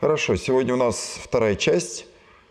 Хорошо, сегодня у нас вторая часть.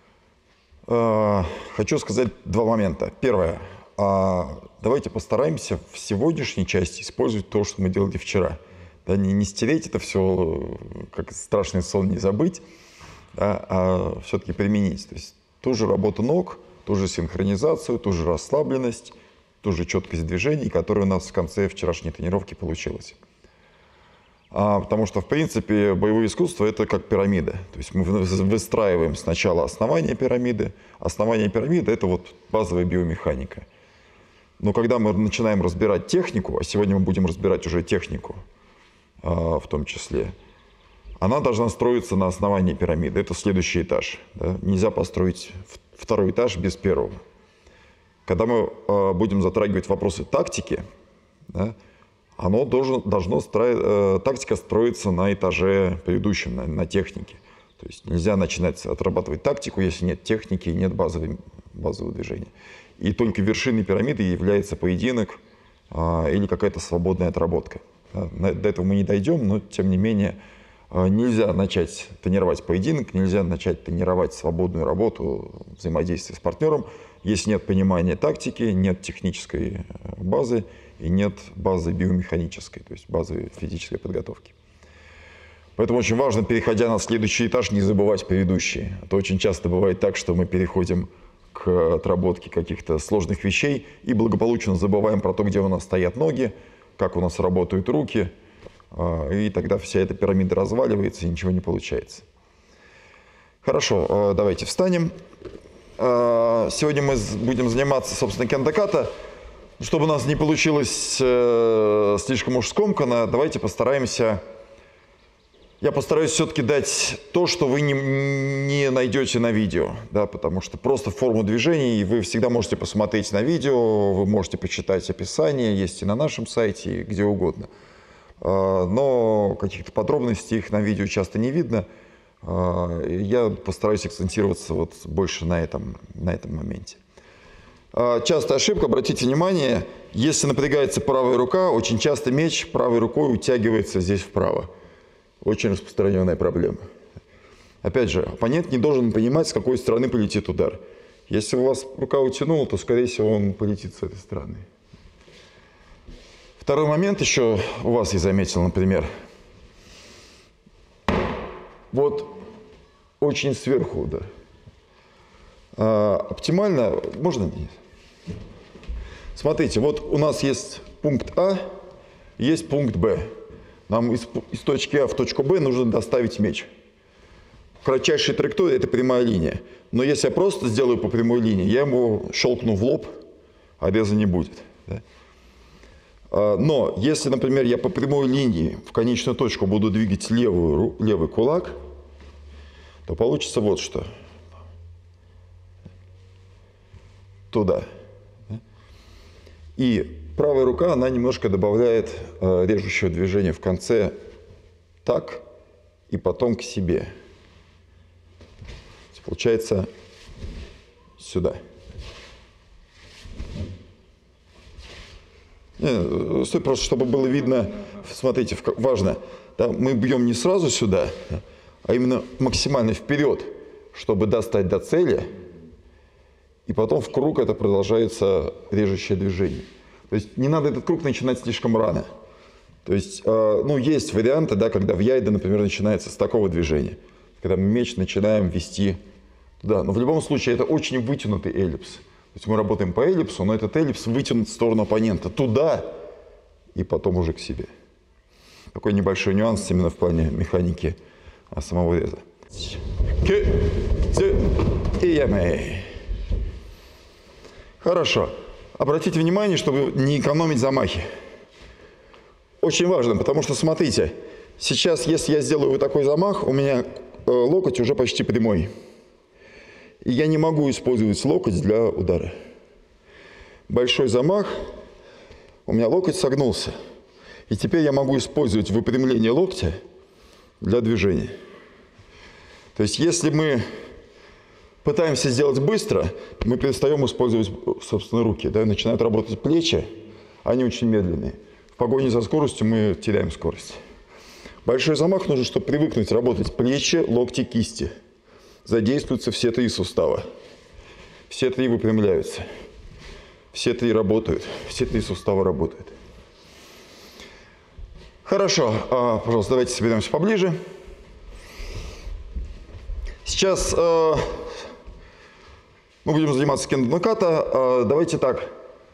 Хочу сказать два момента. Первое. Давайте постараемся в сегодняшней части использовать то, что мы делали вчера. Да, не стереть это все, как страшный сон, не забыть, да, а все-таки применить. То есть ту же работу ног, ту же синхронизацию, ту же расслабленность, ту же четкость движений, которая у нас в конце вчерашней тренировки получилась. Потому что, в принципе, боевое искусство – это как пирамида. То есть мы выстраиваем сначала основание пирамиды. Основание пирамиды – это вот базовая биомеханика. Но когда мы начинаем разбирать технику, а сегодня мы будем разбирать уже технику в том числе, она должна строиться на основании пирамиды. Это следующий этаж. Да? Нельзя построить второй этаж без первого. Когда мы будем затрагивать вопросы тактики, да, тактика строится на этаже предыдущем, на технике. То есть нельзя начинать отрабатывать тактику, если нет техники и нет базового движения. И только вершиной пирамиды является поединок или какая-то свободная отработка. До этого мы не дойдем, но тем не менее нельзя начать тренировать поединок, нельзя начать тренировать свободную работу, взаимодействие с партнером, если нет понимания тактики, нет технической базы и нет базы биомеханической, то есть базы физической подготовки. Поэтому очень важно, переходя на следующий этаж, не забывать предыдущие. А то очень часто бывает так, что мы переходим к отработке каких-то сложных вещей и благополучно забываем про то, где у нас стоят ноги, как у нас работают руки, и тогда вся эта пирамида разваливается и ничего не получается. Хорошо, давайте встанем. Сегодня мы будем заниматься, собственно, кендо-ката. Чтобы у нас не получилось слишком уж скомканно, давайте постараемся... Я постараюсь все-таки дать то, что вы не найдете на видео, да, потому что просто форму движений вы всегда можете посмотреть на видео, вы можете почитать описание, есть и на нашем сайте, и где угодно. Но каких-то подробностей их на видео часто не видно. Я постараюсь акцентироваться вот больше на этом моменте. Частая ошибка, обратите внимание, если напрягается правая рука, очень часто меч правой рукой утягивается здесь вправо. Очень распространенная проблема. Опять же, оппонент не должен понимать, с какой стороны полетит удар. Если у вас рука утянула, то, скорее всего, он полетит с этой стороны. Второй момент еще у вас я заметил, например. Вот очень сверху удар. Оптимально, можно? Смотрите, вот у нас есть пункт А, есть пункт Б. Нам из точки А в точку Б нужно доставить меч. Кратчайшая траектория – это прямая линия. Но если я просто сделаю по прямой линии, я ему щелкну в лоб, а реза не будет. Да? Но если, например, я по прямой линии в конечную точку буду двигать левый кулак, то получится вот что. Туда. И правая рука, она немножко добавляет режущего движения в конце так и потом к себе. Получается сюда. Стой, просто чтобы было видно, смотрите, важно, да, мы бьем не сразу сюда, а именно максимально вперед, чтобы достать до цели, и потом в круг это продолжается режущее движение. То есть не надо этот круг начинать слишком рано. То есть, ну, есть варианты, да, когда в яйде, например, начинается с такого движения, когда мы меч начинаем вести туда. Но в любом случае это очень вытянутый эллипс. То есть мы работаем по эллипсу, но этот эллипс вытянут в сторону оппонента туда и потом уже к себе. Такой небольшой нюанс именно в плане механики самого реза. Хорошо. Обратите внимание, чтобы не экономить замахи. Очень важно, потому что, смотрите, сейчас, если я сделаю вот такой замах, у меня локоть уже почти прямой. И я не могу использовать локоть для удара. Большой замах, у меня локоть согнулся. И теперь я могу использовать выпрямление локтя для движения. То есть, если мы пытаемся сделать быстро, мы перестаем использовать, собственно, руки. Да? Начинают работать плечи, они очень медленные. В погоне за скоростью мы теряем скорость. Большой замах нужен, чтобы привыкнуть работать плечи, локти, кисти. Задействуются все 3 сустава. Все 3 выпрямляются. Все 3 работают. Все 3 сустава работают. Хорошо. Пожалуйста, давайте соберемся поближе. Сейчас мы будем заниматься кендо ката. Давайте так.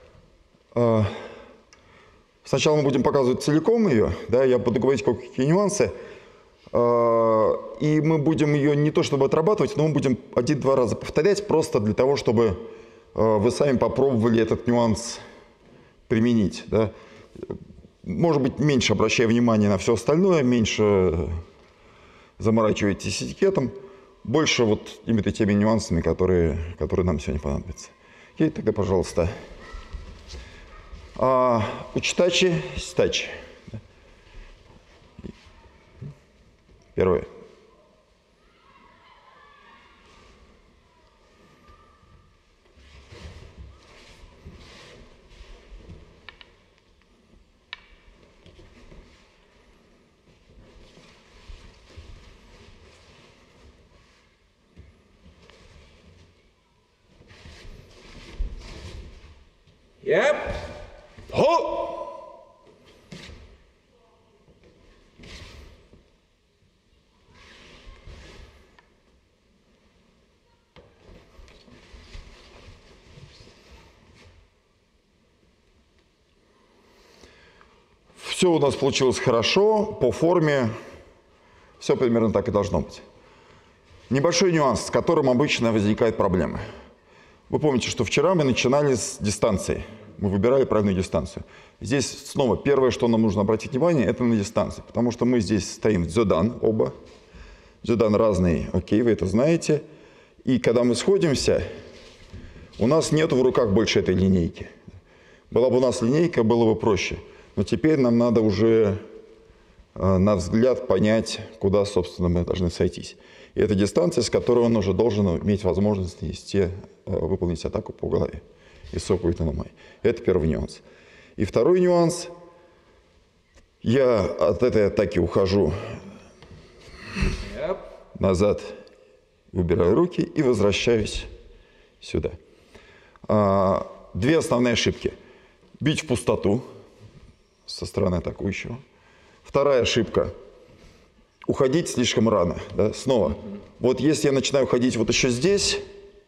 Сначала мы будем показывать целиком ее, да, я буду говорить какие нюансы, и мы будем ее не то чтобы отрабатывать, но мы будем 1-2 раза повторять, просто для того, чтобы вы сами попробовали этот нюанс применить. Да. Может быть, меньше обращая внимание на все остальное, меньше заморачивайтесь этикетом, больше вот именно теми нюансами, которые нам сегодня понадобятся. Окей, тогда, пожалуйста. Учтачи, стачи. Первое. Yep. Ho! Все у нас получилось хорошо, по форме, все примерно так и должно быть. Небольшой нюанс, с которым обычно возникают проблемы. Вы помните, что вчера мы начинали с дистанции. Мы выбирали правильную дистанцию. Здесь снова первое, что нам нужно обратить внимание, это на дистанцию. Потому что мы здесь стоим в дзюдан оба. Дзюдан разный, окей, вы это знаете. И когда мы сходимся, у нас нет в руках больше этой линейки. Была бы у нас линейка, было бы проще. Но теперь нам надо уже на взгляд понять, куда, собственно, мы должны сойтись. И это дистанция, с которой он уже должен иметь возможность выполнить атаку по голове. И соку и танамай. Это первый нюанс. И второй нюанс. Я от этой атаки ухожу назад, убираю руки и возвращаюсь сюда. 2 основные ошибки. Бить в пустоту со стороны атакующего. Вторая ошибка. Уходить слишком рано. Да? Снова. Вот если я начинаю уходить вот еще здесь,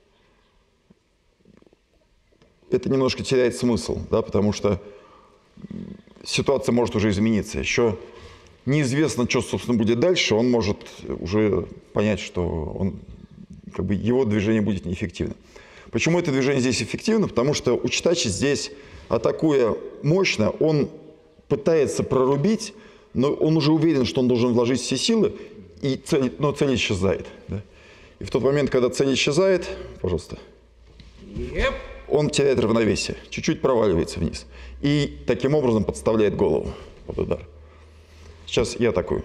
это немножко теряет смысл, да, потому что ситуация может уже измениться. Еще неизвестно, что, собственно, будет дальше. Он может уже понять, что его движение будет неэффективно. Почему это движение здесь эффективно? Потому что учтачи здесь, атакуя мощно, он пытается прорубить, но он уже уверен, что он должен вложить все силы, но цель исчезает. Да? И в тот момент, когда цель исчезает, пожалуйста, он теряет равновесие, чуть-чуть проваливается вниз. И таким образом подставляет голову под удар. Сейчас я атакую.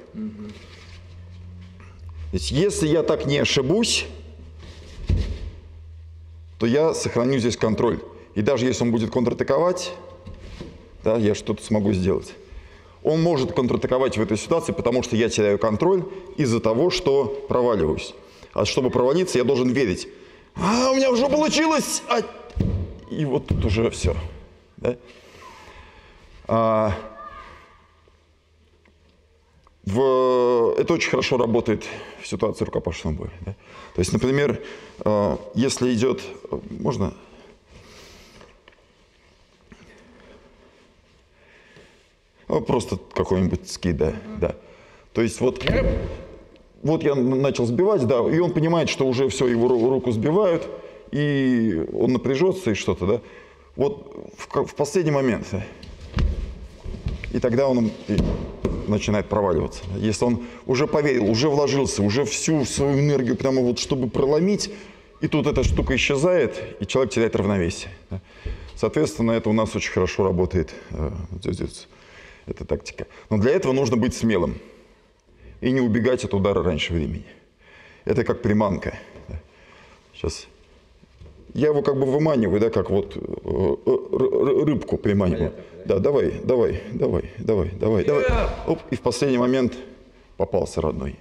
Если я так не ошибусь, то я сохраню здесь контроль. И даже если он будет контратаковать, да, я что-то смогу сделать. Он может контратаковать в этой ситуации, потому что я теряю контроль из-за того, что проваливаюсь. А чтобы провалиться, я должен верить. У меня уже получилось! И вот тут уже все. Да? Это очень хорошо работает в ситуации рукопашного боя. Да? То есть, например, если идет... Можно... Просто какой-нибудь скид, да. То есть вот я начал сбивать, да, и он понимает, что уже все, его руку сбивают, и он напряжется и что-то, да. Вот в последний момент, и тогда он начинает проваливаться. Если он уже поверил, уже вложился, уже всю свою энергию прямо вот, чтобы проломить, и тут эта штука исчезает, и человек теряет равновесие. Да? Соответственно, это у нас очень хорошо работает дзюдзюцу. Это тактика. Но для этого нужно быть смелым и не убегать от удара раньше времени. Это как приманка. Сейчас. Я его как бы выманиваю, да, как вот рыбку приманиваю. Да, давай. Оп, и в последний момент попался родной.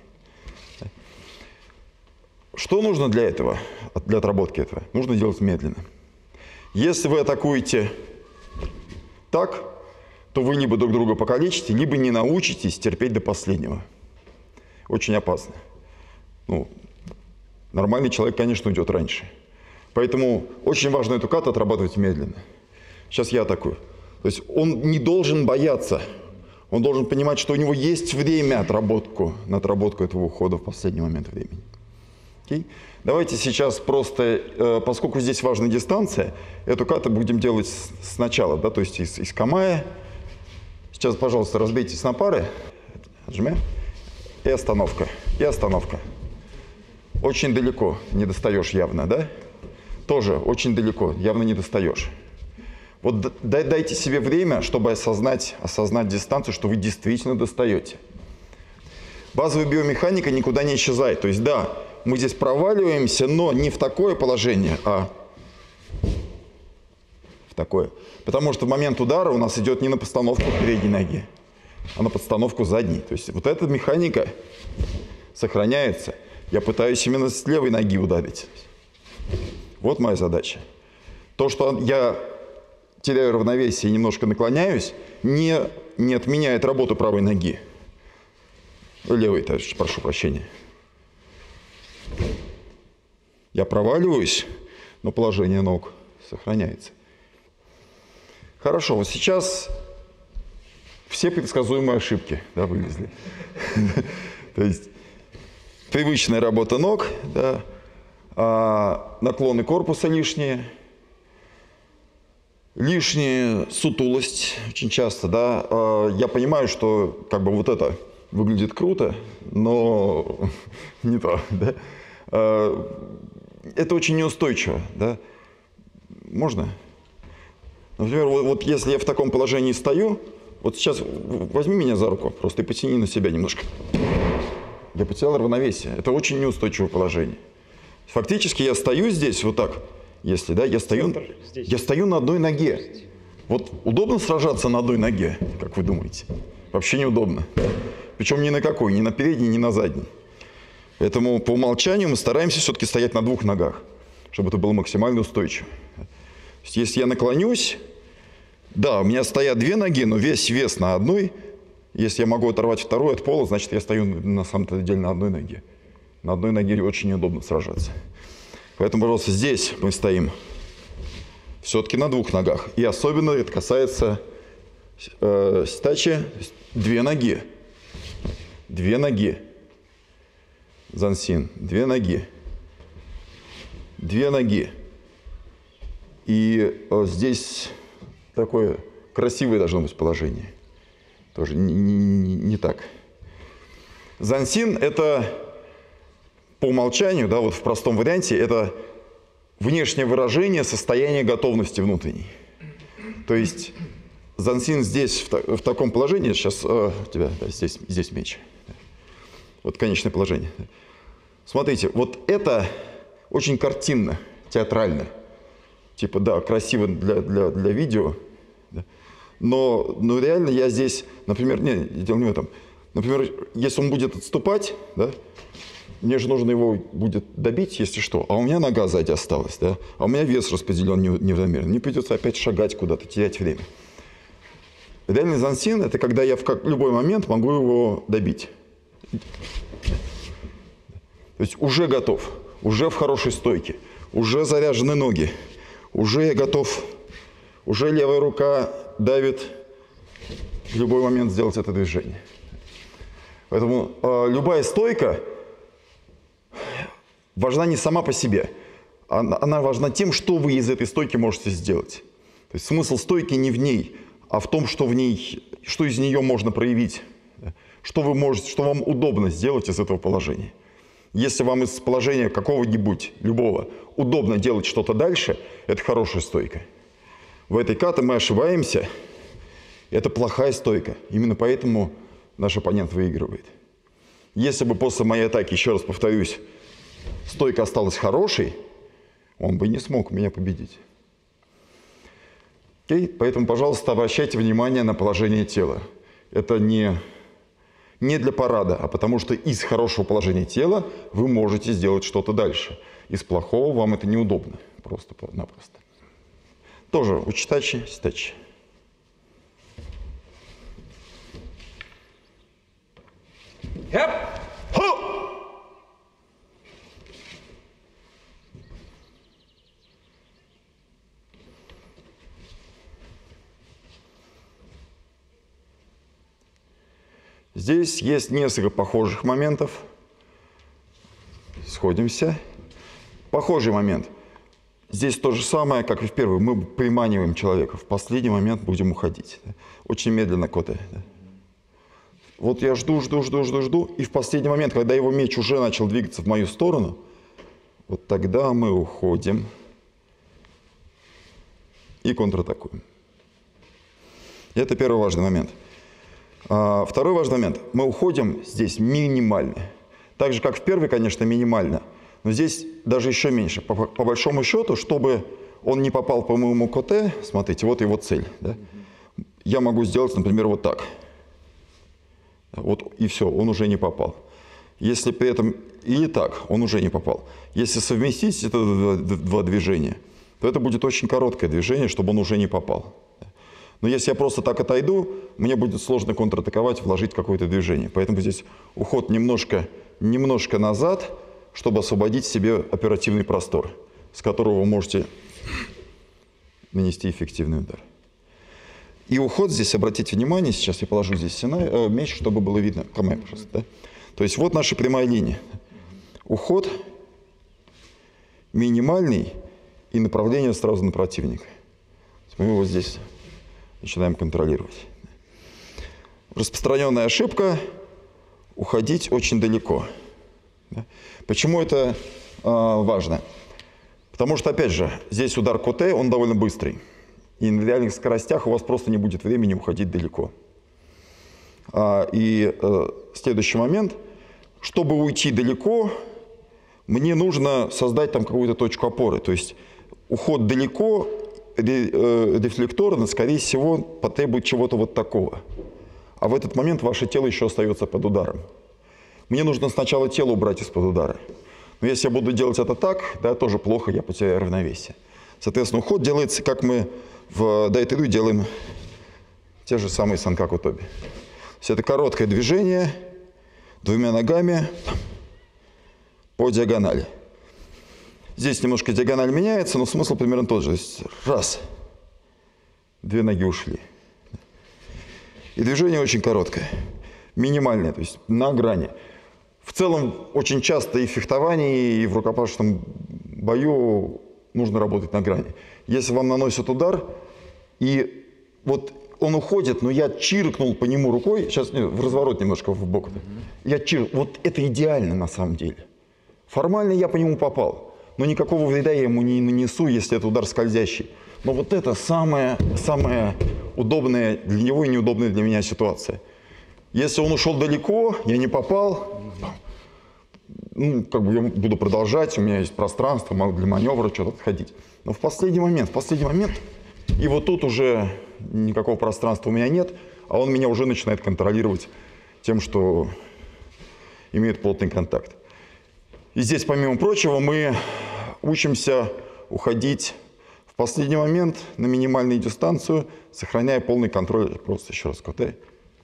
Что нужно для этого, для отработки этого? Нужно делать медленно. Если вы атакуете так, то вы либо друг друга покалечите, либо не научитесь терпеть до последнего. Очень опасно. Ну, нормальный человек, конечно, уйдет раньше. Поэтому очень важно эту кату отрабатывать медленно. Сейчас я атакую. То есть он не должен бояться. Он должен понимать, что у него есть время на отработку этого ухода в последний момент времени. Окей? Давайте сейчас просто, поскольку здесь важна дистанция, эту кату будем делать сначала, да, то есть из камая. Сейчас, пожалуйста, разбейтесь на пары. Отжимаем. И остановка. И остановка. Очень далеко не достаешь явно, да? Тоже очень далеко, явно не достаешь. Вот дайте себе время, чтобы осознать дистанцию, что вы действительно достаете. Базовая биомеханика никуда не исчезает. То есть, да, мы здесь проваливаемся, но не в такое положение, а в такое. Потому что в момент удара у нас идет не на постановку передней ноги, а на подстановку задней. То есть вот эта механика сохраняется. Я пытаюсь именно с левой ноги ударить. Вот моя задача. То, что я теряю равновесие и немножко наклоняюсь, не отменяет работу правой ноги. Левой, прошу прощения. Я проваливаюсь, но положение ног сохраняется. Хорошо, вот сейчас все предсказуемые ошибки, да, вылезли. То есть привычная работа ног, да, наклоны корпуса лишние, лишняя сутулость очень часто, да. Я понимаю, что как бы вот это выглядит круто, но не то, да. Это очень неустойчиво, да. Можно? Например, вот если я в таком положении стою, вот сейчас возьми меня за руку просто и потяни на себя немножко. Я потерял равновесие. Это очень неустойчивое положение. Фактически я стою здесь вот так, если, да, я стою на одной ноге. Вот удобно сражаться на одной ноге, как вы думаете? Вообще неудобно. Причем ни на какой, ни на передней, ни на задней. Поэтому по умолчанию мы стараемся все-таки стоять на двух ногах, чтобы это было максимально устойчиво. То есть, если я наклонюсь, да, у меня стоят две ноги, но весь вес на одной. Если я могу оторвать вторую от пола, значит, я стою на самом-то деле на одной ноге. На одной ноге очень неудобно сражаться. Поэтому, пожалуйста, здесь мы стоим все-таки на двух ногах. И особенно это касается ситачи, две ноги. Две ноги. Дзансин. Две ноги. Две ноги. И здесь такое красивое должно быть положение. Тоже не так. Дзансин – это по умолчанию, да, вот в простом варианте, это внешнее выражение состояния готовности внутренней. То есть дзансин здесь, в таком положении, сейчас у тебя да, здесь меч. Вот конечное положение. Смотрите, вот это очень картинно, театрально. Типа, да, красиво для видео. Да. Но реально я здесь, например, дело не в этом. Например, если он будет отступать, да, мне же нужно его будет добить, если что. А у меня нога сзади осталась, да, а у меня вес распределен неравномерно. Мне придется опять шагать куда-то, терять время. Реальный дзансин – это когда я в любой момент могу его добить. То есть уже готов, уже в хорошей стойке, уже заряжены ноги, уже я готов, уже левая рука давит в любой момент сделать это движение. Поэтому любая стойка важна не сама по себе, она важна тем, что вы из этой стойки можете сделать. То есть смысл стойки не в ней, а в том, что из нее можно проявить, что вам удобно сделать из этого положения. Если вам из положения какого-нибудь, любого, удобно делать что-то дальше, это хорошая стойка. В этой кате мы ошибаемся, это плохая стойка. Именно поэтому наш оппонент выигрывает. Если бы после моей атаки, еще раз повторюсь, стойка осталась хорошей, он бы не смог меня победить. Окей? Поэтому, пожалуйста, обращайте внимание на положение тела. Это не Не для парада, а потому что из хорошего положения тела вы можете сделать что-то дальше. Из плохого вам это неудобно. Просто-напросто. Тоже учитачи, стачи. Здесь есть несколько похожих моментов. Сходимся. Похожий момент. Здесь то же самое, как и в первый. Мы приманиваем человека. В последний момент будем уходить. Очень медленно коте. Вот я жду. И в последний момент, когда его меч уже начал двигаться в мою сторону, вот тогда мы уходим и контратакуем. Это первый важный момент. Второй важный момент. Мы уходим здесь минимально. Так же, как в первый, конечно, минимально. Но здесь даже еще меньше. По большому счету, чтобы он не попал по моему коте, смотрите, вот его цель. Да? Я могу сделать, например, вот так. Вот и все, он уже не попал. Если при этом или так, он уже не попал. Если совместить это два движения, то это будет очень короткое движение, чтобы он уже не попал. Но если я просто так отойду, мне будет сложно контратаковать, вложить какое-то движение. Поэтому здесь уход немножко назад, чтобы освободить себе оперативный простор, с которого вы можете нанести эффективный удар. И уход здесь, обратите внимание, сейчас я положу здесь меч, чтобы было видно. Камай, пожалуйста, да? То есть вот наша прямая линия. Уход минимальный и направление сразу на противника. Мы его здесь начинаем контролировать. Распространенная ошибка – уходить очень далеко. Почему это важно? Потому что, опять же, здесь удар коте, он довольно быстрый. И на реальных скоростях у вас просто не будет времени уходить далеко. Следующий момент. Чтобы уйти далеко, мне нужно создать там какую-то точку опоры. То есть уход далеко рефлекторно, скорее всего, потребует чего-то вот такого. А в этот момент ваше тело еще остается под ударом. Мне нужно сначала тело убрать из-под удара. Но если я буду делать это так, да, тоже плохо, я потеряю равновесие. Соответственно, уход делается, как мы в дайтэрю делаем те же самые санкаку тоби. То есть это короткое движение двумя ногами по диагонали. Здесь немножко диагональ меняется, но смысл примерно тот же. То есть раз, две ноги ушли. И движение очень короткое, минимальное, то есть на грани. В целом, очень часто и в фехтовании, и в рукопашном бою нужно работать на грани. Если вам наносят удар, и вот он уходит, но я чиркнул по нему рукой, сейчас в разворот немножко в бок. Я чиркнул, вот это идеально на самом деле. Формально я по нему попал, но никакого вреда я ему не нанесу, если это удар скользящий. Но вот это самая удобная для него и неудобная для меня ситуация. Если он ушел далеко, я не попал, ну, как бы я буду продолжать, у меня есть пространство, могу для маневра что-то отходить. Но в последний момент, и вот тут уже никакого пространства у меня нет, а он меня уже начинает контролировать тем, что имеет плотный контакт. И здесь, помимо прочего, мы учимся уходить в последний момент на минимальную дистанцию, сохраняя полный контроль. Просто еще раз коте.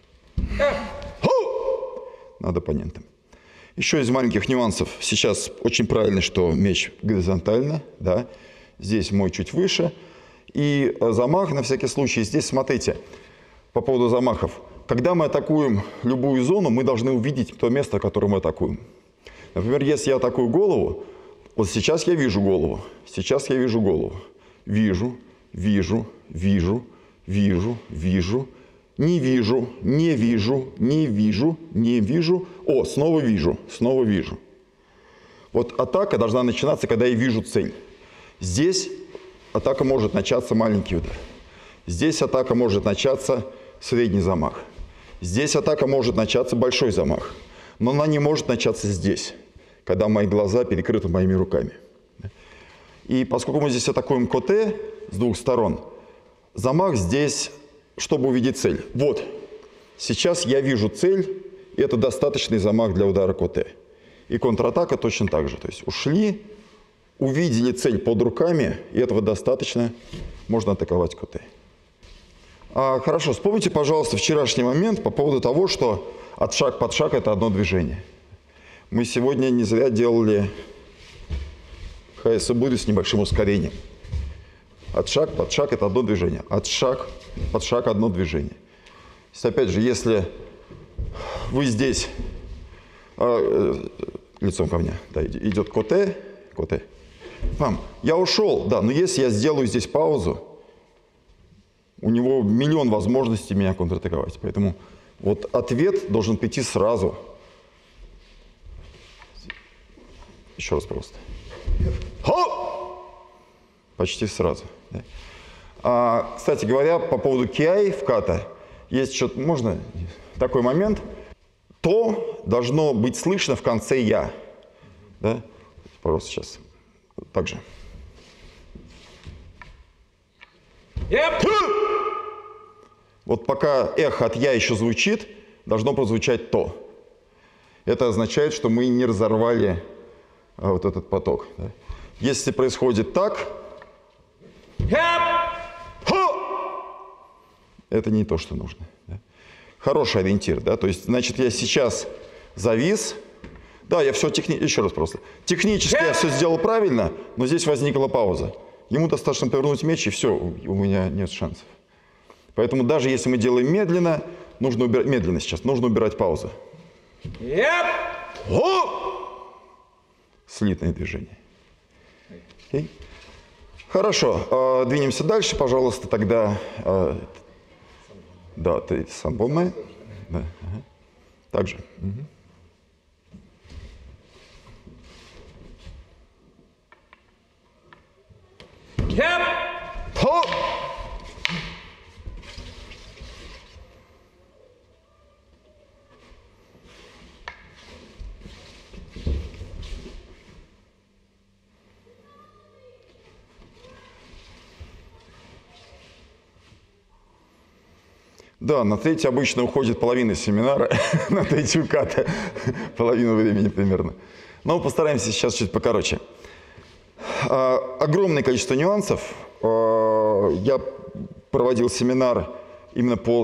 Над оппонентом. Еще из маленьких нюансов. Сейчас очень правильно, что меч горизонтально, да. Здесь мой чуть выше. И замах, на всякий случай, здесь, смотрите, по поводу замахов. Когда мы атакуем любую зону, мы должны увидеть то место, которое мы атакуем. Например, если я атакую голову, вот сейчас я вижу голову, сейчас я вижу голову. Вижу, вижу, вижу, вижу, вижу, не вижу, не вижу, не вижу, не вижу. О, снова вижу, снова вижу. Вот атака должна начинаться, когда я вижу цель. Здесь атака может начаться маленький удар. Здесь атака может начаться средний замах. Здесь атака может начаться большой замах. Но она не может начаться здесь, когда мои глаза перекрыты моими руками. И поскольку мы здесь атакуем коте с двух сторон, замах здесь, чтобы увидеть цель. Вот, сейчас я вижу цель, И это достаточный замах для удара КТ. И контратака точно так же. То есть ушли, увидели цель под руками, и этого достаточно, можно атаковать КТ. Хорошо, вспомните, пожалуйста, вчерашний момент по поводу того, что от шаг под шаг это одно движение. Мы сегодня не зря делали ХСБ с небольшим ускорением. От шаг под шаг это одно движение. От шаг под шаг одно движение. То есть, опять же, если вы здесь лицом ко мне, да, идет КТ, я ушел, да, но если я сделаю здесь паузу, у него миллион возможностей меня контратаковать. Поэтому вот ответ должен прийти сразу. Еще раз просто. Почти сразу. Да. Кстати говоря, по поводу KI в ката, есть что-то, можно такой момент. То должно быть слышно в конце я. Да? Пожалуйста, сейчас. Так же. Вот пока эхо от я еще звучит, должно прозвучать то. Это означает, что мы не разорвали вот этот поток. Да? Если происходит так, это не то, что нужно. Да? Хороший ориентир, да, то есть, значит, я сейчас завис. Да, я все еще раз просто. Технически я все сделал правильно, но здесь возникла пауза. Ему достаточно повернуть меч, и все, у меня нет шансов. Поэтому даже если мы делаем медленно, нужно убирать, медленно сейчас, нужно убирать паузу. Слитное движение. Okay. Хорошо, двинемся дальше, пожалуйста, тогда. Да, ты самбонная. Да. Ага. Также. Угу. Да, на третий обычно уходит половина семинара, на третью ката, половину времени примерно. Но постараемся сейчас чуть покороче. Огромное количество нюансов. Я проводил семинар именно по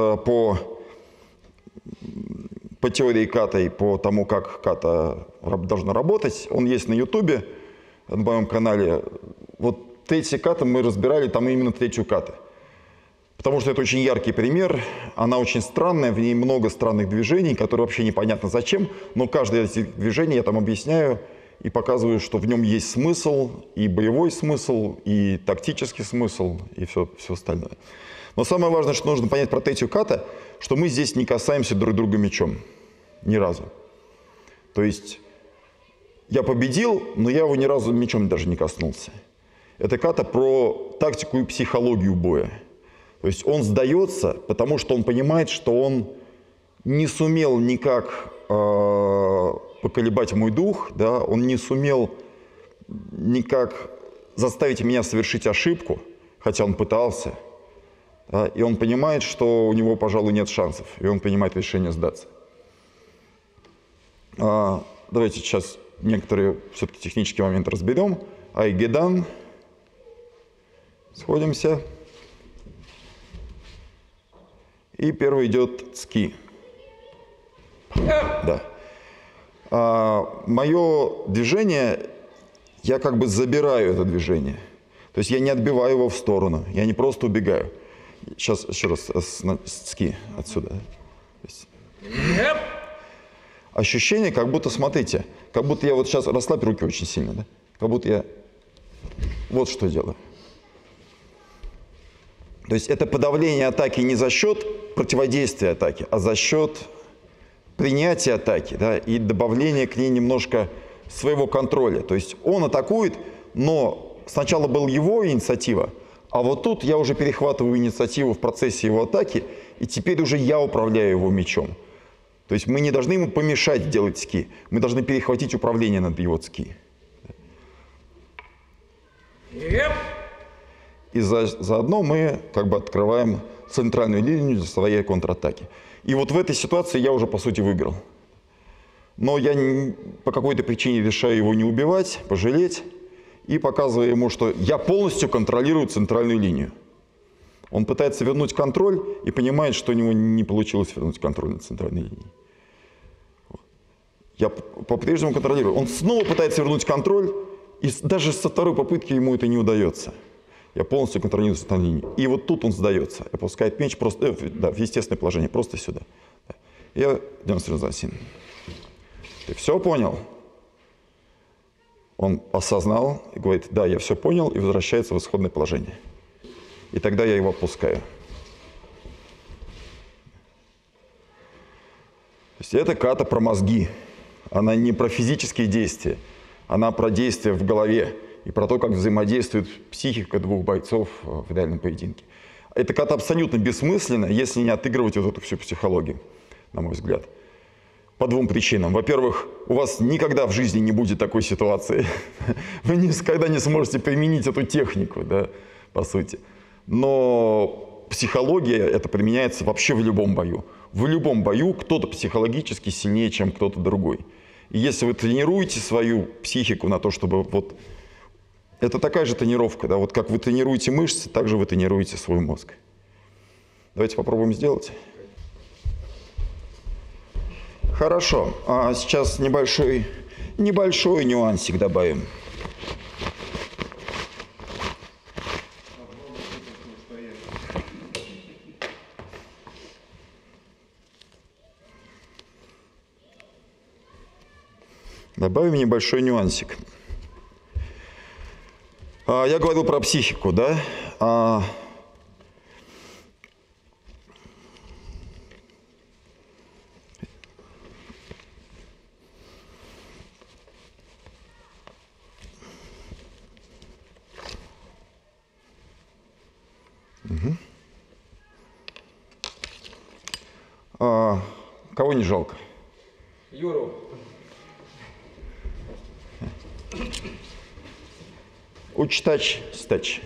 теории ката и по тому, как ката должно работать. Он есть на YouTube, на моем канале. Вот третий ката мы разбирали, там именно третью ката. Потому что это очень яркий пример, она очень странная, в ней много странных движений, которые вообще непонятно зачем, но каждое из этих движений я там объясняю и показываю, что в нем есть смысл, и боевой смысл, и тактический смысл, и все остальное. Но самое важное, что нужно понять про третью ката, что мы здесь не касаемся друг друга мечом. Ни разу. То есть я победил, но я его ни разу мечом даже не коснулся. Это ката про тактику и психологию боя. То есть он сдается, потому что он понимает, что он не сумел никак поколебать мой дух, да? Он не сумел никак заставить меня совершить ошибку, хотя он пытался. Да? И он понимает, что у него, пожалуй, нет шансов, и он принимает решение сдаться. Давайте сейчас некоторые все-таки технические моменты разберем. Айгедан. Сходимся. И первый идет ски. Да. Мое движение, я как бы забираю это движение. То есть я не отбиваю его в сторону, я не просто убегаю. Сейчас еще раз ски отсюда. Ощущение, как будто, смотрите, как будто я вот сейчас расслабь руки очень сильно, да? Как будто я вот что делаю. То есть это подавление атаки не за счет противодействия атаке, а за счет принятия атаки, да, и добавления к ней немножко своего контроля. То есть он атакует, но сначала была его инициатива, а вот тут я уже перехватываю инициативу в процессе его атаки, и теперь уже я управляю его мечом. То есть мы не должны ему помешать делать ски, мы должны перехватить управление над его ски. И заодно мы как бы открываем центральную линию для своей контратаки. И вот в этой ситуации я уже, по сути, выиграл. Но я по какой-то причине решаю его не убивать, пожалеть, и показываю ему, что я полностью контролирую центральную линию. Он пытается вернуть контроль и понимает, что у него не получилось вернуть контроль над центральной линией. Я по-прежнему контролирую. Он снова пытается вернуть контроль, и даже со второй попытки ему это не удается. Я полностью контролирую центральную линию. И вот тут он сдается. Опускает меч просто, в естественное положение, просто сюда. Я демонстрирую засин. Ты все понял? Он осознал и говорит, да, я все понял, и возвращается в исходное положение. И тогда я его отпускаю. То есть это ката про мозги. Она не про физические действия, она про действия в голове и про то, как взаимодействует психика двух бойцов в реальном поединке. Эта ката абсолютно бессмысленна, если не отыгрывать вот эту всю психологию, на мой взгляд. По двум причинам. Во-первых, у вас никогда в жизни не будет такой ситуации. Вы никогда не сможете применить эту технику, да, по сути. Но психология, это применяется вообще в любом бою. В любом бою кто-то психологически сильнее, чем кто-то другой. И если вы тренируете свою психику на то, чтобы вот... Это такая же тренировка, да, вот как вы тренируете мышцы, так же вы тренируете свой мозг. Давайте попробуем сделать. Хорошо, а сейчас небольшой нюансик добавим. Добавим небольшой нюансик. Я говорил про психику, да? Кого не жалко? Юру. Учтач, стач.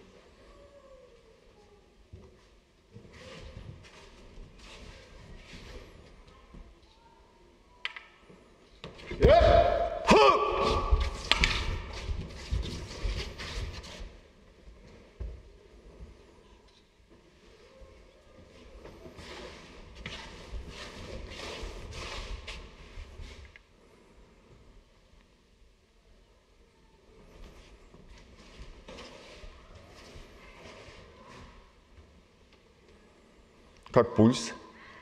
Как пульс?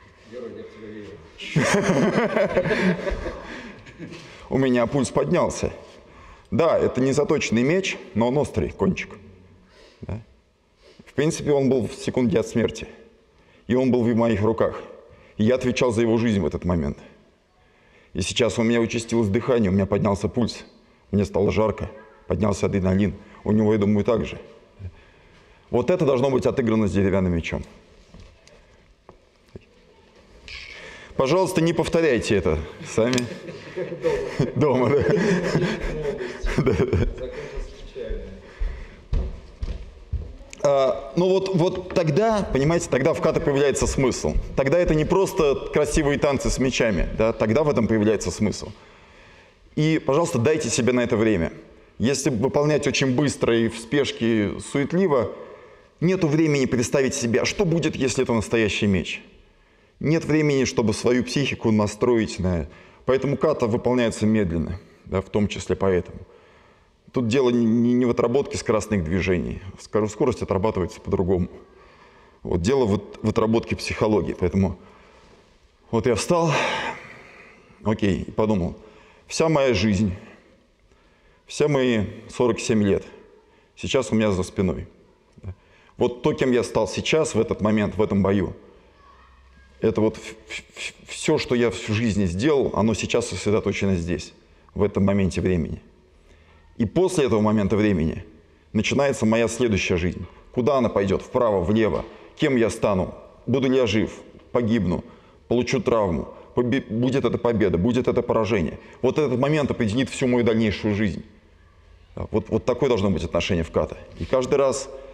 У меня пульс поднялся. Да, это не заточенный меч, но он острый, кончик. Да? В принципе, он был в секунде от смерти. И он был в моих руках. И я отвечал за его жизнь в этот момент. И сейчас у меня участилось дыхание, у меня поднялся пульс. Мне стало жарко, поднялся адреналин. У него, я думаю, так же. Вот это должно быть отыграно с деревянным мечом. Пожалуйста, не повторяйте это сами. Дома, да. Ну вот тогда, понимаете, тогда в ката появляется смысл. Тогда это не просто красивые танцы с мечами, да, тогда в этом появляется смысл. И, пожалуйста, дайте себе на это время. Если выполнять очень быстро и в спешке суетливо, нету времени представить себе, а что будет, если это настоящий меч. Нет времени, чтобы свою психику настроить на это. Поэтому ката выполняется медленно, да, в том числе поэтому. Тут дело не в отработке скоростных движений. Скорость отрабатывается по-другому. Вот дело в отработке психологии. Поэтому вот я встал, окей, и подумал, вся моя жизнь, все мои 47 лет сейчас у меня за спиной. Да. Вот то, кем я стал сейчас, в этот момент, в этом бою, это вот все, что я в жизни сделал, оно сейчас сосредоточено здесь, в этом моменте времени. И после этого момента времени начинается моя следующая жизнь. Куда она пойдет? Вправо, влево? Кем я стану? Буду ли я жив? Погибну? Получу травму? Будет это победа? Будет это поражение? Вот этот момент определит всю мою дальнейшую жизнь. Вот такое должно быть отношение в ката. И каждый раз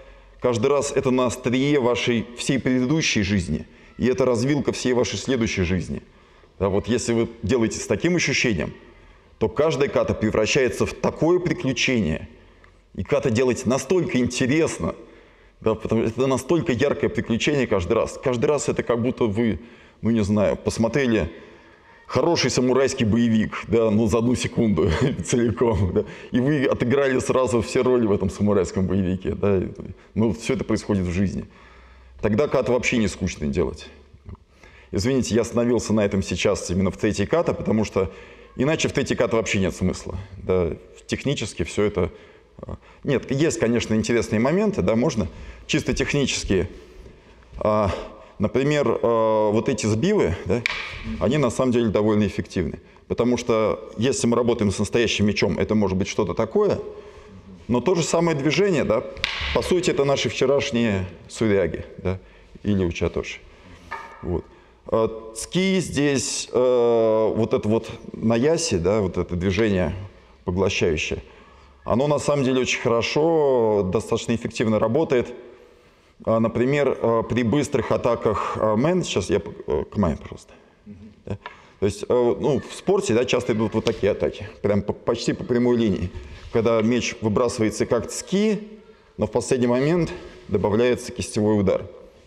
Каждый раз это на острие вашей всей предыдущей жизни. И это развилка всей вашей следующей жизни. Да, вот если вы делаете с таким ощущением, то каждая ката превращается в такое приключение. И ката делать настолько интересно, да, потому что это настолько яркое приключение каждый раз. Каждый раз это как будто вы, ну не знаю, посмотрели хороший самурайский боевик, да, ну за одну секунду целиком, да, и вы отыграли сразу все роли в этом самурайском боевике, да, ну все это происходит в жизни. Тогда ката вообще не скучно делать. Извините, я остановился на этом сейчас именно в третьей ката, потому что иначе в третьей ката вообще нет смысла, да, технически все это... Нет, есть, конечно, интересные моменты, да, можно чисто технические. Например, вот эти сбивы, да, они на самом деле довольно эффективны. Потому что если мы работаем с настоящим мячом, это может быть что-то такое, но то же самое движение, да, по сути, это наши вчерашние суряги, да, или учатоши. Вот. Ски здесь, вот это вот наяси, да, вот это движение поглощающее, оно на самом деле очень хорошо, достаточно эффективно работает. Например, при быстрых атаках мэн, сейчас я к мэн просто. Да? То есть, ну, в спорте, да, часто идут вот такие атаки, прям почти по прямой линии, когда мяч выбрасывается как ски, но в последний момент добавляется кистевой удар.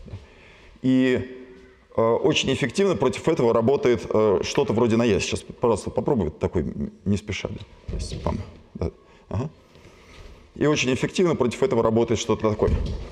И очень эффективно против этого работает что-то вроде наяси. Сейчас, пожалуйста, попробуй такой, не спеша. Да? То есть, да. Ага. И очень эффективно против этого работает что-то такое.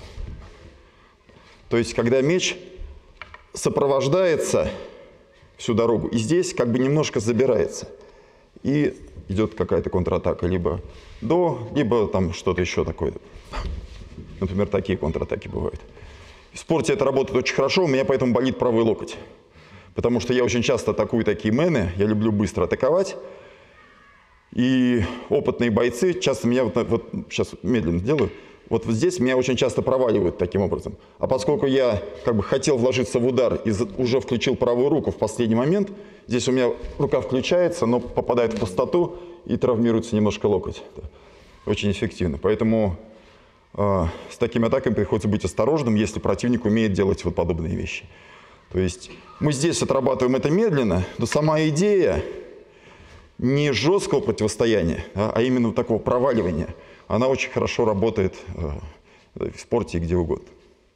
То есть, когда меч сопровождается всю дорогу, и здесь как бы немножко забирается, и идет какая-то контратака, либо либо там что-то еще такое. Например, такие контратаки бывают. В спорте это работает очень хорошо, у меня поэтому болит правый локоть. Потому что я очень часто атакую такие мэны, я люблю быстро атаковать. И опытные бойцы часто меня, вот сейчас медленно делаю, вот здесь меня очень часто проваливают таким образом. А поскольку я как бы хотел вложиться в удар и уже включил правую руку в последний момент, здесь у меня рука включается, но попадает в пустоту и травмируется немножко локоть. Очень эффективно. Поэтому с такими атаками приходится быть осторожным, если противник умеет делать вот подобные вещи. То есть мы здесь отрабатываем это медленно, но сама идея не жесткого противостояния, а именно такого проваливания, она очень хорошо работает в спорте и где угодно.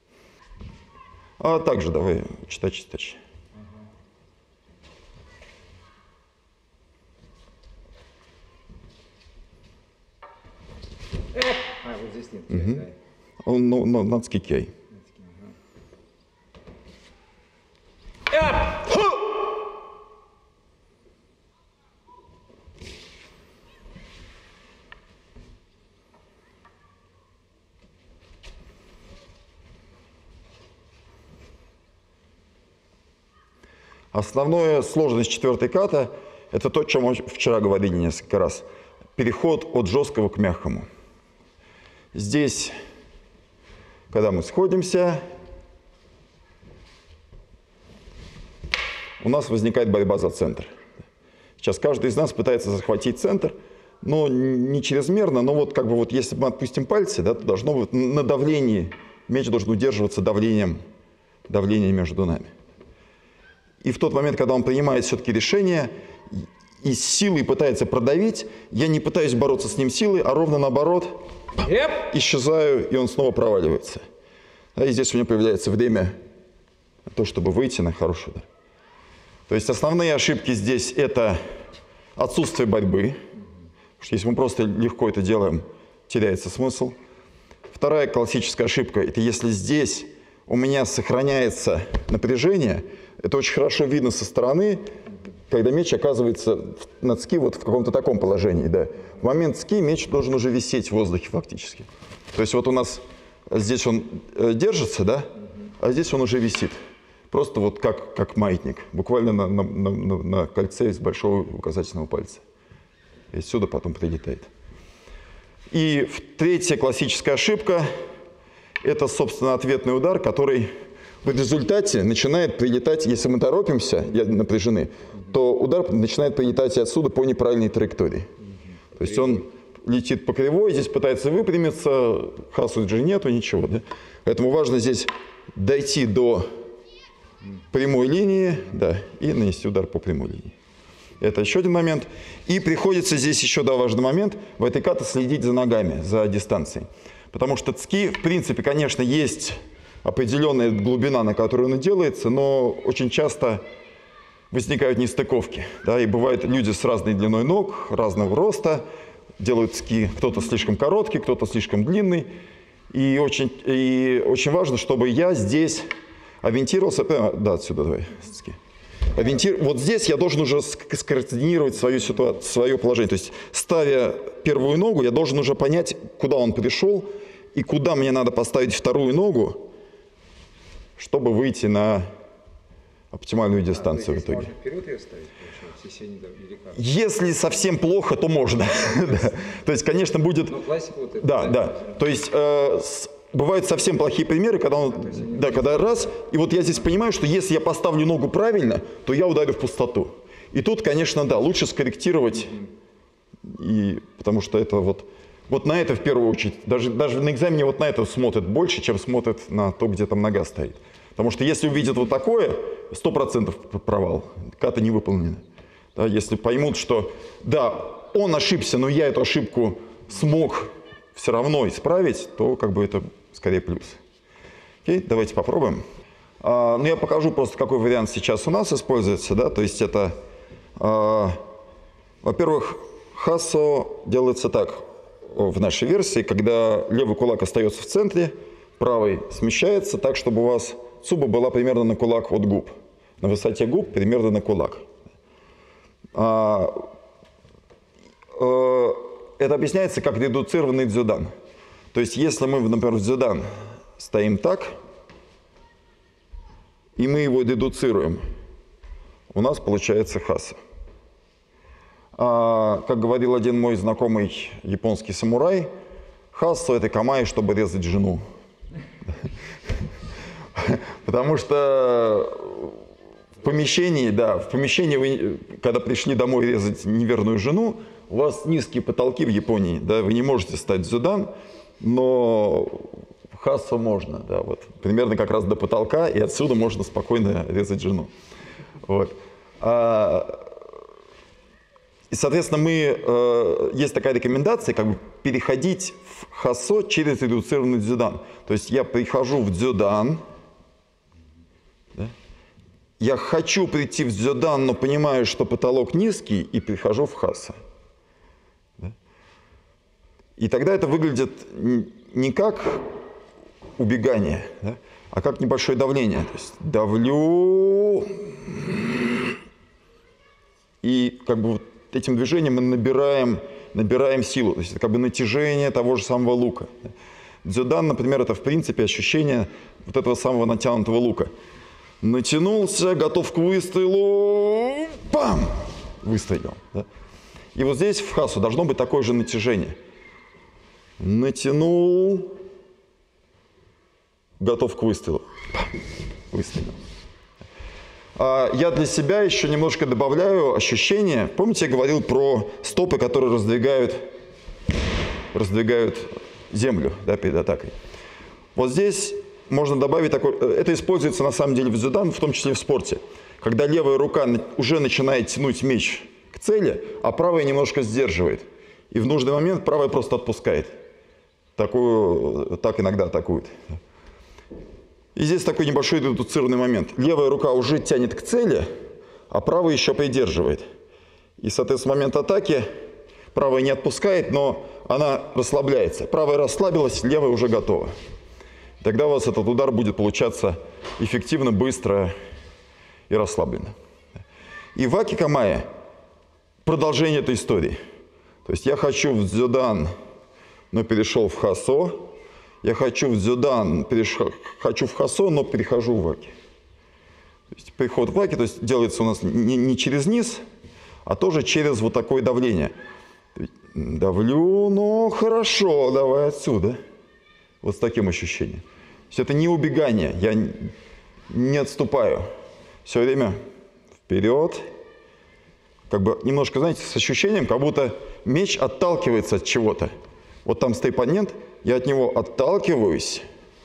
А также давай читать. Вот здесь нет кей, да? Он нацкий кей. Основная сложность четвертой ката – это то, о чем мы вчера говорили несколько раз. Переход от жесткого к мягкому. Здесь, когда мы сходимся, у нас возникает борьба за центр. Сейчас каждый из нас пытается захватить центр, но не чрезмерно, но вот как бы вот если мы отпустим пальцы, да, то должно быть на давлении, мяч должен удерживаться давлением между нами. И в тот момент, когда он принимает все-таки решение и с силой пытается продавить, я не пытаюсь бороться с ним силой, а ровно наоборот, исчезаю, и он снова проваливается. И здесь у меня появляется время на то, чтобы выйти на хороший удар. То есть основные ошибки здесь – это отсутствие борьбы. Потому что если мы просто легко это делаем, теряется смысл. Вторая классическая ошибка – это если здесь у меня сохраняется напряжение. Это очень хорошо видно со стороны, когда мяч оказывается на ски вот в каком-то таком положении. Да. В момент ски мяч должен уже висеть в воздухе фактически. То есть вот у нас здесь он держится, да, а здесь он уже висит. Просто вот как маятник, буквально на кольце из большого указательного пальца. И отсюда потом прилетает. И третья классическая ошибка – это, собственно, ответный удар, который в результате начинает прилетать, если мы торопимся, напряжены, то удар начинает прилетать отсюда по неправильной траектории. То есть он летит по кривой, здесь пытается выпрямиться, хасу же нету, ничего. Да? Поэтому важно здесь дойти до прямой линии, да, и нанести удар по прямой линии. Это еще один момент. И приходится здесь еще, да, важный момент, в этой кате следить за ногами, за дистанцией. Потому что цки, в принципе, конечно, есть определенная глубина, на которую он делается, но очень часто возникают нестыковки. Да, и бывают люди с разной длиной ног, разного роста, делают цки, кто-то слишком короткий, кто-то слишком длинный. И очень важно, чтобы я здесь ориентировался, да, отсюда давай, цки. Вот здесь я должен уже скоординировать свое положение. То есть, ставя первую ногу, я должен уже понять, куда он пришел и куда мне надо поставить вторую ногу, чтобы выйти на оптимальную дистанцию в итоге. Можно вперед ее ставить, получается, если совсем плохо, то можно. То есть, конечно, будет... Ну, классика вот это. Да. То есть, бывают совсем плохие примеры, когда раз, и вот я здесь понимаю, что если я поставлю ногу правильно, то я ударю в пустоту. И тут, конечно, да, лучше скорректировать, потому что это вот на это в первую очередь, даже на экзамене вот на это смотрят больше, чем смотрят на то, где там нога стоит. Потому что если увидят вот такое, 100% провал, ката не выполнена. Да, если поймут, что да, он ошибся, но я эту ошибку смог все равно исправить, то как бы это скорее плюс. Окей, давайте попробуем. Ну, я покажу просто, какой вариант сейчас у нас используется. Да? То есть это, во-первых, хасо делается так в нашей версии, когда левый кулак остается в центре, правый смещается так, чтобы у вас цуба была примерно на кулак от губ. На высоте губ примерно на кулак. Это объясняется как редуцированный дзюдан. То есть, если мы, например, в дзюдан стоим так, и мы его редуцируем, у нас получается хаса. Как говорил один мой знакомый японский самурай, хасу — это камай, чтобы резать жену. Потому что в помещении, вы, когда пришли домой резать неверную жену, у вас низкие потолки в Японии, да, вы не можете стать дзюдан, но хасу можно, да, вот, примерно как раз до потолка, и отсюда можно спокойно резать жену. Вот. И, соответственно, есть такая рекомендация, как бы переходить в хасо через редуцированный дзюдан. То есть я прихожу в дзюдан, да? Я хочу прийти в дзюдан, но понимаю, что потолок низкий, и прихожу в хасо. Да? И тогда это выглядит не как убегание, да? А как небольшое давление. То есть давлю, и как бы вот этим движением мы набираем силу. То есть это как бы натяжение того же самого лука. Дзюдан, например, это в принципе ощущение вот этого самого натянутого лука. Натянулся, готов к выстрелу, пам! Выстрелил. Да? И вот здесь в хасу должно быть такое же натяжение. Натянул, готов к выстрелу, пам! Выстрелил. Я для себя еще немножко добавляю ощущение. Помните, я говорил про стопы, которые раздвигают землю, да, перед атакой. Вот здесь можно добавить такое. Это используется на самом деле в дзюдан, в том числе и в спорте. Когда левая рука уже начинает тянуть меч к цели, а правая немножко сдерживает. И в нужный момент правая просто отпускает. Так иногда атакуют. И здесь такой небольшой редуцированный момент. Левая рука уже тянет к цели, а правая еще придерживает. И, соответственно, в момент атаки правая не отпускает, но она расслабляется. Правая расслабилась, левая уже готова. Тогда у вас этот удар будет получаться эффективно, быстро и расслабленно. И в ваки-камае продолжение этой истории. То есть я хочу в дзюдан, но перешел в хасо. Я хочу в дзюдан, хочу в хасо, но перехожу в ваки. То есть приход в ваки, то есть делается у нас не через низ, а тоже через вот такое давление. Давлю, но хорошо, давай отсюда. Вот с таким ощущением. То есть это не убегание, я не отступаю. Все время вперед, как бы немножко, знаете, с ощущением, как будто меч отталкивается от чего-то. Вот там стоит оппонент, я от него отталкиваюсь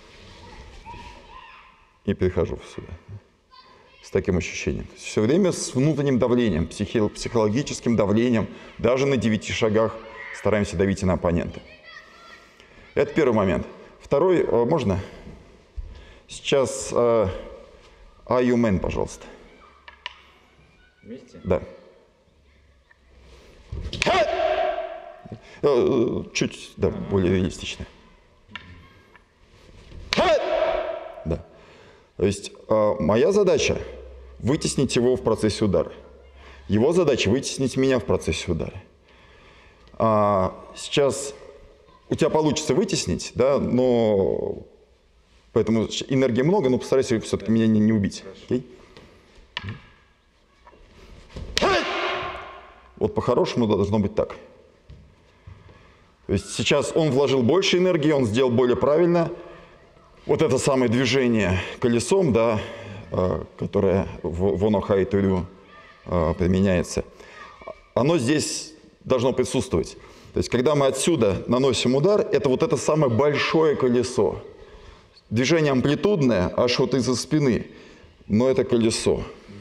и перехожу сюда. С таким ощущением. Все время с внутренним давлением, психологическим давлением, даже на 9 шагах стараемся давить на оппонента. Это первый момент. Второй, можно? Сейчас Аюмен, пожалуйста. Вместе? Да. Чуть, да, более реалистично. Да. То есть моя задача вытеснить его в процессе удара. Его задача вытеснить меня в процессе удара. Сейчас у тебя получится вытеснить, да, но поэтому энергии много, но постарайся все-таки меня не убить. Окей? Вот по-хорошему должно быть так. То есть сейчас он вложил больше энергии, он сделал более правильно. Вот это самое движение колесом, да, которое в Онохай Турю применяется, оно здесь должно присутствовать. То есть когда мы отсюда наносим удар, это вот это самое большое колесо. Движение амплитудное, аж вот из-за спины, но это колесо.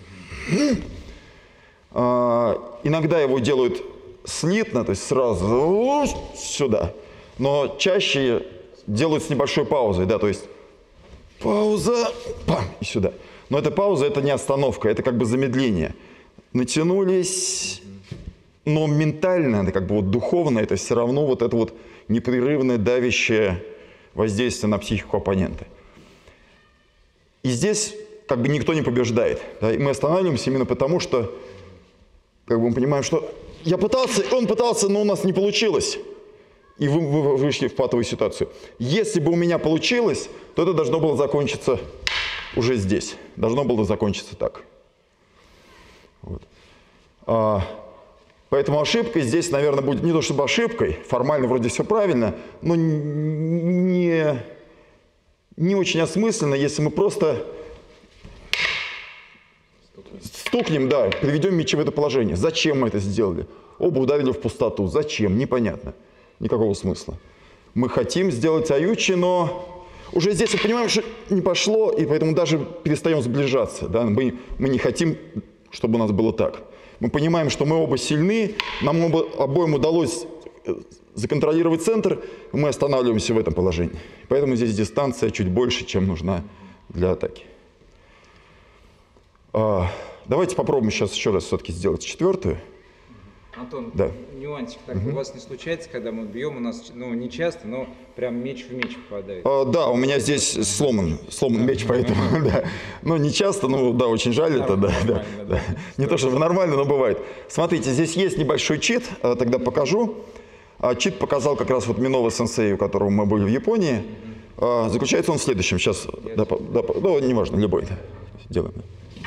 Иногда его делают слитно, то есть сразу сюда, но чаще делают с небольшой паузой, да, то есть пауза, пам, и сюда. Но эта пауза, это не остановка, это как бы замедление. Натянулись, но ментально, это как бы вот духовно, это все равно вот это вот непрерывное давящее воздействие на психику оппонента. И здесь как бы никто не побеждает. Да? И мы останавливаемся именно потому, что как бы мы понимаем, что я пытался, он пытался, но у нас не получилось. И вы вышли в патовую ситуацию. Если бы у меня получилось, то это должно было закончиться уже здесь. Должно было закончиться так. Вот. Поэтому ошибкой здесь, наверное, будет не то чтобы ошибкой, формально вроде все правильно, но не очень осмысленно, если мы просто стукнем, да, приведем мечи в это положение. Зачем мы это сделали? Оба ударили в пустоту. Зачем? Непонятно. Никакого смысла. Мы хотим сделать аютчи, но уже здесь мы понимаем, что не пошло, и поэтому даже перестаем сближаться. Да? Мы не хотим, чтобы у нас было так. Мы понимаем, что мы оба сильны, нам обоим удалось законтролировать центр, и мы останавливаемся в этом положении. Поэтому здесь дистанция чуть больше, чем нужна для атаки. Давайте попробуем сейчас еще раз все-таки сделать четвертую. Антон, да. Нюансик так. У вас не случается, когда мы бьем, у нас, ну, не часто, но прям меч в меч попадает? Да, у меня здесь сломан меч, поэтому, да. Ну, не часто, но, да, очень жаль это, да. Не то, чтобы нормально, но бывает. Смотрите, здесь есть небольшой чит, тогда покажу. Чит показал как раз вот Минова-сенсей, у которого мы были в Японии. Заключается он в следующем. Сейчас, ну, неважно, любой. Делаем.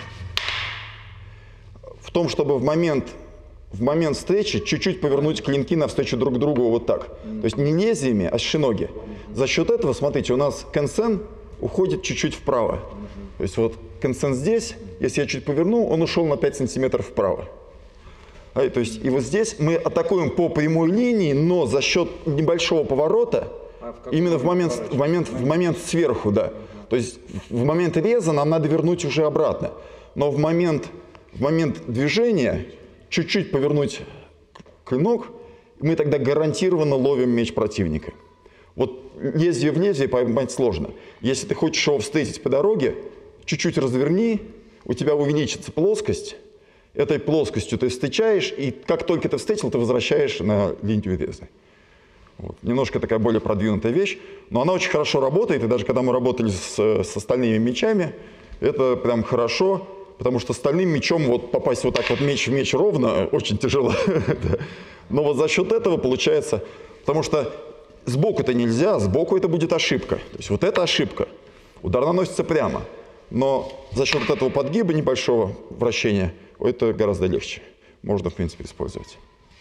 В том, чтобы в момент встречи чуть-чуть повернуть клинки навстречу друг другу вот так. То есть не лезвиями, а шиноги. За счет этого, смотрите, у нас кэнсен уходит чуть-чуть вправо. То есть вот кэнсен здесь, если я чуть поверну, он ушел на 5 сантиметров вправо. То есть и вот здесь мы атакуем по прямой линии, но за счет небольшого поворота, именно в момент сверху, да. То есть в момент реза нам надо вернуть уже обратно. Но в момент движения чуть-чуть повернуть клинок, мы тогда гарантированно ловим меч противника. Вот лезвие в лезвие поймать сложно. Если ты хочешь его встретить по дороге, чуть-чуть разверни, у тебя увеличится плоскость. Этой плоскостью ты встречаешь, и как только ты встретил, ты возвращаешь на линию реза. Вот. Немножко такая более продвинутая вещь, но она очень хорошо работает, и даже когда мы работали с остальными мечами, это прям хорошо. Потому что стальным мечом вот попасть вот так вот меч в меч ровно очень тяжело. Но вот за счет этого получается, потому что сбоку-то нельзя, сбоку это будет ошибка. То есть вот это ошибка. Удар наносится прямо. Но за счет вот этого подгиба небольшого вращения это гораздо легче. Можно, в принципе, использовать.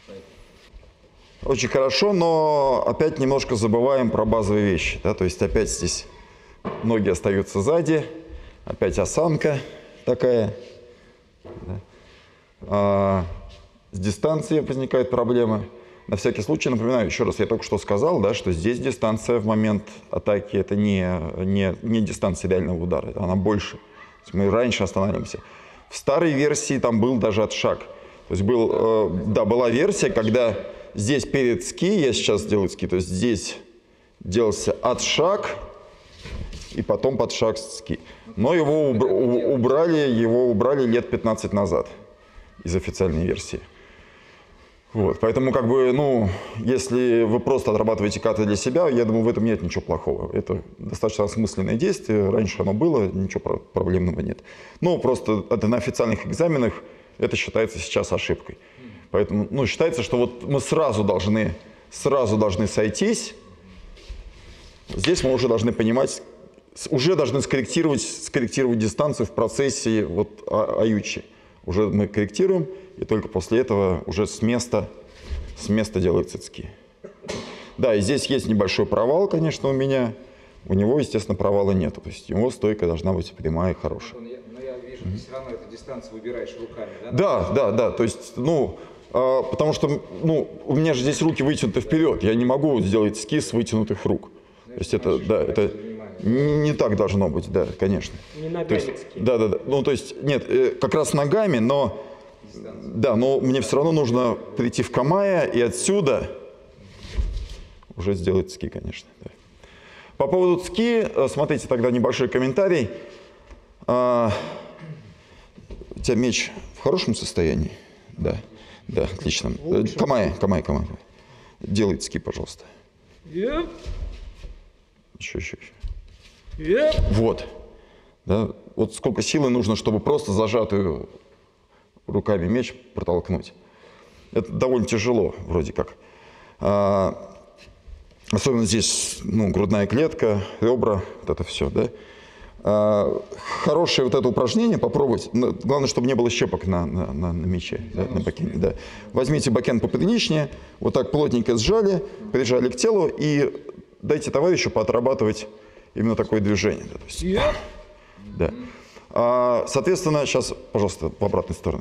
Очень хорошо, но опять немножко забываем про базовые вещи. Да? То есть опять здесь ноги остаются сзади, опять осанка такая. Да. с дистанцией возникают проблемы. На всякий случай напоминаю, еще раз, я только что сказал, да, что здесь дистанция в момент атаки – это не дистанция реального удара, она больше. То есть мы раньше останавливаемся. В старой версии там был даже отшаг. То есть была версия, когда здесь перед ски, я сейчас делаю ски, то есть здесь делался отшаг и потом подшаг ски. Но его убрали лет 15 назад из официальной версии. Вот, поэтому, как бы, ну, если вы просто отрабатываете каты для себя, я думаю, в этом нет ничего плохого. Это достаточно осмысленное действие, раньше оно было, ничего проблемного нет. Но просто это на официальных экзаменах это считается сейчас ошибкой. Поэтому, ну, считается, что вот мы сразу должны сойтись. Здесь мы уже должны понимать, уже должны скорректировать дистанцию в процессе вот аютчи. Уже мы корректируем, и только после этого уже с места делаются ски. Да, и здесь есть небольшой провал, конечно, у меня. У него, естественно, провала нет. То есть его стойка должна быть прямая и хорошая. Но я вижу, ты все равно эту дистанцию выбираешь руками, да? Да. То есть, ну, потому что, ну, у меня же здесь руки вытянуты вперед. Я не могу сделать ски с вытянутых рук. То есть это, да, это не так должно быть, да, конечно. Не ногами ски. Да. Ну, то есть, нет, как раз ногами, но... Да, но мне все равно нужно прийти в камая и отсюда уже сделать ски, конечно. Да. По поводу ски, смотрите тогда небольшой комментарий. У тебя меч в хорошем состоянии? Да, отлично. Камай. Делай ски, пожалуйста. Yep. Еще. Yep. Вот. Да, вот сколько силы нужно, чтобы просто зажатую руками меч протолкнуть. Это довольно тяжело, вроде как. Особенно здесь, ну, грудная клетка, ребра, вот это все, да. Хорошее вот это упражнение попробовать. Главное, чтобы не было щепок на мече, да, на бакене. Да. Возьмите бакен поприличнее, вот так плотненько сжали, прижали к телу и дайте товарищу поотрабатывать именно такое движение. Да, то есть, да. Соответственно, сейчас, пожалуйста, в обратную сторону.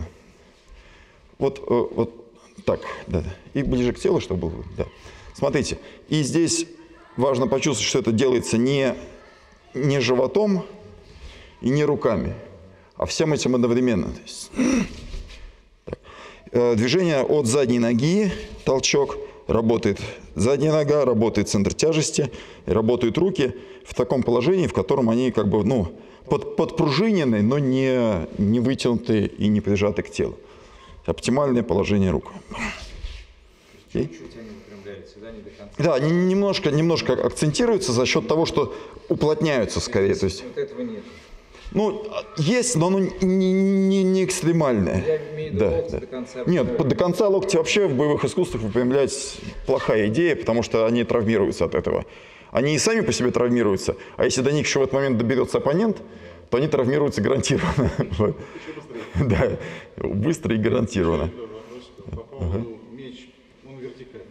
Вот так, да. И ближе к телу, чтобы было, да. Смотрите, и здесь важно почувствовать, что это делается не животом и не руками, а всем этим одновременно. То есть, так. Движение от задней ноги, толчок, работает задняя нога, работает центр тяжести, работают руки в таком положении, в котором они как бы, ну, подпружинены, но не вытянуты и не прижаты к телу. Оптимальное положение рук. Чуть-чуть они выпрямляются, да, не до конца. Да, немножко акцентируются за счет того, что уплотняются скорее. То есть, вот этого нет. ну, есть, но оно не экстремальное. Я имею в виду локти до конца. Нет, до конца локти вообще в боевых искусствах выпрямлять плохая идея, потому что они травмируются от этого. Они и сами по себе травмируются, а если до них еще в этот момент доберется оппонент, то они травмируются гарантированно. Да, быстро и гарантированно. По поводу меч, он вертикальный.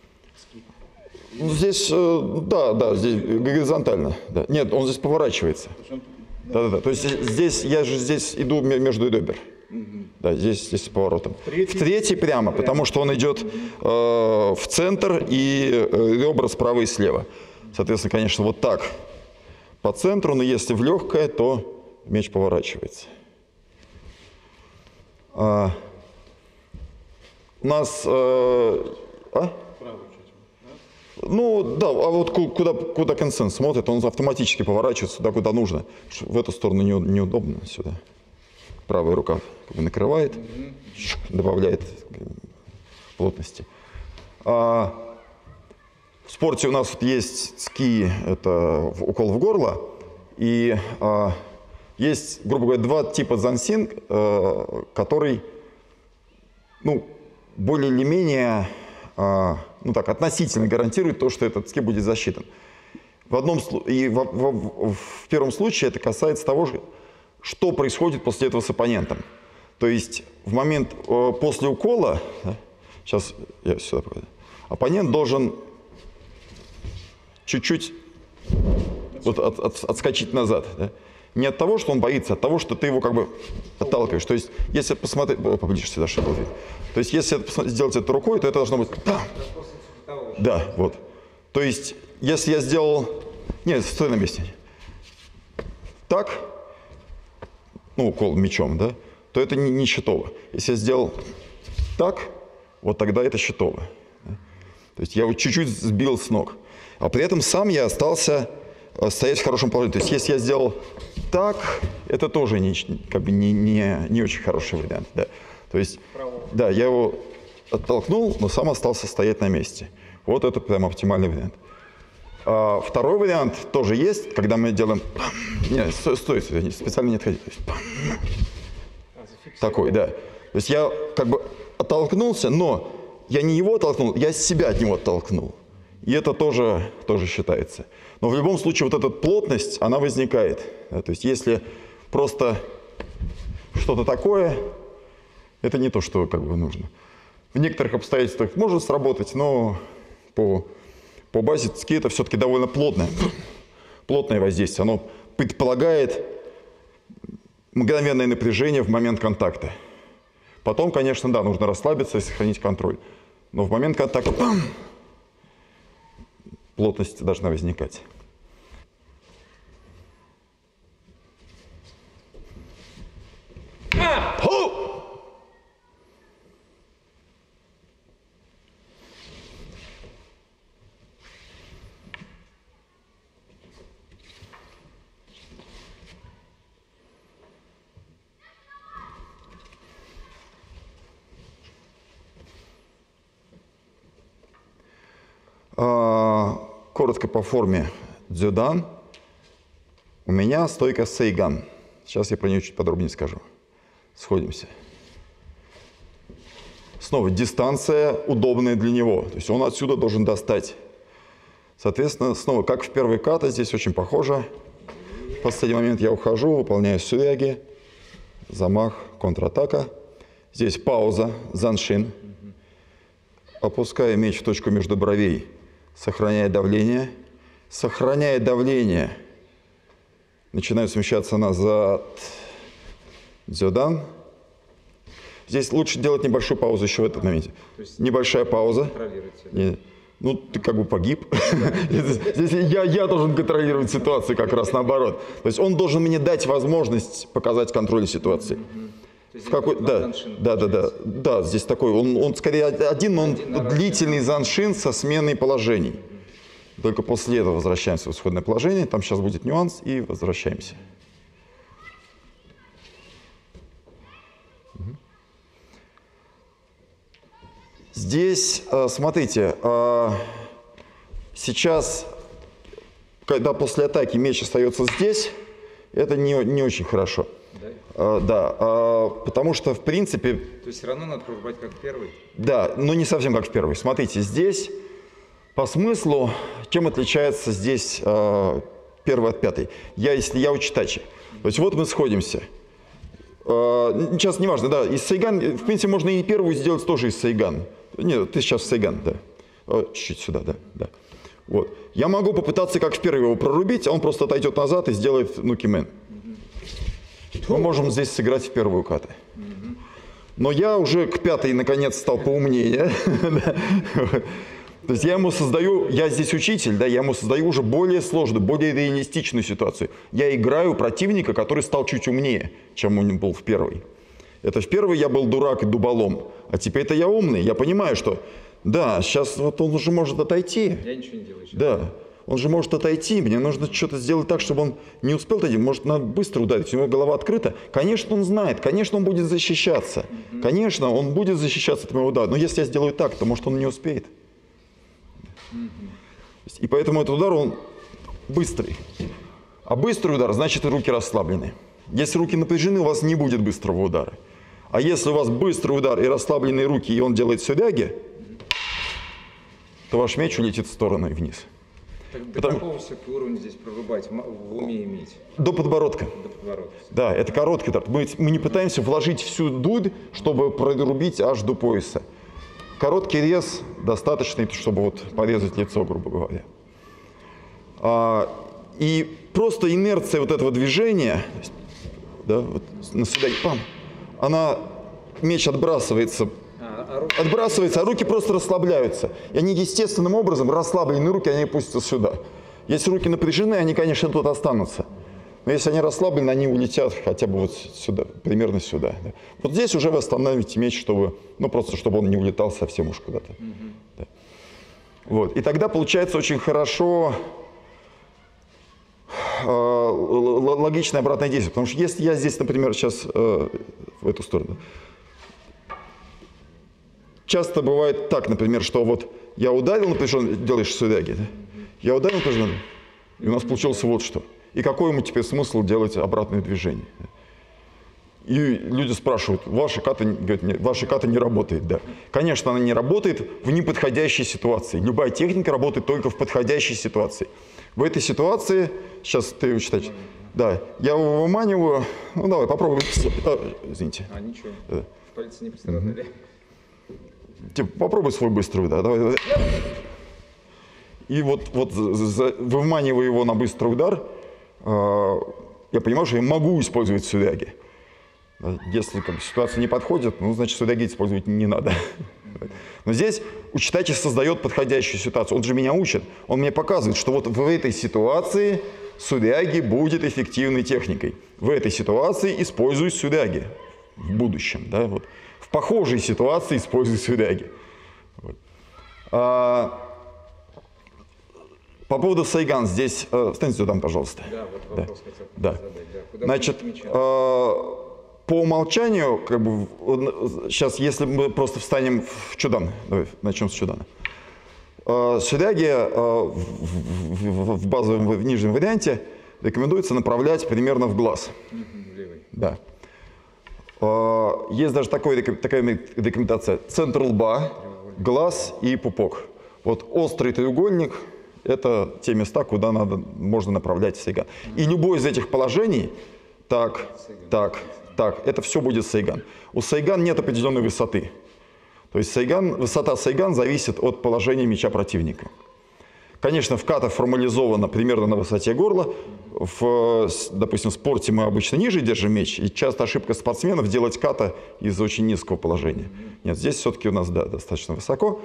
Здесь, да, здесь горизонтально. Да. Нет, он здесь поворачивается. Да. То есть здесь, я же здесь иду между ребер. Да, здесь с поворотом. В третий прямо, потому что он идет в центр и ребра справа и слева. Соответственно, конечно, вот так по центру, но если в легкое, то меч поворачивается. У нас... Ну, да, а вот куда консенс смотрит, он автоматически поворачивается туда, куда нужно. В эту сторону неудобно, сюда. Правая рука как бы накрывает, добавляет плотности. В спорте у нас вот есть ски, это укол в горло, и есть, грубо говоря, два типа дзансин, который, ну, более или менее, ну так, относительно гарантирует то, что этот ски будет засчитан. В первом случае это касается того, что происходит после этого с оппонентом. То есть в момент после укола, да, сейчас я сюда покажу, оппонент должен чуть-чуть вот отскочить назад. Да? Не от того, что он боится, а от того, что ты его как бы отталкиваешь. То есть, если посмотреть, поближе сюда, чтобы было видно. То есть, если сделать это рукой, то это должно быть... Да, вот. То есть, если я сделал... Нет, стой на месте. Так, ну, укол мечом, да, то это не щитово. Если я сделал так, вот тогда это щитово. То есть, я вот чуть-чуть сбил с ног. А при этом сам я остался стоять в хорошем положении. То есть, если я сделал так, это тоже как бы не очень хороший вариант. Да. То есть, да, я его оттолкнул, но сам остался стоять на месте. Вот это прям оптимальный вариант. А второй вариант тоже есть, когда мы делаем... Нет, стой, специально не отходи. Такой, да. То есть я как бы оттолкнулся, но я не его оттолкнул, я себя от него оттолкнул. И это тоже считается. Но в любом случае вот эта плотность, она возникает. Да, то есть если просто что-то такое, это не то, что как бы нужно. В некоторых обстоятельствах может сработать, но по базе ски это все-таки довольно плотное воздействие. Оно предполагает мгновенное напряжение в момент контакта. Потом, конечно, да, нужно расслабиться и сохранить контроль. Но в момент контакта плотность должна возникать. Коротко по форме дзюдан. У меня стойка сейган. Сейчас я про нее чуть подробнее скажу. Сходимся. Снова дистанция удобная для него. То есть он отсюда должен достать. Соответственно, снова, как в первой ката, здесь очень похоже. В последний момент я ухожу, выполняю сюряги. Замах, контратака. Здесь пауза, заншин. Опускаю меч в точку между бровей. Сохраняя давление. Сохраняя давление. Начинаю смещаться назад. Дзюдан. Здесь лучше делать небольшую паузу еще в этот моменте. Небольшая пауза. Ну, ты как бы погиб. Здесь я должен контролировать ситуацию как раз наоборот. То есть он должен мне дать возможность показать контроль ситуации. Да, здесь такой, он скорее один, но он длительный заншин со сменой положений. Только после этого возвращаемся в исходное положение, там сейчас будет нюанс, и возвращаемся. Здесь, смотрите, сейчас, когда после атаки меч остается здесь, это не очень хорошо. Да, потому что, в принципе... То есть все равно надо прорубать как первый? Да, но не совсем как в первый. Смотрите, здесь по смыслу, чем отличается здесь первый от пятой? Если я учитачи. То есть вот мы сходимся. Сейчас не важно, да, из сейган, в принципе, можно и первую сделать тоже из сейган. Нет, ты сейчас сейган, да. Чуть сюда, да. Вот. Я могу попытаться, как в первый, его прорубить, а он просто отойдет назад и сделает нукимен. Мы можем здесь сыграть в первую кату. Но я уже к пятой, наконец, стал поумнее. То есть я ему создаю, я здесь учитель, да, я ему создаю уже более сложную, более реалистичную ситуацию. Я играю противника, который стал чуть умнее, чем он был в первой. Это в первой я был дурак и дуболом, а теперь-то я умный. Я понимаю, что да, сейчас вот он уже может отойти. Я ничего не делаю. Да. Он же может отойти, мне нужно что-то сделать так, чтобы он не успел отойти. Может, надо быстро ударить, у него голова открыта. Конечно, он знает, конечно, он будет защищаться. Конечно, он будет защищаться от моего удара. Но если я сделаю так, то, может, он не успеет. И поэтому этот удар, он быстрый. А быстрый удар, значит, и руки расслаблены. Если руки напряжены, у вас не будет быстрого удара. А если у вас быстрый удар и расслабленные руки, и он делает сюряги, то ваш меч улетит в сторону и вниз. До какого все-таки уровня здесь прорубать, в уме иметь? До подбородка. До подбородка. Да, это короткий удар. Мы не пытаемся вложить всю дудь, чтобы прорубить аж до пояса. Короткий рез достаточный, чтобы вот порезать лицо, грубо говоря. И просто инерция вот этого движения, да, вот на Судяге, пам, меч отбрасывается, а руки просто расслабляются. И они естественным образом, расслабленные руки, они пустятся сюда. Если руки напряжены, они, конечно, тут останутся. Но если они расслаблены, они улетят хотя бы вот сюда, примерно сюда. Да. Вот здесь уже вы останавливаете меч, чтобы, ну, просто чтобы он не улетал совсем уж куда-то. Да. Вот. И тогда получается очень хорошо логичное обратное действие. Потому что если я здесь, например, сейчас в эту сторону, часто бывает так, например, что вот я ударил напряженно, делаешь Судяги, да? Я ударил напряженно, и у нас получилось вот что. И какой ему теперь смысл делать обратное движение? И люди спрашивают, ваша ката не работает. Да. Конечно, она не работает в неподходящей ситуации. Любая техника работает только в подходящей ситуации. В этой ситуации, сейчас ты его читаешь, да, я его выманиваю, ну давай, попробуем. Извините. Ничего, пальцы не пострадали. Типа, попробуй свой быстрый удар. Давай. И вот выманивая его на быстрый удар, я понимаю, что я могу использовать Судяги. Если ситуация не подходит, ну, значит, Судяги использовать не надо. Но здесь учитель создает подходящую ситуацию. Он же меня учит. Он мне показывает, что вот в этой ситуации Судяги будет эффективной техникой. В этой ситуации используй Судяги. В будущем. Да, вот. В похожей ситуации используй Судяги. Вот. По поводу Сайган, здесь, встаньте сюда, пожалуйста. Да, вот вопрос хотел задать. Да. Значит, по умолчанию, как бы, сейчас, если мы просто встанем в чудан, давай начнем с чудана. Судяги в базовом, в нижнем варианте рекомендуется направлять примерно в глаз. Левый. Да. Есть даже такая рекомендация: центр лба, глаз и пупок. Вот острый треугольник – это те места, куда можно направлять Сайган. И любое из этих положений, так, это все будет Сайган. У Сайган нет определенной высоты. То есть высота Сайган зависит от положения меча противника. Конечно, в ката формализовано примерно на высоте горла. Допустим, в спорте мы обычно ниже держим меч, и часто ошибка спортсменов делать ката из очень низкого положения. Нет, здесь все-таки у нас, да, достаточно высоко.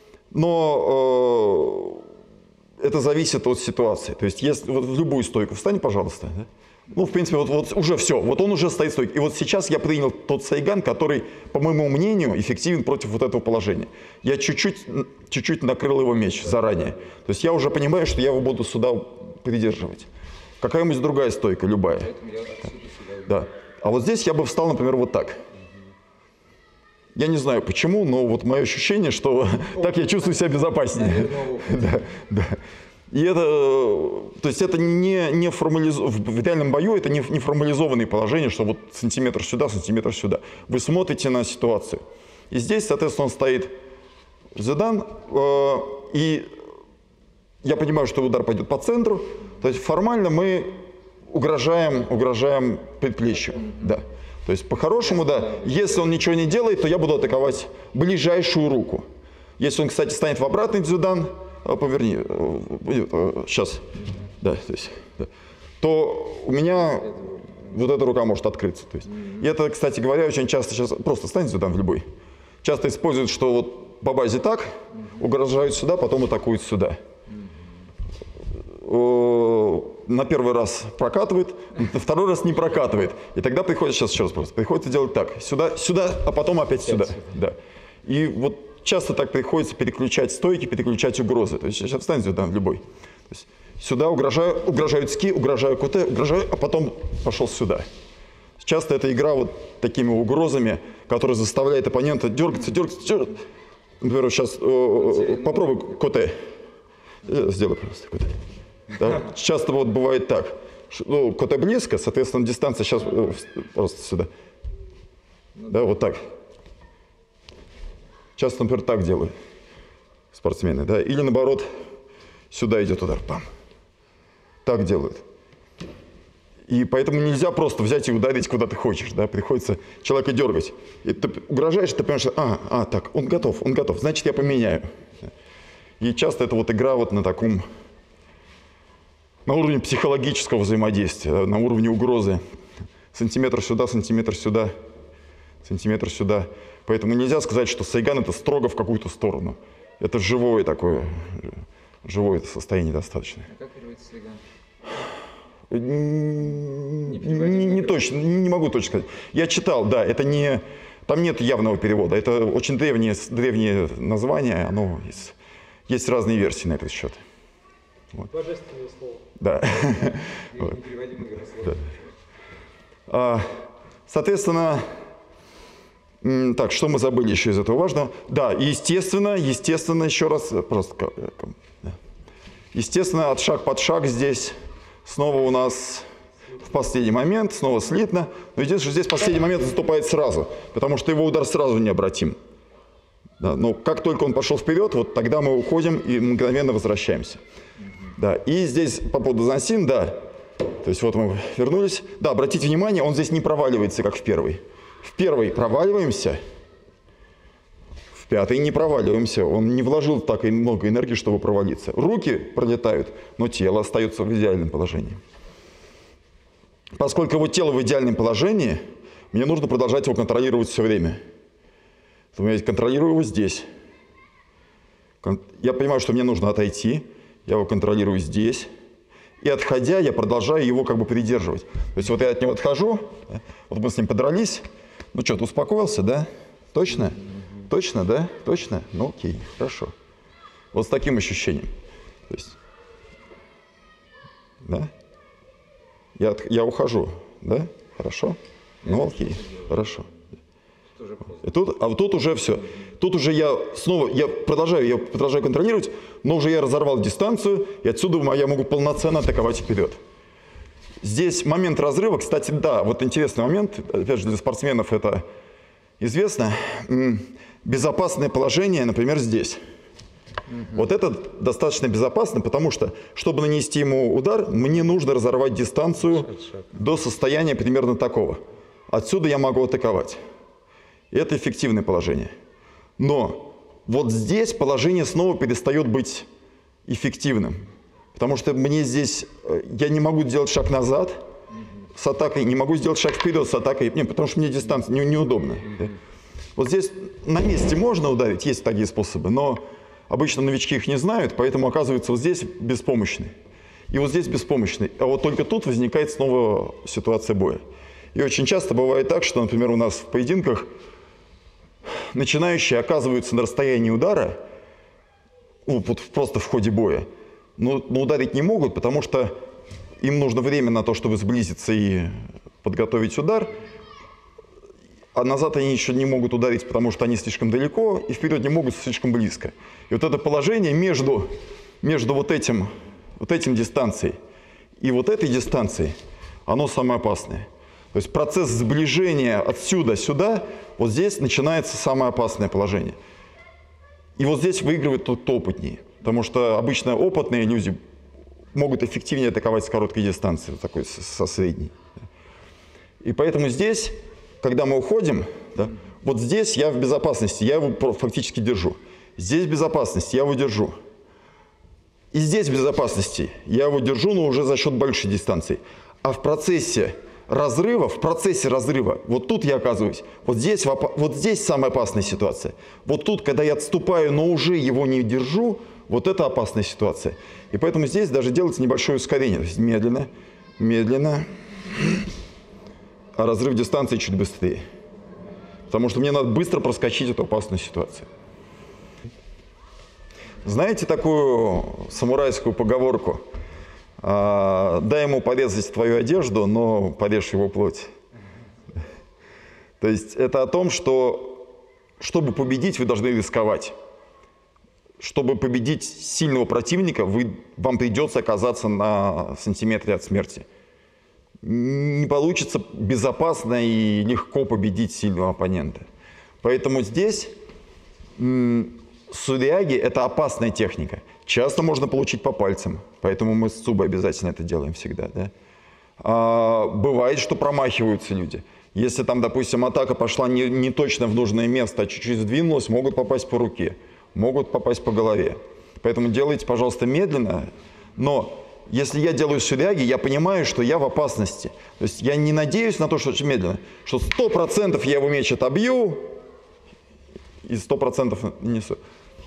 Но это зависит от ситуации. То есть, если вот в любую стойку встань, пожалуйста. Да? Ну, в принципе, вот уже все. Вот он уже стоит стойкой. И вот сейчас я принял тот Сайган, который, по моему мнению, эффективен против вот этого положения. Я чуть-чуть накрыл его меч заранее. То есть я уже понимаю, что я его буду сюда придерживать. Какая-нибудь другая стойка, любая. Да. А вот здесь я бы встал, например, вот так. Я не знаю почему, но вот мое ощущение, что так я чувствую себя безопаснее. Да. И это, то есть это не в реальном бою это не формализованные положения, что вот сантиметр сюда, сантиметр сюда. Вы смотрите на ситуацию. И здесь, соответственно, он стоит Зидан, и я понимаю, что удар пойдет по центру. То есть формально мы угрожаем предплечью. Да. То есть по-хорошему, да, если он ничего не делает, то я буду атаковать ближайшую руку. Если он, кстати, станет в обратный дзюдан, поверни, сейчас, да, то есть, да, то у меня вот эта рука может открыться. То есть. И это, кстати говоря, очень часто сейчас, просто стань дзюдан в любой, часто используют, что вот по базе так, угрожают сюда, потом атакуют сюда. На первый раз прокатывает, на второй раз не прокатывает. И тогда приходится, сейчас еще раз просто, приходится делать так, сюда, а потом опять сюда. Да. И вот часто так приходится переключать стойки, переключать угрозы. То есть сейчас встань сюда, в любой. То есть сюда угрожают ски, угрожаю КТ, а потом пошел сюда. Часто это игра вот такими угрозами, которая заставляет оппонента дергаться. Например, сейчас попробуй КТ. Сделай просто КТ. Да? Часто вот бывает так. Ну, КТ близко, соответственно, дистанция сейчас просто сюда. Да, вот так. Часто, например, так делают спортсмены. Да? Или наоборот, сюда идет удар. Пам. Так делают. И поэтому нельзя просто взять и ударить куда ты хочешь. Да? Приходится человека дергать. И ты угрожаешь, ты понимаешь, что так, он готов, значит, я поменяю. И часто это вот игра вот на таком на уровне психологического взаимодействия, на уровне угрозы. Сантиметр сюда, сантиметр сюда, сантиметр сюда. Поэтому нельзя сказать, что сайган это строго в какую-то сторону. Это живое такое, живое состояние достаточно. А как переводится сайган? Не точно, не могу точно сказать. Я читал, да, это не, там нет явного перевода. Это очень древнее название, оно есть разные версии на этот счет. Вот. Божественное слово. Да. Непереводимый горослов. Да. Соответственно, так, что мы забыли еще из этого важного? Да, естественно, еще раз, просто, да. Естественно, от шаг под шаг здесь снова у нас в последний момент, снова слитно. Но единственное, что здесь последний момент наступает сразу, потому что его удар сразу необратим. Да, но как только он пошел вперед, вот тогда мы уходим и мгновенно возвращаемся. Да, и здесь по поводу заносин, да, то есть вот мы вернулись. Да, обратите внимание, он здесь не проваливается, как в первый. В первый проваливаемся, в пятый не проваливаемся. Он не вложил так много энергии, чтобы провалиться. Руки пролетают, но тело остается в идеальном положении. Поскольку его тело в идеальном положении, мне нужно продолжать его контролировать все время. Я контролирую его здесь. Я понимаю, что мне нужно отойти. Я его контролирую здесь. И отходя, я продолжаю его как бы придерживать. То есть вот я от него отхожу. Да? Вот мы с ним подрались. Ну что, ты успокоился, да? Точно? Точно, да? Точно? Ну окей, хорошо. Вот с таким ощущением. То есть, да? Я ухожу, да? Хорошо? Ну окей, хорошо. И тут, а вот тут уже все. Тут уже я продолжаю контролировать, но уже я разорвал дистанцию, и отсюда я могу полноценно атаковать вперед. Здесь момент разрыва, кстати, да, вот интересный момент, опять же, для спортсменов это известно. Безопасное положение, например, здесь. Вот это достаточно безопасно, потому что, чтобы нанести ему удар, мне нужно разорвать дистанцию до состояния примерно такого. Отсюда я могу атаковать. И это эффективное положение. Но вот здесь положение снова перестает быть эффективным. Потому что мне здесь, я не могу сделать шаг назад с атакой, не могу сделать шаг вперед с атакой, потому что мне дистанция неудобно. Да? Вот здесь на месте можно ударить, есть такие способы, но обычно новички их не знают, поэтому оказывается вот здесь беспомощный. И вот здесь беспомощный. А вот только тут возникает снова ситуация боя. И очень часто бывает так, что, например, у нас в поединках начинающие оказываются на расстоянии удара, ну, вот просто в ходе боя, но ударить не могут, потому что им нужно время на то, чтобы сблизиться и подготовить удар, а назад они еще не могут ударить, потому что они слишком далеко, и вперед не могут слишком близко. И вот это положение между вот этим дистанцией и вот этой дистанцией, оно самое опасное. То есть процесс сближения отсюда сюда, вот здесь начинается самое опасное положение. И вот здесь выигрывает тот, кто опытнее. Потому что обычно опытные люди могут эффективнее атаковать с короткой дистанции, вот такой со средней. И поэтому здесь, когда мы уходим, да, вот здесь я в безопасности, я его фактически держу. Здесь в безопасности, я его держу. И здесь в безопасности, я его держу, но уже за счет большей дистанции. А в процессе разрыва, вот тут я оказываюсь, вот здесь самая опасная ситуация. Вот тут, когда я отступаю, но уже его не держу, вот это опасная ситуация. И поэтому здесь даже делается небольшое ускорение. То есть медленно, медленно, а разрыв дистанции чуть быстрее. Потому что мне надо быстро проскочить эту опасную ситуацию. Знаете такую самурайскую поговорку? Дай ему порезать твою одежду, но порежь его плоть. То есть это о том, что чтобы победить, вы должны рисковать. Чтобы победить сильного противника, вам придется оказаться на сантиметре от смерти. Не получится безопасно и легко победить сильного оппонента. Поэтому здесь суряги – это опасная техника. Часто можно получить по пальцам, поэтому мы с Цубой обязательно это делаем всегда. Да? Бывает, что промахиваются люди. Если там, допустим, атака пошла не точно в нужное место, а чуть-чуть сдвинулась, могут попасть по руке, могут попасть по голове. Поэтому делайте, пожалуйста, медленно, но если я делаю сюряги, я понимаю, что я в опасности. То есть я не надеюсь на то, что очень медленно, что 100% я его меч отобью и 100% несу.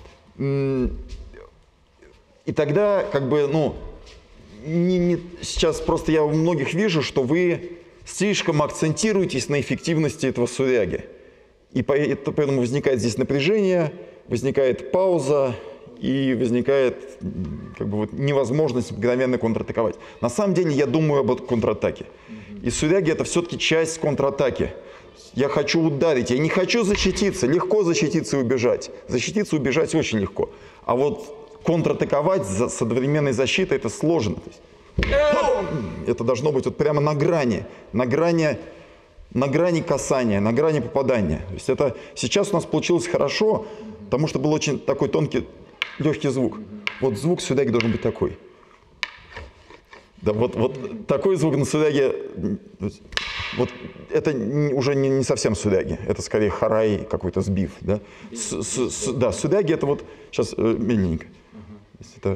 И тогда, как бы, ну, сейчас просто я у многих вижу, что вы слишком акцентируетесь на эффективности этого сюряги. И поэтому возникает здесь напряжение, возникает пауза, и возникает как бы, вот, невозможность мгновенно контратаковать. На самом деле я думаю об контратаке. И сюряги — это все-таки часть контратаки. Я хочу ударить, я не хочу защититься. Легко защититься и убежать. Защититься и убежать очень легко. А вот контратаковать с одновременной защитой — это сложно. Это должно быть вот прямо на грани касания, на грани попадания. То есть это сейчас у нас получилось хорошо, потому что был очень такой тонкий, легкий звук. Вот звук сюряги должен быть такой. Да, вот такой звук на сюряге, вот это уже не совсем сюряги, это скорее харай, какой-то сбив. Да, да, сюряги — это вот, сейчас медленненько. Это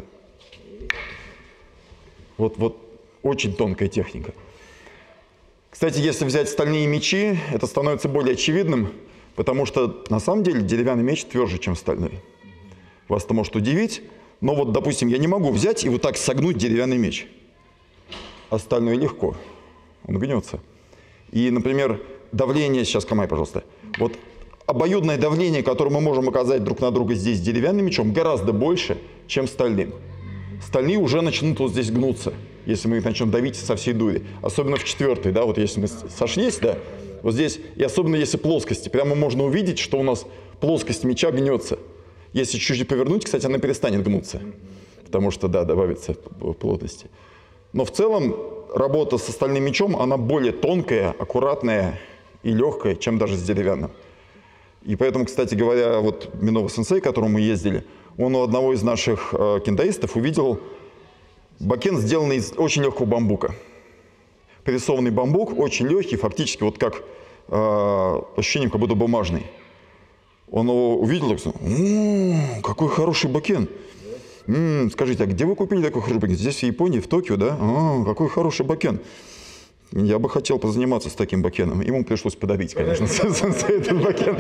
вот очень тонкая техника. Кстати, если взять стальные мечи, это становится более очевидным, потому что на самом деле деревянный меч тверже, чем стальной. Вас это может удивить, но вот, допустим, я не могу взять и вот так согнуть деревянный меч. А стальной легко, он гнется. И, например, давление, сейчас Камай, пожалуйста, вот обоюдное давление, которое мы можем оказать друг на друга здесь деревянным мечом, гораздо больше, чем стальным. Стальные уже начнут вот здесь гнуться, если мы их начнем давить со всей дури. Особенно в четвертой, да, вот если мы сошлись, да, вот здесь, и особенно если плоскости, прямо можно увидеть, что у нас плоскость меча гнется. Если чуть-чуть повернуть, кстати, она перестанет гнуться, потому что, да, добавится плотности. Но в целом работа со стальным мечом, она более тонкая, аккуратная и легкая, чем даже с деревянным. И поэтому, кстати говоря, вот Минова-сенсей, к которому мы ездили, он у одного из наших кендаистов увидел бакен, сделанный из очень легкого бамбука. Прессованный бамбук, очень легкий, фактически вот как ощущением, как будто бумажный. Он его увидел и сказал: какой хороший бакен. Скажите, а где вы купили такой хороший бакен? Здесь в Японии, в Токио, да? Какой хороший бакен. Я бы хотел позаниматься с таким бакеном. Ему пришлось подарить, конечно, сенсей этот бакен.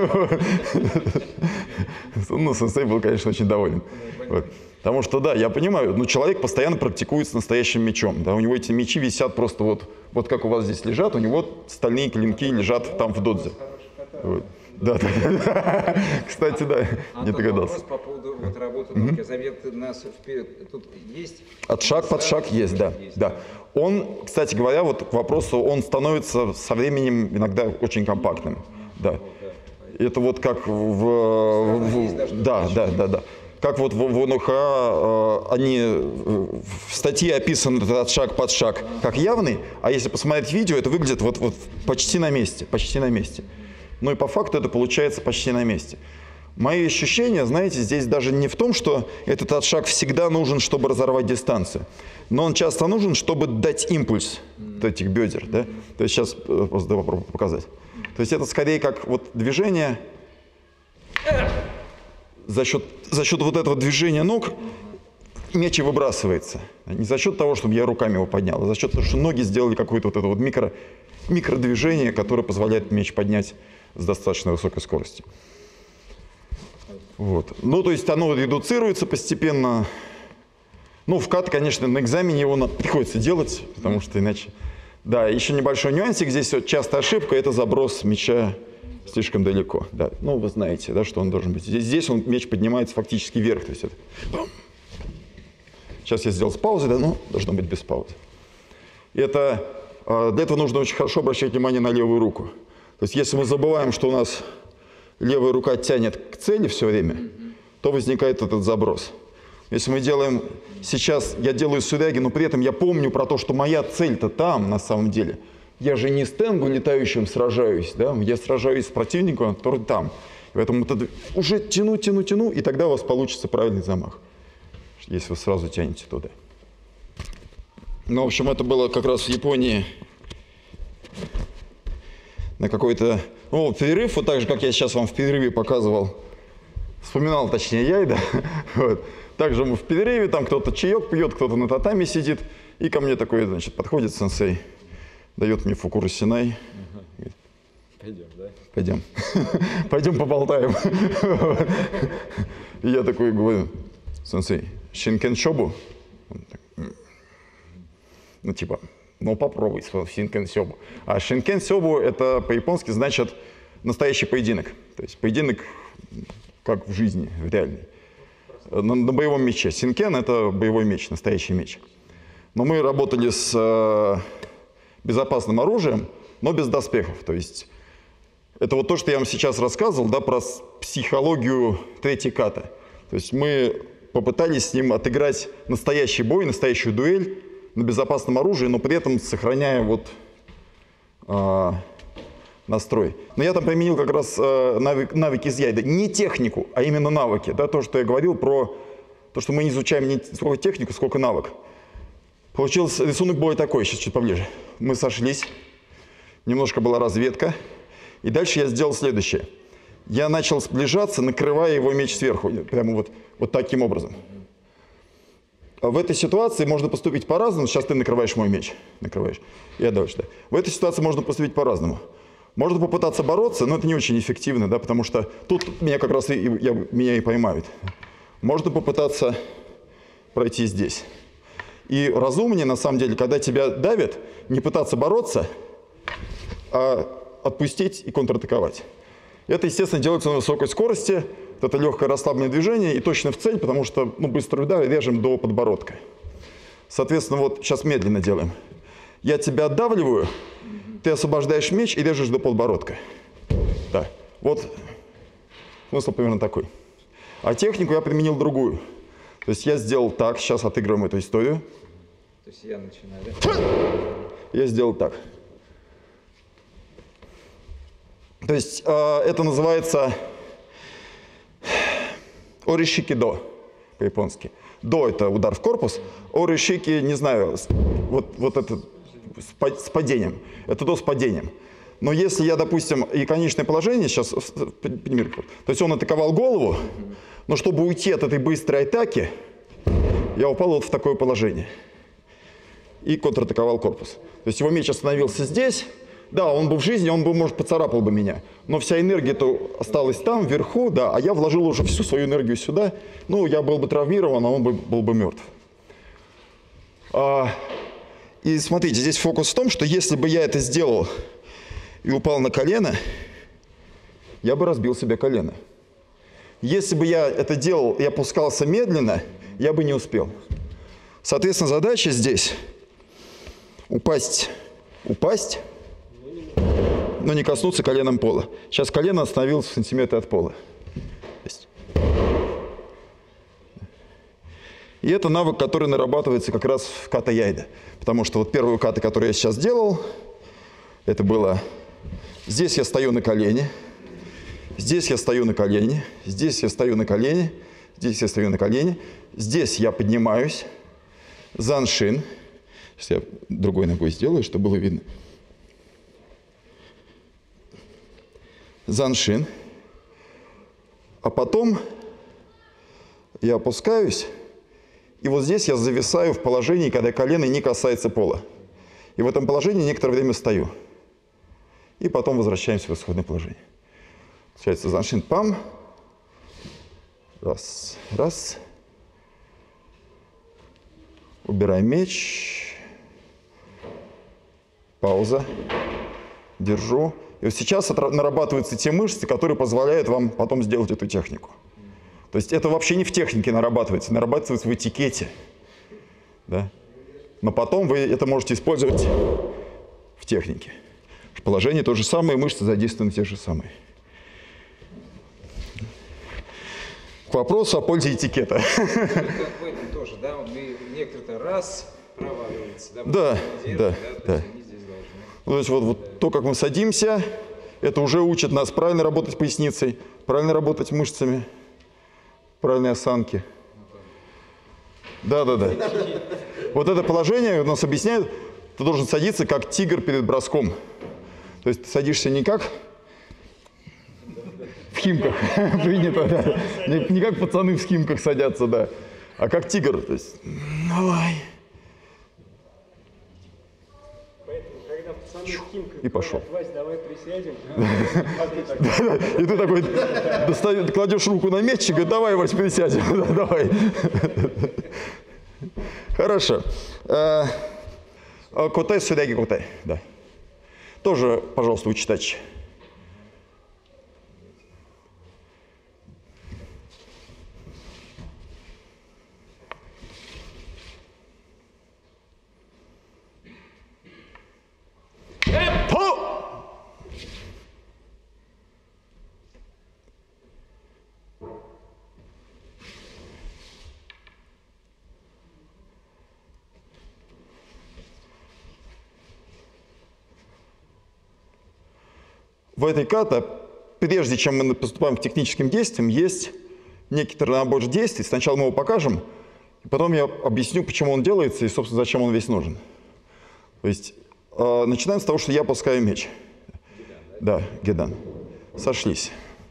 Ну, сенсей был, конечно, очень доволен. Вот. Потому что, да, я понимаю, но человек постоянно практикует с настоящим мечом. Да? У него эти мечи висят просто вот как у вас здесь лежат, у него стальные клинки лежат там в додзе. Вот. Да. Кстати, да, не догадался. Вопрос по поводу вот работы завет нас вперед. Тут есть? От шаг под шаг есть, да. Он, кстати говоря, вот к вопросу, он становится со временем иногда очень компактным. Да. Это вот как да. Как вот в ОНХ, они в статье описаны от шаг под шаг как явный, а если посмотреть видео, это выглядит вот почти на месте. Ну и по факту это получается почти на месте. Мои ощущения, знаете, здесь даже не в том, что этот отшаг всегда нужен, чтобы разорвать дистанцию, но он часто нужен, чтобы дать импульс от этих бедер. Да? То есть сейчас просто попробую показать. То есть это скорее как вот движение, за счет вот этого движения ног меч и выбрасывается. Не за счет того, чтобы я руками его поднял, а за счет того, что ноги сделали какое-то вот это вот микродвижение, которое позволяет меч поднять с достаточно высокой скоростью. Вот. Ну, то есть оно редуцируется постепенно. Ну, вкат, конечно, на экзамене его приходится делать, потому что иначе... Да, еще небольшой нюансик. Здесь вот частая ошибка – это заброс мяча слишком далеко. Да. Ну, вы знаете, да, что он должен быть. Здесь мяч поднимается фактически вверх. То есть это... Сейчас я сделал с паузой, да, но должно быть без паузы. Для этого нужно очень хорошо обращать внимание на левую руку. То есть если мы забываем, что у нас левая рука тянет к цели все время, то возникает этот заброс. Если мы делаем... Сейчас я делаю сюряги, но при этом я помню про то, что моя цель-то там на самом деле. Я же не с тенгу летающим сражаюсь, да? Я сражаюсь с противником, который там. Поэтому уже тяну, и тогда у вас получится правильный замах, если вы сразу тянете туда. Ну, в общем, это было как раз в Японии на какой-то перерыв, вот так же, как я сейчас вам в перерыве показывал, вспоминал, точнее, я, да, вот. Также в перерыве там кто-то чаек пьет, кто-то на татами сидит. И ко мне такой, значит, подходит сенсей, дает мне фукуру синай. Пойдем, да? Пойдем. Пойдем поболтаем. И я такой говорю, сенсей, шинкен шобу? Ну, типа, ну попробуй шинкен сёбу. А шинкен сёбу это по-японски значит настоящий поединок. То есть поединок как в жизни, в реальной. На боевом мече. Синкен это боевой меч, настоящий меч. Но мы работали с безопасным оружием, но без доспехов. То есть это вот то, что я вам сейчас рассказывал, да, про психологию третьей ката. То есть мы попытались с ним отыграть настоящий бой, настоящую дуэль на безопасном оружии, но при этом сохраняя вот настрой. Но я там применил как раз навыки из яйда. Не технику, а именно навыки. Да, то, что я говорил про то, что мы не изучаем не сколько технику, сколько навык. Получился рисунок боя такой, сейчас чуть поближе. Мы сошлись, немножко была разведка. И дальше я сделал следующее. Я начал сближаться, накрывая его меч сверху. Прямо вот таким образом. В этой ситуации можно поступить по-разному. Сейчас ты накрываешь мой меч. Накрываешь. Я дальше. Да. В этой ситуации можно поступить по-разному. Можно попытаться бороться, но это не очень эффективно, да, потому что тут меня как раз меня и поймают. Можно попытаться пройти здесь. И разумнее, на самом деле, когда тебя давят, не пытаться бороться, а отпустить и контратаковать. Это, естественно, делается на высокой скорости. Это легкое расслабленное движение и точно в цель, потому что быстрый удар режем до подбородка. Соответственно, вот сейчас медленно делаем. Я тебя отдавливаю, ты освобождаешь меч и режешь до подбородка. Да. Вот смысл примерно такой. А технику я применил другую. То есть я сделал так, сейчас отыгрываем эту историю. То есть я начинаю, да? Я сделал так. То есть это называется оришики-до по-японски. До – это удар в корпус, оришики, не знаю, вот это с падением. Это до с падением. Но если я, допустим, и конечное положение, сейчас, то есть он атаковал голову, но чтобы уйти от этой быстрой атаки, я упал вот в такое положение. И контратаковал корпус. То есть его меч остановился здесь. Да, он был в жизни, он бы, может, поцарапал бы меня. Но вся энергия-то осталась там, вверху, да, а я вложил уже всю свою энергию сюда. Ну, я был бы травмирован, а он был бы мертв. И смотрите, здесь фокус в том, что если бы я это сделал и упал на колено, я бы разбил себе колено. Если бы я это делал и опускался медленно, я бы не успел. Соответственно, задача здесь упасть, но не коснуться коленом пола. Сейчас колено остановилось в сантиметре от пола. И это навык, который нарабатывается как раз в ката-яйда. Потому что вот первую ката, которую я сейчас делал, это было... Здесь я стою на колене, здесь я стою на колене, здесь я стою на колене, здесь я стою на колене, здесь я поднимаюсь, заншин. Сейчас я другой ногой сделаю, чтобы было видно. Заншин. А потом я опускаюсь, и вот здесь я зависаю в положении, когда колено не касается пола. И в этом положении некоторое время стою. И потом возвращаемся в исходное положение. Получается заншин, пам. Раз, раз. Убираем меч. Пауза. Держу. И вот сейчас нарабатываются те мышцы, которые позволяют вам потом сделать эту технику. То есть это вообще не в технике нарабатывается в этикете. Да? Но потом вы это можете использовать в технике. Положение то же самое, мышцы задействованы те же самые. К вопросу о пользе этикета. Как в этом тоже, да? Некоторые раз проваливаются, да? Да. То есть вот то, как мы садимся, это уже учит нас правильно работать поясницей, правильно работать мышцами, правильные осанки. Да. Вот это положение нас объясняет, ты должен садиться как тигр перед броском. То есть ты садишься не как в химках, принято, да. Не как пацаны в химках садятся, да. А как тигр, то есть, давай. Поэтому, когда пацаны с Тимкой И пошел. говорят, Вась, давай присядем. И ты такой кладешь руку на меч и говоришь, давай, Вась, присядем, давай. Хорошо. Коте, сюдяги, коте, да. Тоже, пожалуйста, учитайте. В этой ката, прежде чем мы приступаем к техническим действиям, есть некоторый набор действий. Сначала мы его покажем, и потом я объясню, почему он делается и, собственно, зачем он весь нужен. То есть начинаем с того, что я опускаю меч. Да, гедан. Сошлись.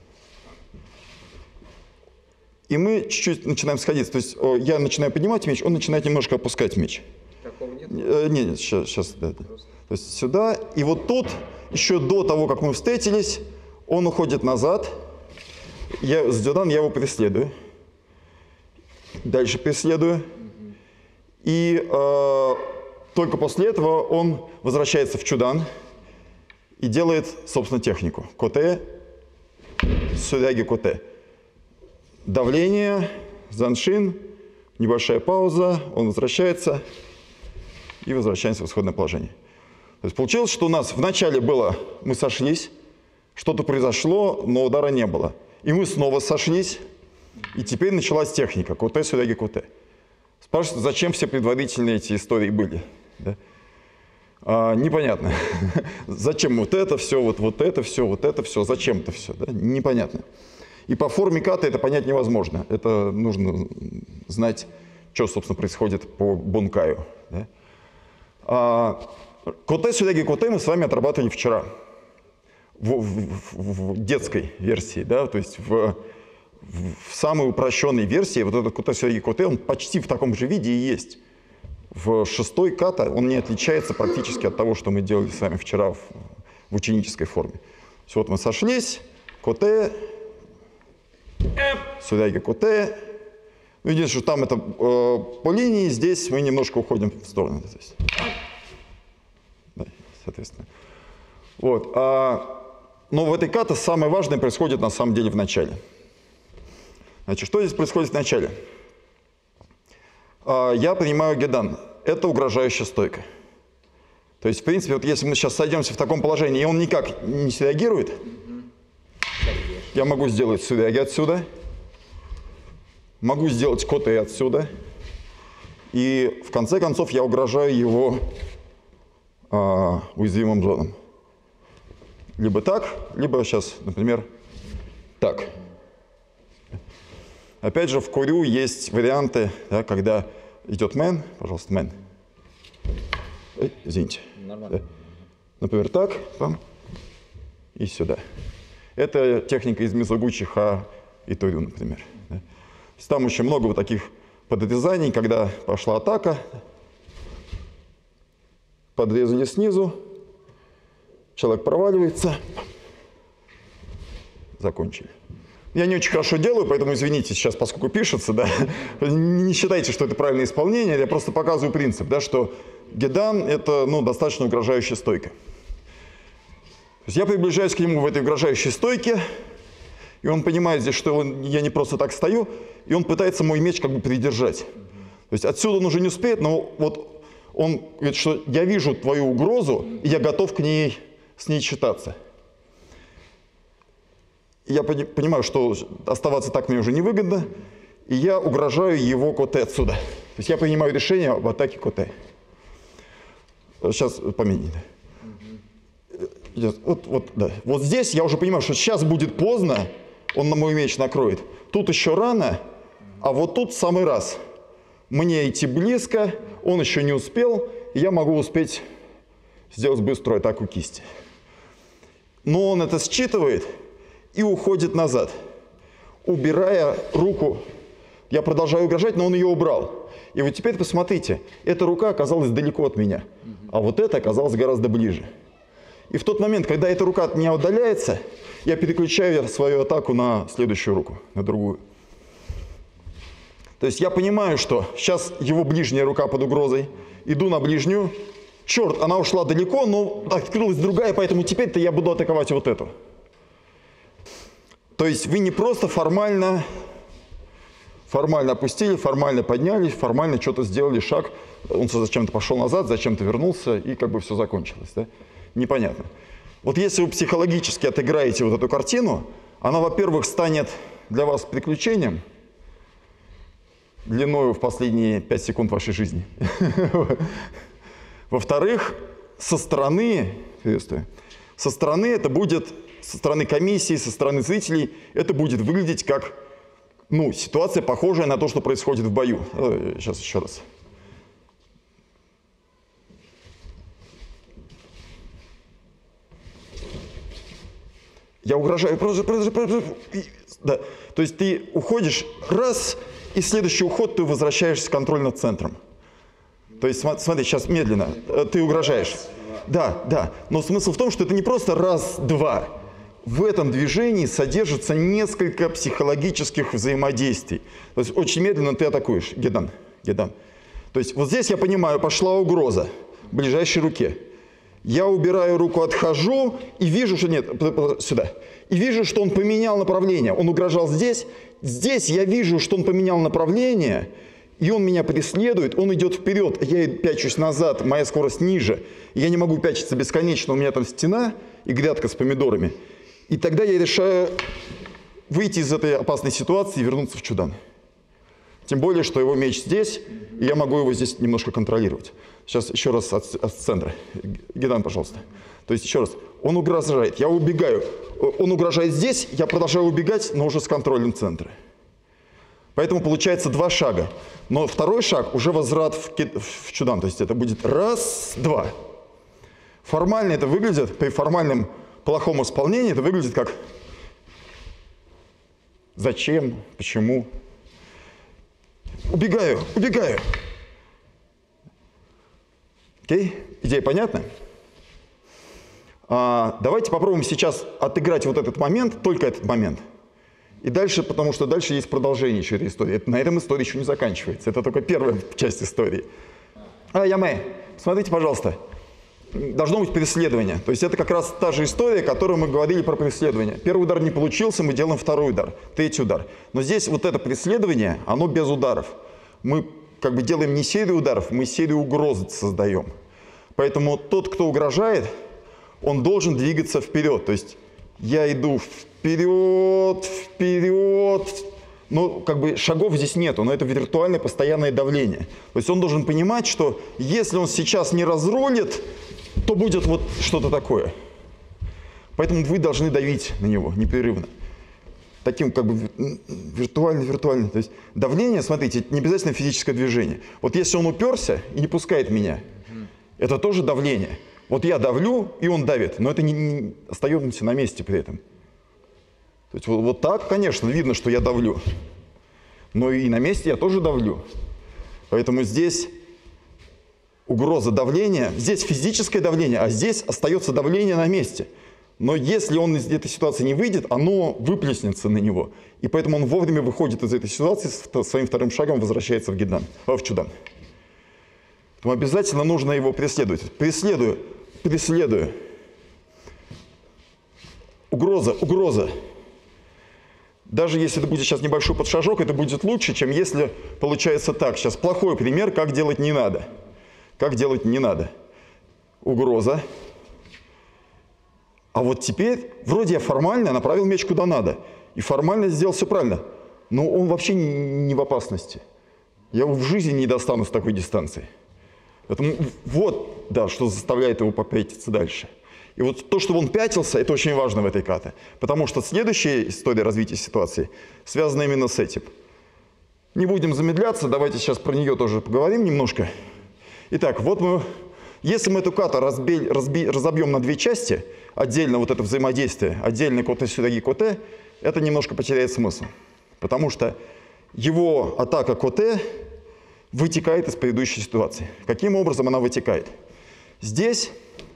И мы чуть-чуть начинаем сходиться. То есть я начинаю поднимать меч, он начинает немножко опускать меч. Такого нет? Нет, сейчас. Да. То есть сюда. И вот тут, еще до того, как мы встретились, он уходит назад. С гедан я его преследую. Дальше преследую. И только после этого он возвращается в чудан и делает, собственно, технику. Коте, сюдяги коте. Давление, заншин, небольшая пауза, он возвращается и возвращаемся в исходное положение. То есть получилось, что у нас вначале было, мы сошлись, что-то произошло, но удара не было. И мы снова сошлись, и теперь началась техника. Коте, сюдяги, коте. Спрашивают, зачем все предварительные эти истории были? Да? Непонятно. Зачем вот это все, вот это все, зачем это все? Да? Непонятно. И по форме ката это понять невозможно. Это нужно знать, что, собственно, происходит по бункаю. Да? Коте, сюдяги, коте мы с вами отрабатывали вчера. В детской версии, да? То есть в самой упрощенной версии вот этот коте, сюдяги, коте, он почти в таком же виде и есть. В шестой ката он не отличается практически от того, что мы делали с вами вчера в ученической форме. Все, вот мы сошлись, коте, сюдяги, коте. Ну, единственное, что там это по линии, здесь мы немножко уходим в сторону. То есть, да, соответственно. Вот. Но в этой кате самое важное происходит на самом деле в начале. Значит, что здесь происходит в начале? Я принимаю гедан. Это угрожающая стойка. То есть, в принципе, вот если мы сейчас сойдемся в таком положении, и он никак не среагирует, я могу сделать сюдяги отсюда, могу сделать коте отсюда, и в конце концов я угрожаю его уязвимым зонам. Либо так, либо сейчас, например, так. Опять же, в курю есть варианты, да, когда идет мэн, пожалуйста, мэн. Извините. Нормально. Да. Например, так, там, и сюда. Это техника из Мизогучи, Ха и Торю, например. Да. Там очень много вот таких подрезаний, когда пошла атака, подрезали снизу, человек проваливается, закончили. Я не очень хорошо делаю, поэтому извините сейчас, поскольку пишется, да, не считайте, что это правильное исполнение, я просто показываю принцип, да, что гедан – это достаточно угрожающая стойка. То есть я приближаюсь к нему в этой угрожающей стойке, и он понимает здесь, что я не просто так стою, и он пытается мой меч как бы придержать. То есть отсюда он уже не успеет, но вот он говорит, что я вижу твою угрозу, и я готов с ней считаться. Я понимаю, что оставаться так мне уже невыгодно, и я угрожаю его коте отсюда. То есть я принимаю решение об атаке коте. Сейчас поменяй. Да. Вот здесь я уже понимаю, что сейчас будет поздно, он на мой меч накроет. Тут еще рано, а вот тут в самый раз. Мне идти близко, он еще не успел, и я могу успеть сделать быструю атаку кисти. Но он это считывает и уходит назад, убирая руку Я продолжаю угрожать, но он ее убрал. И вот теперь посмотрите, эта рука оказалась далеко от меня, а вот эта оказалась гораздо ближе. И в тот момент, когда эта рука от меня удаляется, я переключаю свою атаку на следующую руку, на другую. То есть я понимаю, что сейчас его ближняя рука под угрозой, иду на ближнюю, черт, она ушла далеко, но открылась другая, поэтому теперь-то я буду атаковать вот эту. То есть вы не просто формально опустили, формально поднялись, формально что-то сделали, шаг, он зачем-то пошел назад, зачем-то вернулся, и как бы все закончилось. Да? Непонятно. Вот если вы психологически отыграете вот эту картину, она, во-первых, станет для вас приключением, длиною в последние 5 секунд вашей жизни. Во-вторых, со стороны это будет, со стороны комиссии, со стороны зрителей, это будет выглядеть как, ну, ситуация, похожая на то, что происходит в бою. Сейчас еще раз. Я угрожаю, да. То есть ты уходишь раз, и следующий уход ты возвращаешься к контроль над центром. То есть смотри, сейчас медленно, ты угрожаешь. Да, да. Но смысл в том, что это не просто раз-два. В этом движении содержится несколько психологических взаимодействий. То есть очень медленно ты атакуешь. Гедан. То есть вот здесь я понимаю, пошла угроза в ближайшей руке. Я убираю руку, отхожу и вижу, что нет, сюда. И вижу, что он поменял направление. Он угрожал здесь. Здесь я вижу, что он поменял направление, и он меня преследует. Он идет вперед, я пячусь назад, моя скорость ниже. Я не могу пячиться бесконечно, у меня там стена и грядка с помидорами. И тогда я решаю выйти из этой опасной ситуации и вернуться в чудан. Тем более, что его меч здесь, и я могу его здесь немножко контролировать. Сейчас еще раз от центра. Гедан, пожалуйста. То есть еще раз. Он угрожает, я убегаю. Он угрожает здесь, я продолжаю убегать, но уже с контролем центра. Поэтому получается 2 шага. Но второй шаг уже возврат в чудан. То есть это будет раз, два. Формально это выглядит, при формальном плохом исполнении это выглядит как зачем, почему. Убегаю. Окей? Идея понятна? Давайте попробуем сейчас отыграть вот этот момент, только этот момент. И дальше, потому что дальше есть продолжение еще этой истории. На этом история еще не заканчивается. Это только первая часть истории. Ямэ, смотрите, пожалуйста. Должно быть преследование. То есть это как раз та же история, о которой мы говорили про преследование. Первый удар не получился, мы делаем второй удар, третий удар. Но здесь вот это преследование, оно без ударов. Мы как бы делаем не серию ударов, мы серию угроз создаем. Поэтому тот, кто угрожает, он должен двигаться вперед. То есть я иду вперед. Но как бы шагов здесь нету, но это виртуальное постоянное давление. То есть он должен понимать, что если он сейчас не разрулит, то будет вот что-то такое. Поэтому вы должны давить на него непрерывно. Таким как бы виртуально. То есть давление, смотрите, это не обязательно физическое движение. Вот если он уперся и не пускает меня, это тоже давление. Вот я давлю, и он давит, но это не остаемся на месте при этом. То есть вот так, конечно, видно, что я давлю. Но и на месте я тоже давлю. Поэтому здесь угроза давления, здесь физическое давление, а здесь остается давление на месте. Но если он из этой ситуации не выйдет, оно выплеснется на него. И поэтому он вовремя выходит из этой ситуации, своим вторым шагом возвращается в чудан. Поэтому обязательно нужно его преследовать. Преследую. Угроза. Даже если это будет сейчас небольшой подшажок, это будет лучше, чем если получается так. Сейчас плохой пример, как делать не надо. Угроза. А вот теперь вроде я формально направил меч куда надо. И формально сделал все правильно. Но он вообще не в опасности. Я его в жизни не достану с такой дистанции. Поэтому вот, да, что заставляет его попятиться дальше. И вот то, что он пятился, это очень важно в этой кате. Потому что следующая история развития ситуации связана именно с этим. Не будем замедляться, давайте сейчас про нее тоже поговорим немножко. Итак, вот если мы эту кату разобьем на 2 части, отдельно вот это взаимодействие, отдельно коте сюдаги коте, это немножко потеряет смысл. Потому что его атака КТ вытекает из предыдущей ситуации. Каким образом она вытекает? Здесь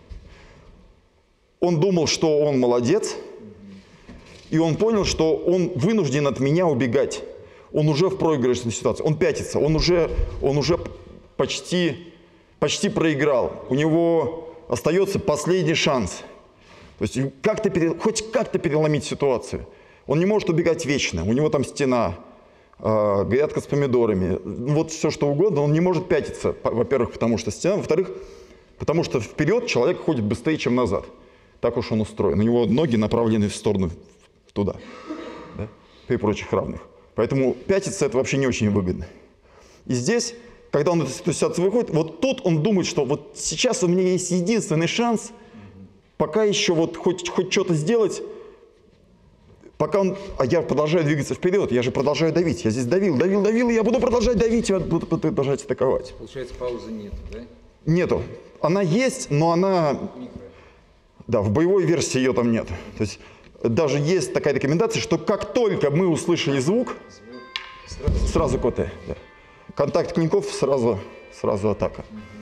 он думал, что он молодец, и он понял, что он вынужден от меня убегать. Он уже в проигрышной ситуации, он пятится, он уже почти проиграл. У него остается последний шанс. То есть хоть как-то переломить ситуацию. Он не может убегать вечно, у него там стена, грядка с помидорами, вот все что угодно, он не может пятиться, во-первых, потому что стена, во-вторых, потому что вперед человек ходит быстрее, чем назад. Так уж он устроен. У него ноги направлены в сторону туда, да? При прочих равных. Поэтому пятиться это вообще не очень выгодно. И здесь, когда он из этой ситуации выходит, вот тут он думает, что вот сейчас у меня есть единственный шанс, пока еще вот хоть что-то сделать, пока он, а я продолжаю двигаться вперед, я же продолжаю давить. Я здесь давил, и я буду продолжать давить, я буду продолжать атаковать. Получается, паузы нет, да? Нету. Она есть, но она... Да, в боевой версии ее там нет. То есть даже есть такая рекомендация, что как только мы услышали звук, сразу КТ. Да. Контакт клинков, сразу атака.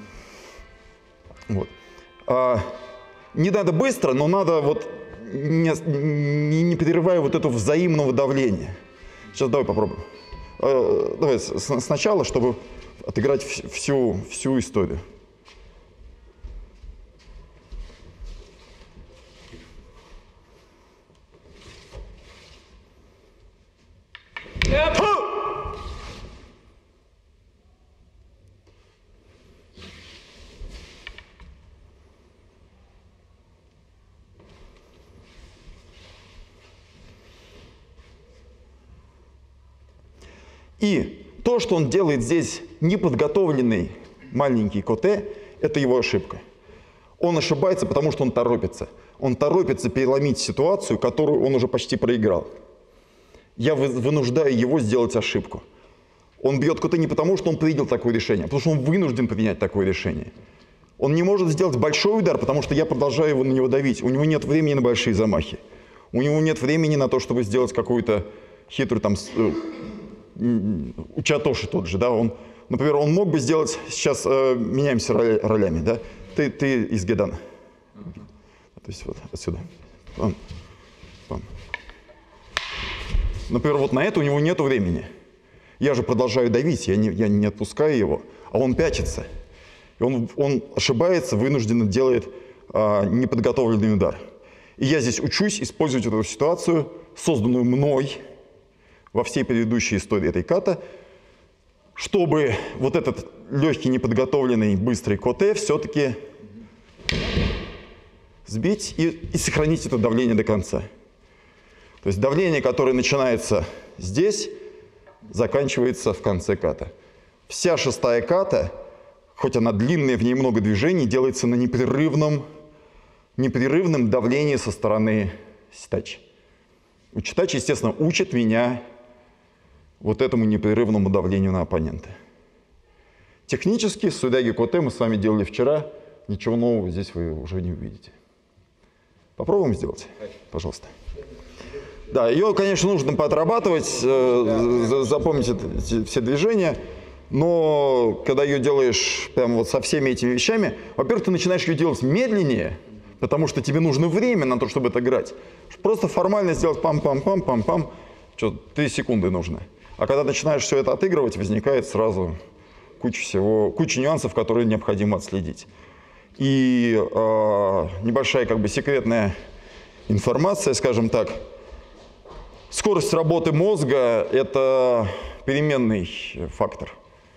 Вот. Не надо быстро, но надо вот не перерывая вот это взаимного давления. Сейчас давай попробуем. Давай сначала, чтобы отыграть всю историю. И то, что он делает здесь неподготовленный маленький КТ, это его ошибка. Он ошибается, потому что он торопится. Он торопится переломить ситуацию, которую он уже почти проиграл. Я вынуждаю его сделать ошибку. Он бьет КТ не потому, что он принял такое решение, а потому что он вынужден принять такое решение. Он не может сделать большой удар, потому что я продолжаю на него давить. У него нет времени на большие замахи. У него нет времени на то, чтобы сделать какую-то хитрую там... У Чатоши тот же, да, например, он мог бы сделать, сейчас меняемся ролями, да, ты из Гедана, то есть вот отсюда, пам. Например, вот на это у него нет времени, я же продолжаю давить, я не отпускаю его, а он пятится, и он ошибается, вынужденно делает неподготовленный удар. И я здесь учусь использовать эту ситуацию, созданную мной, во всей предыдущей истории этой ката, чтобы вот этот легкий, неподготовленный, быстрый КТ все-таки сбить и сохранить это давление до конца. То есть давление, которое начинается здесь, заканчивается в конце ката. Вся шестая ката, хоть она длинная, в ней много движений, делается на непрерывном давлении со стороны Читачи. Читачи, естественно, учит меня вот этому непрерывному давлению на оппонента. Технически Судяги КТ мы с вами делали вчера, ничего нового здесь вы уже не увидите. Попробуем сделать, пожалуйста. Да, ее, конечно, нужно поотрабатывать, запомнить все движения, но когда ее делаешь прямо вот со всеми этими вещами, во-первых, ты начинаешь ее делать медленнее, потому что тебе нужно время на то, чтобы это играть. Просто формально сделать пам-пам-пам-пам-пам, что 3 секунды нужно. А когда начинаешь все это отыгрывать, возникает сразу куча нюансов, которые необходимо отследить. И небольшая как бы секретная информация, скажем так. Скорость работы мозга – это переменный фактор.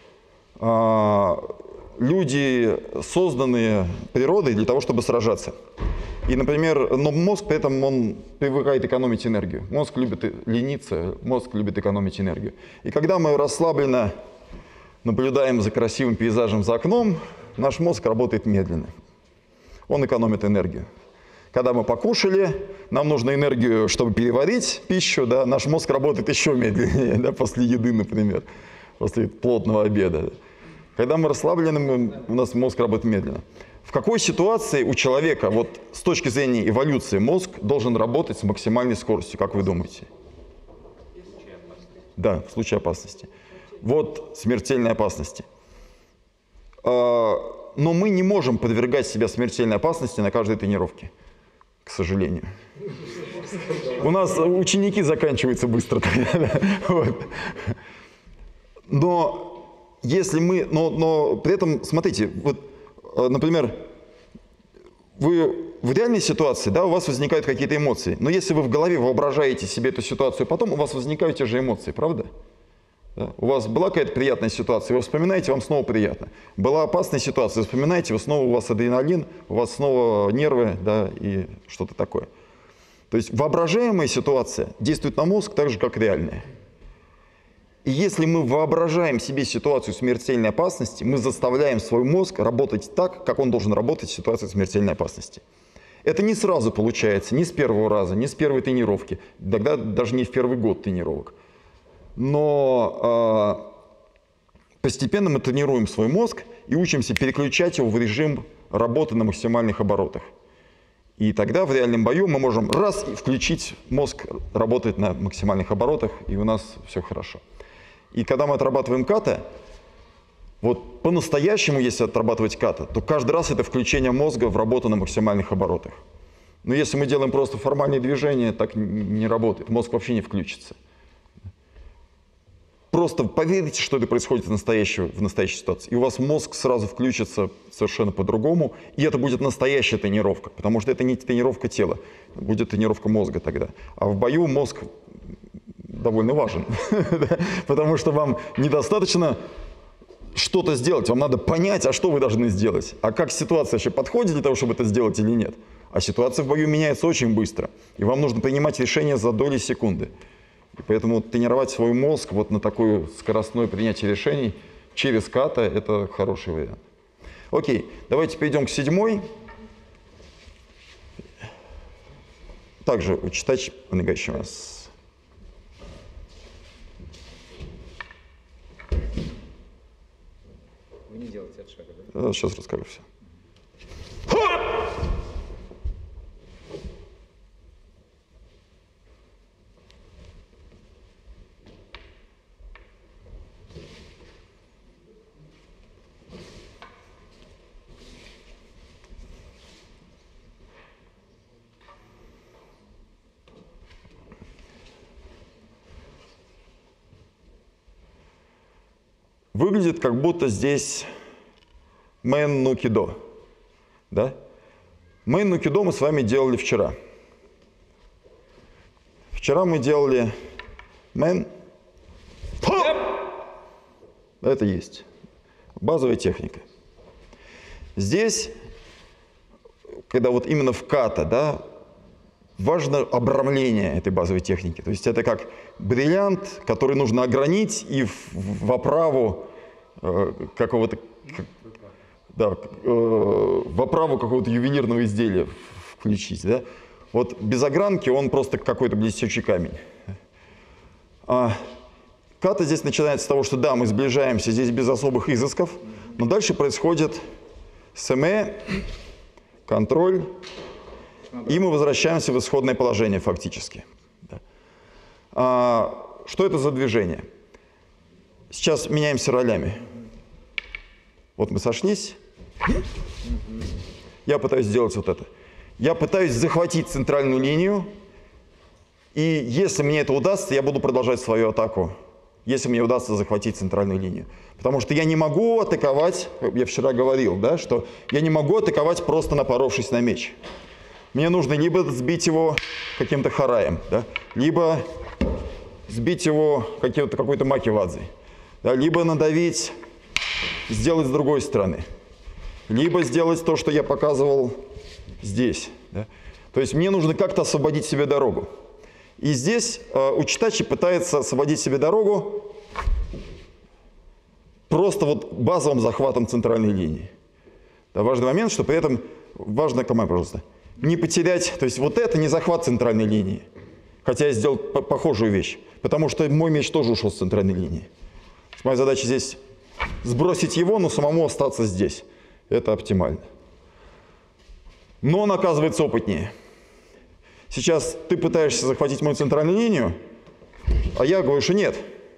Люди созданы природой для того, чтобы сражаться. И, например, но мозг при этом он привыкает экономить энергию. Мозг любит лениться, мозг любит экономить энергию. И когда мы расслабленно наблюдаем за красивым пейзажем за окном, наш мозг работает медленно. Он экономит энергию. Когда мы покушали, нам нужно энергию, чтобы переварить пищу, да, наш мозг работает еще медленнее, да, после еды, например, после плотного обеда. Когда мы расслаблены, у нас мозг работает медленно. В какой ситуации у человека, вот с точки зрения эволюции, мозг должен работать с максимальной скоростью, как вы думаете? Да, в случае опасности. Вот смертельной опасности. Но мы не можем подвергать себя смертельной опасности на каждой тренировке, к сожалению. У нас ученики заканчиваются быстро. Вот. Но если мы, но при этом, смотрите, вот, например, вы в реальной ситуации, да, у вас возникают какие-то эмоции, но если вы в голове воображаете себе эту ситуацию, потом у вас возникают те же эмоции, правда? Да? У вас была какая-то приятная ситуация, вы вспоминаете, вам снова приятно. Была опасная ситуация, вы вспоминаете, вы снова, у вас адреналин, у вас снова нервы, да, и что-то такое. То есть воображаемая ситуация действует на мозг так же, как реальная. И если мы воображаем себе ситуацию смертельной опасности, мы заставляем свой мозг работать так, как он должен работать в ситуации смертельной опасности. Это не сразу получается, не с первого раза, не с первой тренировки, тогда даже не в первый год тренировок. Но постепенно мы тренируем свой мозг и учимся переключать его в режим работы на максимальных оборотах. И тогда в реальном бою мы можем раз и включить, мозг работает на максимальных оборотах, и у нас все хорошо. И когда мы отрабатываем ката, вот по-настоящему, если отрабатывать ката, то каждый раз это включение мозга в работу на максимальных оборотах. Но если мы делаем просто формальные движения, так не работает, мозг вообще не включится. Просто поверьте, что это происходит в настоящей ситуации, и у вас мозг сразу включится совершенно по-другому, и это будет настоящая тренировка, потому что это не тренировка тела, будет тренировка мозга тогда. А в бою мозг довольно важен, потому что вам недостаточно что-то сделать, вам надо понять, а что вы должны сделать, а как ситуация вообще подходит для того, чтобы это сделать или нет. А ситуация в бою меняется очень быстро, и вам нужно принимать решения за доли секунды. И поэтому тренировать свой мозг вот на такое скоростное принятие решений через ката – это хороший вариант. Окей, давайте перейдем к 7-й. Также учитать по-настоящему. Вы не делаете от шага, да? Сейчас расскажу все. Выглядит, как будто здесь мэн ну кидо. Да? Мэн ну кидо мы с вами делали вчера. Вчера мы делали мэн. Это есть. Базовая техника. Здесь, когда вот именно в ката, да, важно обрамление этой базовой техники. То есть это как бриллиант, который нужно огранить и в оправу какого-то, да, в оправу какого-то ювелирного изделия включить. Да? Вот без огранки он просто какой-то блестящий камень. Ката здесь начинается с того, что да, мы сближаемся здесь без особых изысков, но дальше происходит сэмэ, контроль, и мы возвращаемся в исходное положение фактически. Что это за движение? Сейчас меняемся ролями. Вот мы сошлись. Я пытаюсь сделать вот это. Я пытаюсь захватить центральную линию, и если мне это удастся, я буду продолжать свою атаку. Если мне удастся захватить центральную линию. Потому что я не могу атаковать, я вчера говорил, да, что я не могу атаковать, просто напоровшись на меч. Мне нужно либо сбить его каким-то хараем, да, либо сбить его какой-то маки-вадзой, да, либо надавить, сделать с другой стороны, либо сделать то, что я показывал здесь. Да. То есть мне нужно как-то освободить себе дорогу. И здесь Учитачи пытается освободить себе дорогу просто вот базовым захватом центральной линии. Да, важный момент, что при этом, важно, пожалуйста, не потерять, то есть вот это не захват центральной линии, хотя я сделал похожую вещь, потому что мой меч тоже ушел с центральной линии. Моя задача здесь сбросить его, но самому остаться здесь. Это оптимально. Но он оказывается опытнее. Сейчас ты пытаешься захватить мою центральную линию, а я говорю, что нет,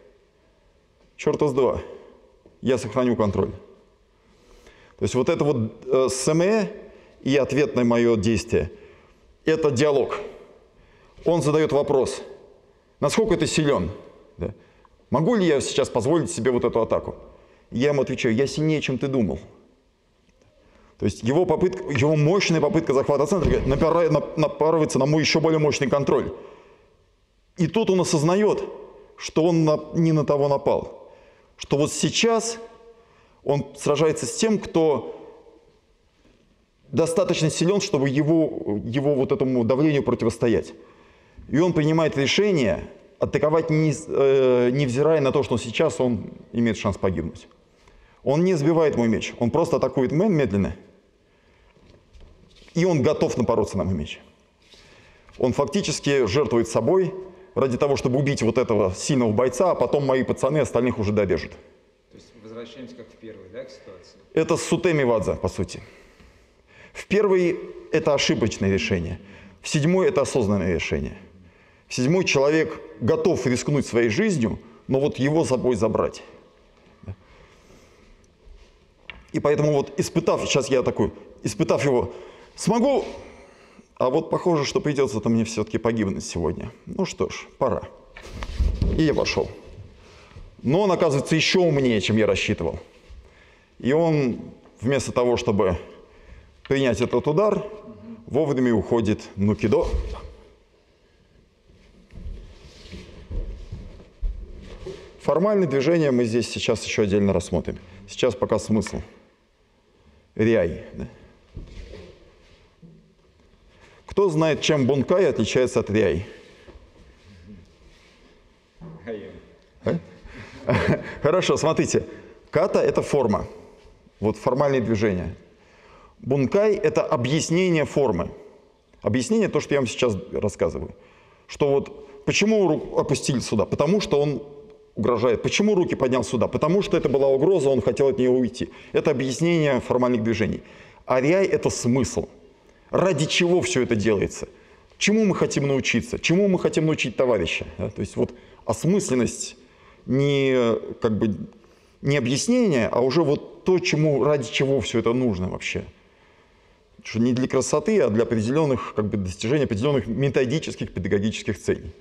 черта с два, я сохраню контроль. То есть вот это вот СМЭ и ответное мое действие – это диалог. Он задает вопрос, насколько ты силен? Да? Могу ли я сейчас позволить себе вот эту атаку? Я ему отвечаю, я сильнее, чем ты думал. То есть его мощная попытка захвата центра напарывается на мой еще более мощный контроль. И тут он осознает, что он не на того напал. Что вот сейчас он сражается с тем, кто достаточно силен, чтобы его вот этому давлению противостоять. И он принимает решение атаковать, невзирая на то, что сейчас он имеет шанс погибнуть. Он не сбивает мой меч, он просто атакует Мэн медленно. И он готов напороться на мой меч. Он фактически жертвует собой ради того, чтобы убить вот этого сильного бойца, а потом мои пацаны остальных уже дорежут. То есть возвращаемся как в первой, да, к ситуации? Это Сутеми Вадза, по сути. В первой это ошибочное решение. В седьмой это осознанное решение. В седьмой человек готов рискнуть своей жизнью, но вот его с собой забрать. И поэтому вот испытав, сейчас я такой, испытав его, смогу, а вот похоже, что придется-то мне все-таки погибнуть сегодня. Ну что ж, пора. И я пошел. Но он оказывается еще умнее, чем я рассчитывал. И он вместо того, чтобы принять этот удар, вовремя уходит нукидо. Формальное движение мы здесь сейчас еще отдельно рассмотрим. Сейчас пока смысл. Ряй. Да? Кто знает, чем бункай отличается от ряй? Хорошо, смотрите. Ката – это форма. Вот формальные движения. Бункай – это объяснение формы. Объяснение – то, что я вам сейчас рассказываю. Что вот почему руку опустили сюда? Потому что он угрожает. Почему руки поднял сюда? Потому что это была угроза, он хотел от нее уйти. Это объяснение формальных движений. А ряй – это смысл. Ради чего все это делается? Чему мы хотим научиться? Чему мы хотим научить товарища? Да? То есть вот осмысленность не объяснение, а уже вот то, ради чего все это нужно вообще. Что не для красоты, а для определенных достижения определенных методических, педагогических целей.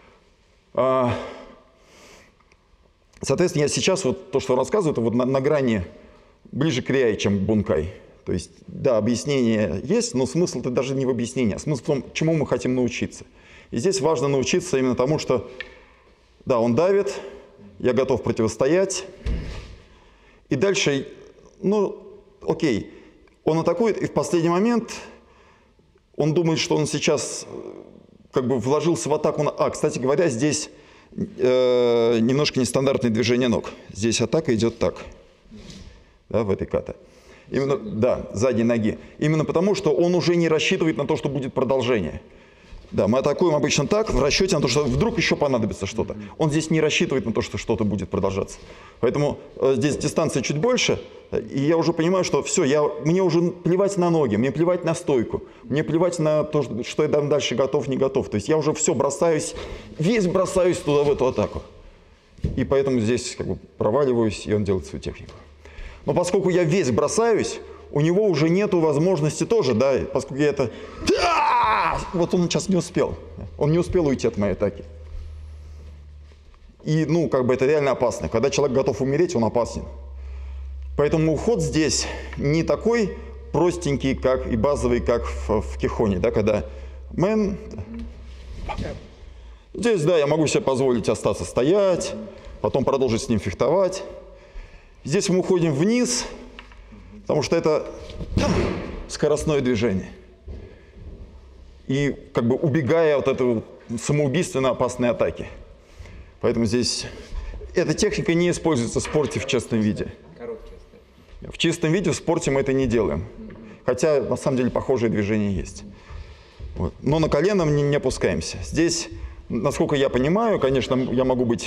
Соответственно, я сейчас вот то, что рассказываю, это вот на грани ближе к ряй, чем бункай. То есть, да, объяснение есть, но смысл-то даже не в объяснении, а смысл в том, чему мы хотим научиться. И здесь важно научиться именно тому, что, да, он давит, я готов противостоять. И дальше, ну, окей, он атакует, и в последний момент он думает, что он сейчас вложился в атаку на... кстати говоря, здесь немножко нестандартное движение ног. Здесь атака идет так, да, в этой ката. Именно, да, задней ноги. Именно потому, что он уже не рассчитывает на то, что будет продолжение. Да, мы атакуем обычно так, в расчете на то, что вдруг еще понадобится что-то. Он здесь не рассчитывает на то, что что-то будет продолжаться. Поэтому здесь дистанция чуть больше, и я уже понимаю, что все, мне уже плевать на ноги, мне плевать на стойку, мне плевать на то, что я там дальше готов, не готов. То есть я уже все весь бросаюсь туда, в эту атаку. И поэтому здесь проваливаюсь, и он делает свою технику. Но поскольку я весь бросаюсь, у него уже нету возможности тоже, да, поскольку я это... Вот он сейчас не успел. Он не успел уйти от моей атаки. И, это реально опасно. Когда человек готов умереть, он опасен. Поэтому уход здесь не такой простенький, как и базовый, как в кихоне, да, когда мэн... Здесь, да, я могу себе позволить остаться стоять, потом продолжить с ним фехтовать. Здесь мы уходим вниз, потому что это скоростное движение. И убегая от этой самоубийственно опасной атаки. Поэтому здесь эта техника не используется в спорте в чистом виде. В чистом виде в спорте мы это не делаем. Хотя, на самом деле, похожие движения есть. Вот. Но на колено мы не опускаемся. Здесь, насколько я понимаю, конечно, я могу быть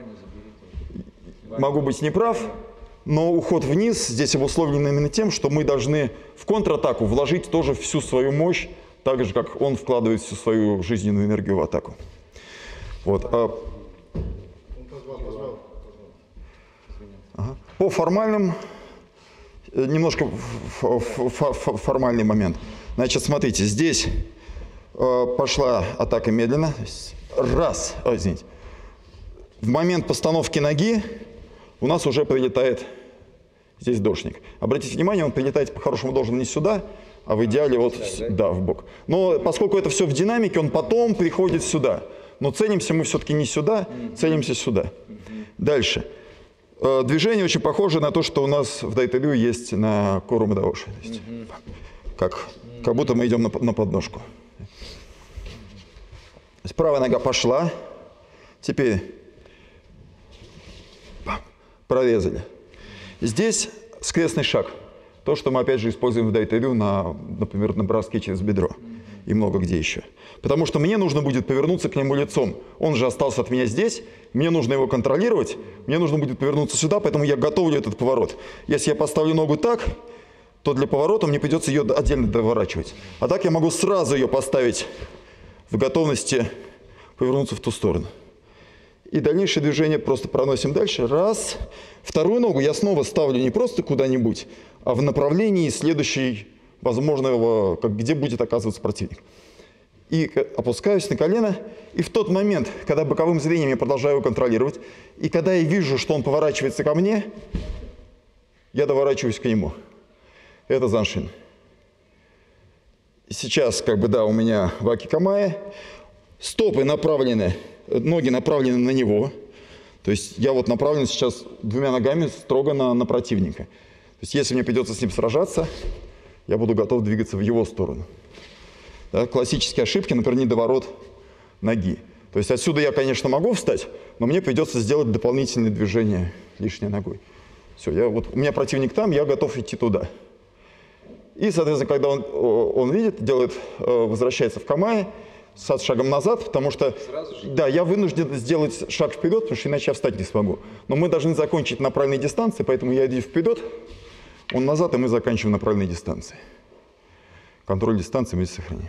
неправ, но уход вниз здесь обусловлен именно тем, что мы должны в контратаку вложить тоже всю свою мощь, так же, как он вкладывает всю свою жизненную энергию в атаку. Вот. По формальным, немножко формальный момент. Значит, смотрите, здесь пошла атака медленно. Раз, извините. В момент постановки ноги у нас уже прилетает здесь дошник. Обратите внимание, он прилетает по-хорошему должен не сюда, а в идеале вот да, в бок. Но поскольку это все в динамике, он потом приходит сюда. Но целимся мы все-таки не сюда, целимся сюда. Дальше. Движение очень похоже на то, что у нас в дайтарю есть на кору мадавоши. Как будто мы идем на подножку. То есть правая нога пошла. Теперь прорезали. Здесь скрестный шаг. То, что мы опять же используем в дайтарю, например, на броске через бедро. И много где еще. Потому что мне нужно будет повернуться к нему лицом. Он же остался от меня здесь, мне нужно его контролировать, мне нужно будет повернуться сюда, поэтому я готовлю этот поворот. Если я поставлю ногу так, то для поворота мне придется ее отдельно доворачивать. А так я могу сразу ее поставить в готовности повернуться в ту сторону. И дальнейшее движение просто проносим дальше. Раз. Вторую ногу я снова ставлю не просто куда-нибудь, а в направлении следующей возможного, где будет оказываться противник. И опускаюсь на колено, и в тот момент, когда боковым зрением я продолжаю его контролировать, и когда я вижу, что он поворачивается ко мне, я доворачиваюсь к нему. Это заншин. Сейчас, у меня ваки камая, стопы направлены, ноги направлены на него. То есть я вот направлен сейчас двумя ногами строго на противника. То есть если мне придется с ним сражаться, я буду готов двигаться в его сторону. Да, классические ошибки, например, недоворот ноги. То есть отсюда я, конечно, могу встать, но мне придется сделать дополнительные движения лишней ногой. Все, у меня противник там, я готов идти туда. И, соответственно, когда он видит, возвращается в камае с шагом назад, потому что да, я вынужден сделать шаг вперед, потому что иначе я встать не смогу. Но мы должны закончить на правильной дистанции, поэтому я иду вперед, он назад, и мы заканчиваем на правильной дистанции. Контроль дистанции мы здесь сохраним.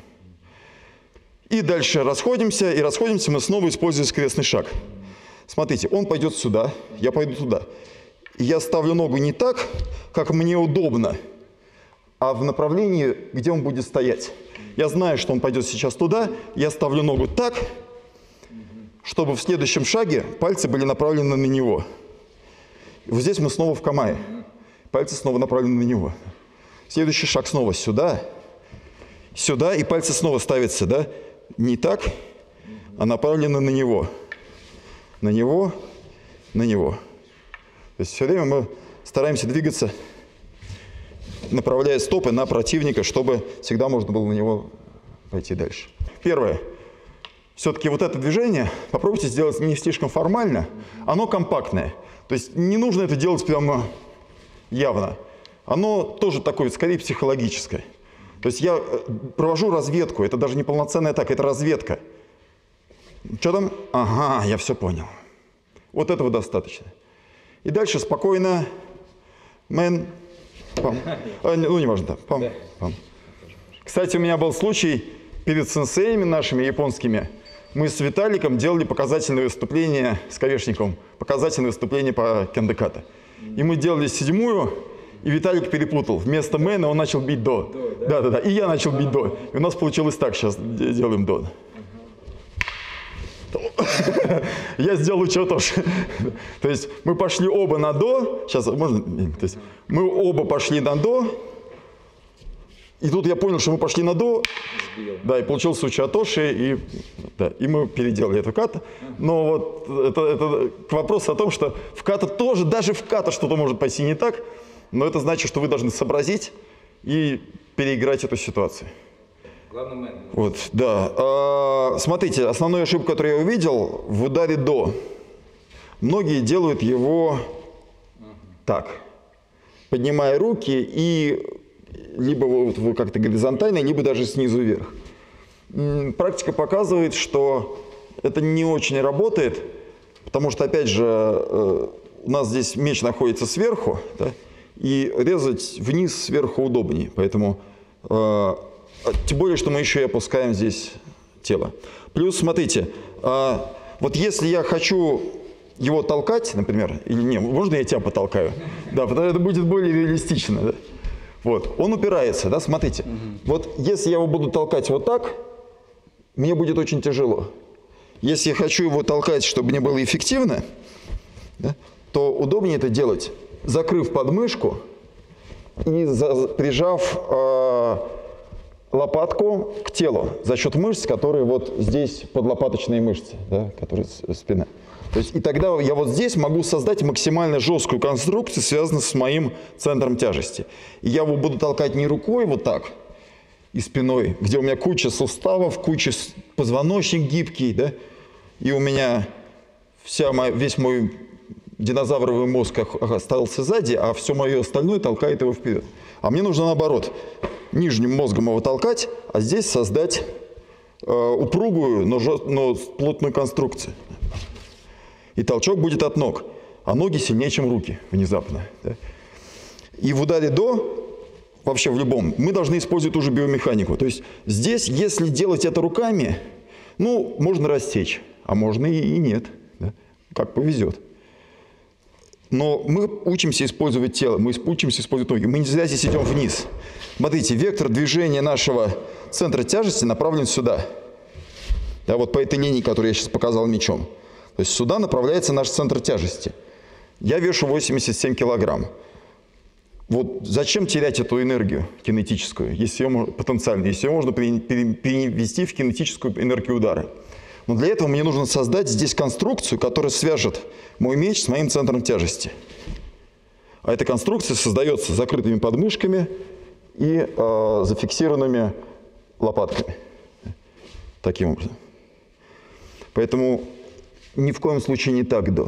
И дальше расходимся, и расходимся мы снова используя скрестный шаг. Смотрите, он пойдет сюда, я пойду туда. И я ставлю ногу не так, как мне удобно, а в направлении, где он будет стоять. Я знаю, что он пойдет сейчас туда, я ставлю ногу так, чтобы в следующем шаге пальцы были направлены на него. И вот здесь мы снова в камае. Пальцы снова направлены на него. Следующий шаг снова сюда, сюда, и пальцы снова ставятся, да? Не так, а направлены на него. На него, на него. То есть все время мы стараемся двигаться, направляя стопы на противника, чтобы всегда можно было на него пойти дальше. Первое. Все-таки вот это движение попробуйте сделать не слишком формально, оно компактное. То есть не нужно это делать прямо явно. Оно тоже такое, скорее, психологическое. То есть я провожу разведку, это даже не полноценная атака, это разведка. Что там? Ага, я все понял. Вот этого достаточно. И дальше спокойно. Мэн. Пам. Ну, не важно, да. Пам. Пам. Кстати, у меня был случай перед сенсеями нашими японскими. Мы с Виталиком делали показательное выступление с Ковешниковым. Показательное выступление по кендоката. И мы делали 7-ю. И Виталик перепутал. Вместо мэна он начал бить до. Да. И я начал бить до. И у нас получилось так. Сейчас делаем до. Я сделал учетош. То есть мы пошли оба на до. Сейчас можно. То есть мы оба пошли на до. И тут я понял, что мы пошли на до. Да, и получился учетоши. И мы переделали эту ката. Но вот это вопрос о том, что в ката тоже, даже в ката что-то может пойти не так. Но это значит, что вы должны сообразить и переиграть эту ситуацию. Главный мэн. Вот, да. Смотрите, основную ошибку, которую я увидел, в ударе до. Многие делают его так, поднимая руки и либо вы как-то горизонтально, либо даже снизу вверх. Практика показывает, что это не очень работает, потому что, опять же, у нас здесь меч находится сверху, да, и резать вниз сверху удобнее. Поэтому, тем более, что мы еще и опускаем здесь тело. Плюс, смотрите, вот если я хочу его толкать, например, или не, можно я тебя потолкаю? Да, потому что это будет более реалистично. Да? Вот, он упирается, да, смотрите. Вот если я его буду толкать вот так, мне будет очень тяжело. Если я хочу его толкать, чтобы мне было эффективно, да, то удобнее это делать, закрыв подмышку и прижав лопатку к телу за счет мышц, которые вот здесь подлопаточные мышцы, да, которые спина. То есть, и тогда я вот здесь могу создать максимально жесткую конструкцию, связанную с моим центром тяжести. И я его буду толкать не рукой вот так и спиной, где у меня куча суставов, куча позвоночник гибкий, да, и у меня весь мой динозавровый мозг остался сзади, а все мое остальное толкает его вперед. А мне нужно наоборот, нижним мозгом его толкать, а здесь создать упругую, но плотную конструкцию. И толчок будет от ног, а ноги сильнее, чем руки, внезапно. Да? И в ударе до, вообще в любом, мы должны использовать ту же биомеханику. То есть здесь, если делать это руками, ну, можно растечь, а можно и нет, да? Как повезет. Но мы учимся использовать тело, мы учимся использовать ноги. Мы не зря здесь идем вниз. Смотрите, вектор движения нашего центра тяжести направлен сюда. Да, вот по этой линии, которую я сейчас показал мечом. То есть сюда направляется наш центр тяжести. Я вешу 87 килограмм. Вот зачем терять эту энергию кинетическую, если ее, потенциально, если ее можно перевести в кинетическую энергию удара? Но для этого мне нужно создать здесь конструкцию, которая свяжет мой меч с моим центром тяжести. А эта конструкция создается закрытыми подмышками и зафиксированными лопатками. Таким образом. Поэтому ни в коем случае не так до.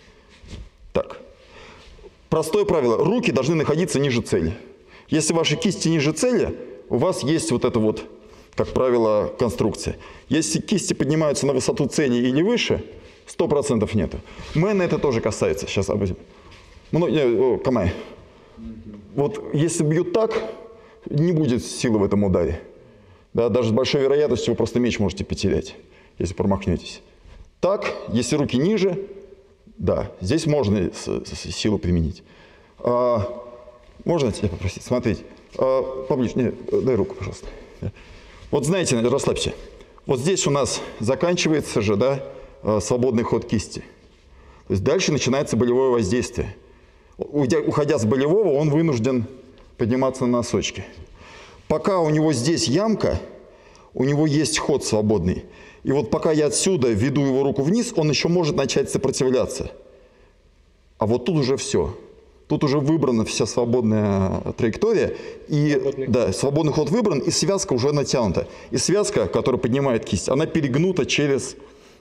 Так. Простое правило. Руки должны находиться ниже цели. Если ваши кисти ниже цели, у вас есть вот это вот, как правило, конструкция. Если кисти поднимаются на высоту цели или выше, 100% нету. Мэна это тоже касается. Сейчас обойдем. Камай. Вот если бьют так, не будет силы в этом ударе. Да, даже с большой вероятностью вы просто меч можете потерять, если промахнетесь. Так, если руки ниже, да, здесь можно силу применить. Можно тебя попросить? Смотрите. Поближе. Нет, дай руку, пожалуйста. Вот знаете, расслабься. Вот здесь у нас заканчивается же, да, свободный ход кисти. То есть дальше начинается болевое воздействие. Уходя с болевого, он вынужден подниматься на носочки. Пока у него здесь ямка, у него есть ход свободный. И вот пока я отсюда веду его руку вниз, он еще может начать сопротивляться. А вот тут уже все. Тут уже выбрана вся свободная траектория. И свободный ход выбран, и связка уже натянута. И связка, которая поднимает кисть, она перегнута через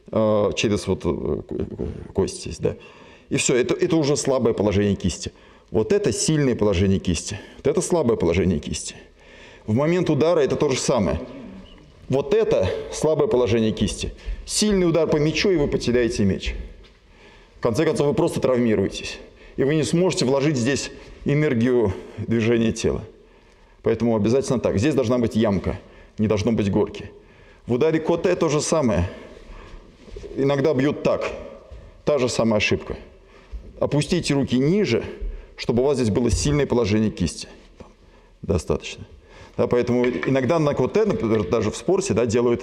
вот кость здесь. Да. И все, это уже слабое положение кисти. Вот это сильное положение кисти. Вот это слабое положение кисти. В момент удара это то же самое. Вот это слабое положение кисти. Сильный удар по мячу, и вы потеряете меч. В конце концов, вы просто травмируетесь. И вы не сможете вложить здесь энергию движения тела. Поэтому обязательно так. Здесь должна быть ямка, не должно быть горки. В ударе коте то же самое. Иногда бьют так. Та же самая ошибка. Опустите руки ниже, чтобы у вас здесь было сильное положение кисти. Достаточно. Да, поэтому иногда на коте, например, даже в спорте, да, делают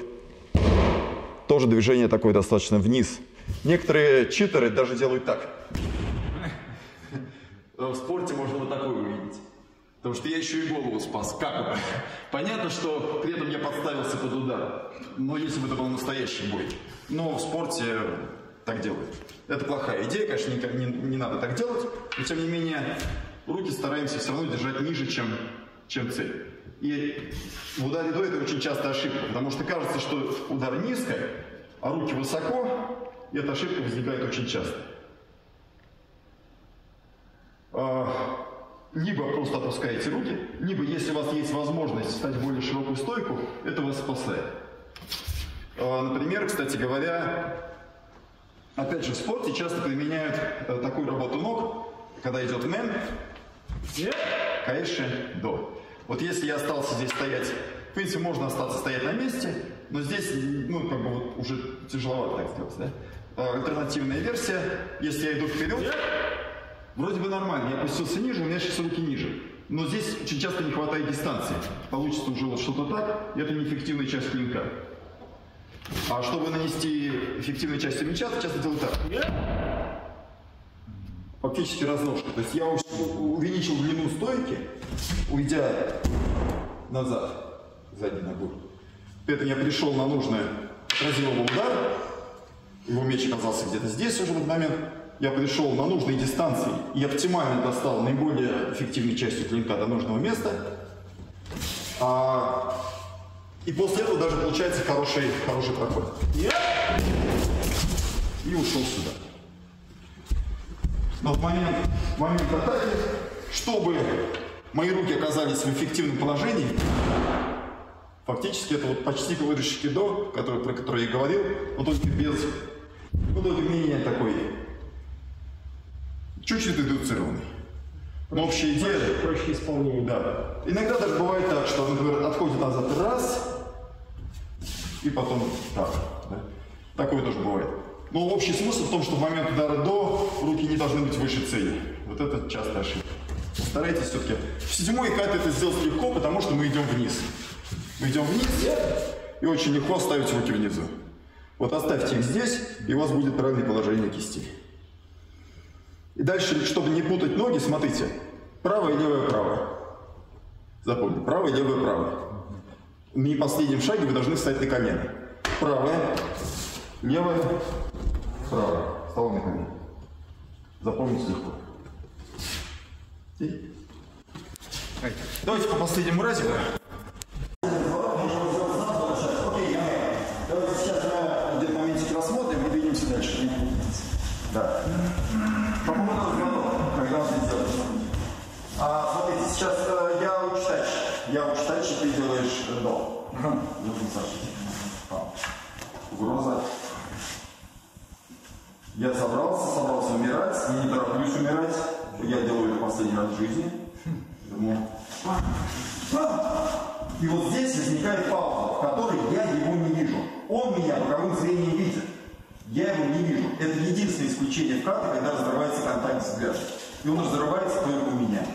тоже движение такое достаточно вниз. Некоторые читеры даже делают так. В спорте можно вот такое увидеть. Потому что я еще и голову спас. Как это? Понятно, что при этом я подставился под удар. Но если бы это был настоящий бой. Но в спорте так делают. Это плохая идея, конечно, не надо так делать. Но тем не менее, руки стараемся все равно держать ниже, чем цель. И в ударе до это очень часто ошибка. Потому что кажется, что удар низко, а руки высоко. И эта ошибка возникает очень часто. Либо просто опускаете руки, либо, если у вас есть возможность встать в более широкую стойку, это вас спасает. Например, кстати говоря, опять же, в спорте часто применяют такую работу ног, когда идет мэн, каэши, до. Вот если я остался здесь стоять, в принципе, можно остаться стоять на месте, но здесь, ну, как бы вот уже тяжеловато так сделать, да? альтернативная версия. Если я иду вперед, вроде бы нормально. Я опустился ниже, у меня сейчас руки ниже. Но здесь очень часто не хватает дистанции. Получится уже вот что-то так, и это неэффективная часть клинка. А чтобы нанести эффективной частью меча, ты часто делаешь так. Фактически разножка. То есть я увеличил длину стойки, уйдя назад, задней ногой. При этом я пришел на нужный разъемный удар. Его меч оказался где-то здесь уже в этот момент. Я пришел на нужной дистанции и оптимально достал наиболее эффективной частью клинка до нужного места. И после этого даже получается хороший проход. И ушел сюда. Но в момент атаки, чтобы мои руки оказались в эффективном положении, фактически это вот почти выросший кидо, про который я говорил, но только без, только менее такой, чуть-чуть редуцированный. Но общая идея... Проще исполнение. Да. Иногда даже бывает так, что, например, отходит назад раз, и потом так. Да? Такое тоже бывает. Но общий смысл в том, что в момент удара до руки не должны быть выше цели. Вот это частая ошибка. Старайтесь все-таки. В седьмой этапе это сделать легко, потому что мы идем вниз. Мы идем вниз, и очень легко ставить руки внизу. Вот оставьте их здесь, и у вас будет правильное положение кисти. И дальше, чтобы не путать ноги, смотрите. Правое, левое, правое. Запомни, правое, левое, правое. На последнем шаге вы должны встать на колено. Правое, левое, правое. Встал на колено. Запомните легко. Давайте по последнему разику. Давайте сейчас мы где-то моментик рассмотрим и двинемся дальше. Да. По поводу разгонов, когда он здесь делает. Смотрите, сейчас я учу тач. Я учу тач, и ты делаешь до. Угроза. Я собрался умирать, и не тороплюсь умирать. Я делаю это последний раз в жизни. Думаю. И вот здесь возникает пауза, в которой я его не вижу. Он меня боковым зрением видит. Я его не вижу. Это единственное исключение в карте, когда разрывается контакт взгляда. И он разрывается только у меня.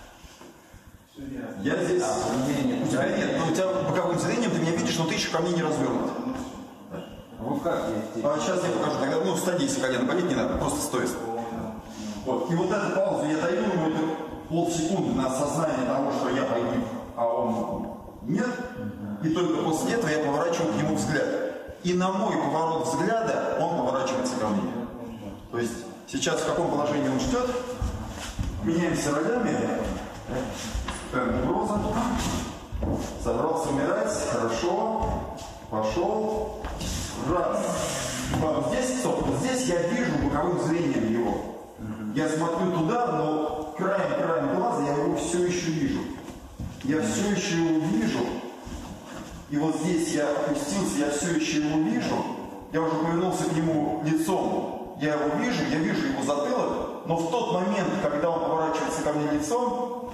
Я здесь... У тебя нет, но у тебя боковым зрением ты меня видишь, но ты еще ко мне не развернут. Вот как я сейчас я покажу. Тогда, садись, колено болеть не надо, просто стой. Вот. И вот эту паузу я даю ему полсекунды на осознание того, что я погиб, а он нет. И только после этого я поворачиваю к нему взгляд. И на мой поворот взгляда он поворачивается ко мне. То есть сейчас в каком положении он ждет, меняемся ролями. Угроза. Собрался умирать. Хорошо. Пошел. Раз. Два. Здесь, стоп. Здесь я вижу боковым зрением его. Я смотрю туда, но краем глаза я его все еще вижу. Я все еще его вижу. И вот здесь я опустился, я все еще его вижу. Я уже повернулся к нему лицом. Я его вижу, я вижу его затылок. Но в тот момент, когда он поворачивается ко мне лицом,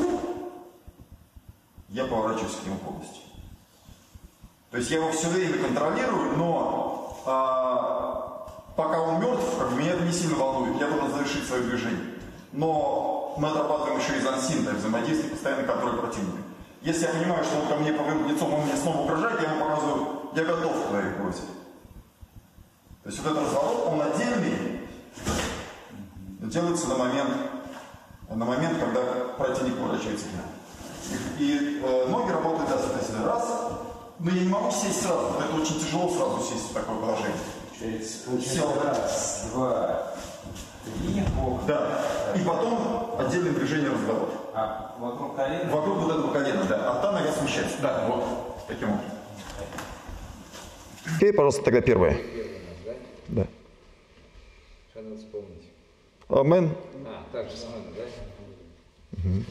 я поворачиваюсь к нему полностью. То есть я его все время контролирую, но пока он мертв, меня это не сильно волнует. Я должен завершить свое движение. Но мы отрабатываем еще и зансинтое взаимодействие, постоянный контроль противника. Если я понимаю, что он ко мне повернут лицом, он меня снова угрожает, я ему показываю, я готов туда их бросить. То есть вот этот разворот, он отдельный, делается на момент, когда противник поворачивается к нему. И ноги работают, да, соответственно, раз, но я не могу сесть сразу, это очень тяжело сразу сесть в такое положение. Сел. Раз, два, три. Да. И потом отдельное движение разговора. Вокруг колена? Вокруг вот этого колена, да. А та нога смещается. Да, вот. Таким образом. Окей, пожалуйста, тогда первое. Да. Что надо вспомнить? Амен. Так же самое, да? Угу.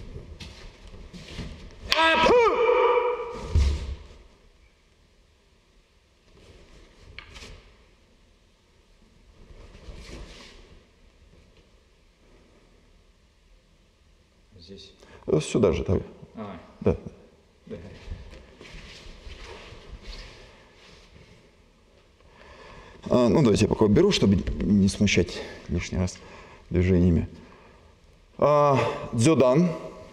Здесь. Сюда же, давай. Да. Ну, давайте я пока беру, чтобы не смущать лишний раз движениями. Дзёдан.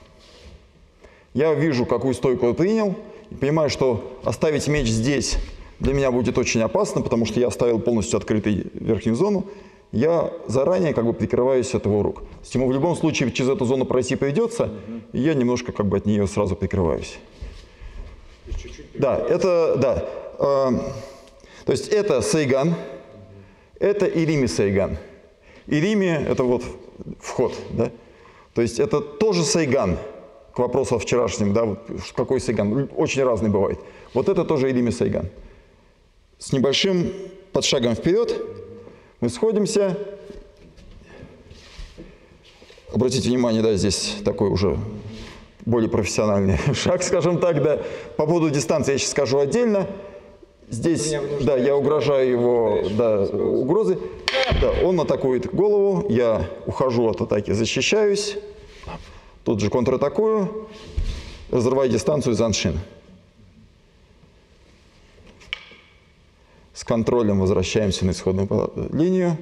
Я вижу, какую стойку я принял, и понимаю, что оставить меч здесь для меня будет очень опасно, потому что я оставил полностью открытой верхнюю зону. Я заранее как бы прикрываюсь от его рук. То есть ему в любом случае через эту зону пройти придется, и я немножко как бы от нее сразу прикрываюсь. Да, это, да. То есть это сайган, это ирими сайган. Ирими – это вот вход, да. То есть это тоже сайган. К вопросу о вчерашнем, да, вот какой сайган. Очень разный бывает. Вот это тоже ирими сайган. С небольшим подшагом вперед мы сходимся. Обратите внимание, да, здесь такой уже более профессиональный шаг, скажем так, да. По поводу дистанции я сейчас скажу отдельно. Здесь, да, я угрожаю его, да, угрозой. Да, он атакует голову, я ухожу от атаки, защищаюсь. Тут же контратакую, разрываю дистанцию заншин. С контролем возвращаемся на исходную линию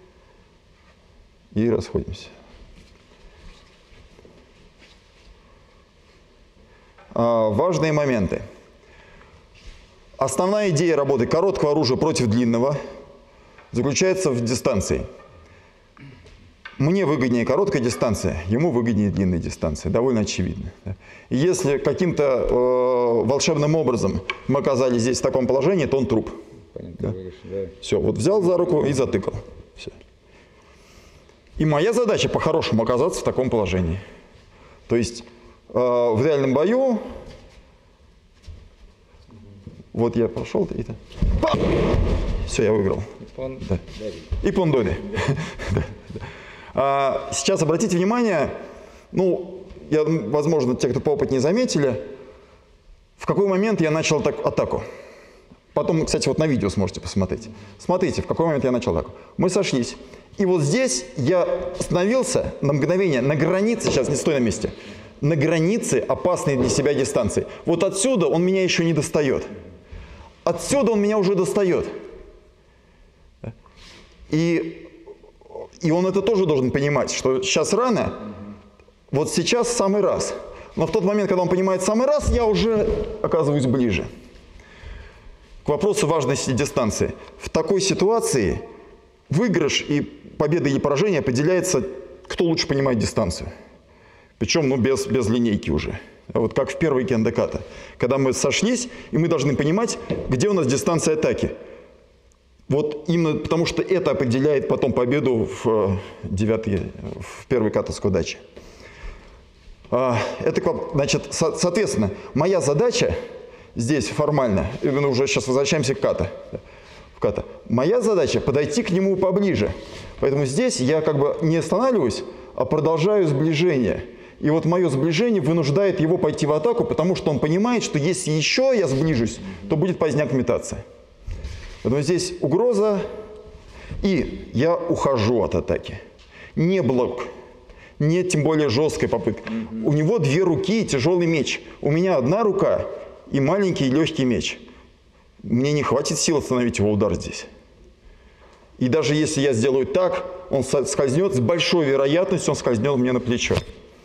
и расходимся. Важные моменты. Основная идея работы короткого оружия против длинного заключается в дистанции. Мне выгоднее короткая дистанция, ему выгоднее длинная дистанция. Довольно очевидно. И если каким-то волшебным образом мы оказались здесь в таком положении, то он труп. Да? Да. Все, вот взял за руку и затыкал. Все. И моя задача по-хорошему оказаться в таком положении. То есть в реальном бою, вот я прошел, и все, я выиграл. Да. И пондори. Сейчас обратите внимание, ну, возможно, те, кто поопытнее, заметили, в какой момент я начал атаку. Потом, кстати, вот на видео сможете посмотреть. Смотрите, в какой момент я начал атаку. Мы сошлись. И вот здесь я остановился на мгновение, на границе, сейчас не стой на месте, на границе опасной для себя дистанции. Вот отсюда он меня еще не достает. Отсюда он меня уже достает. И он это тоже должен понимать, что сейчас рано, вот сейчас самый раз. Но в тот момент, когда он понимает самый раз, я уже оказываюсь ближе. К вопросу важности дистанции. В такой ситуации выигрыш и победа или поражение определяется, кто лучше понимает дистанцию. Причем, ну, без линейки уже. Вот как в первой кендаката. Когда мы сошлись, и мы должны понимать, где у нас дистанция атаки. Вот именно потому, что это определяет потом победу в первой катовской даче. Значит, соответственно, моя задача здесь формально, именно уже сейчас возвращаемся к ката. Моя задача подойти к нему поближе. Поэтому здесь я как бы не останавливаюсь, а продолжаю сближение. И вот мое сближение вынуждает его пойти в атаку, потому что он понимает, что если еще я сближусь, то будет поздняк метаться. Поэтому здесь угроза, и я ухожу от атаки. Не блок, не тем более жесткая попытка. У него две руки и тяжелый меч. У меня одна рука и маленький легкий меч. Мне не хватит сил остановить его удар здесь. И даже если я сделаю так, он скользнет, с большой вероятностью он скользнет мне на плечо.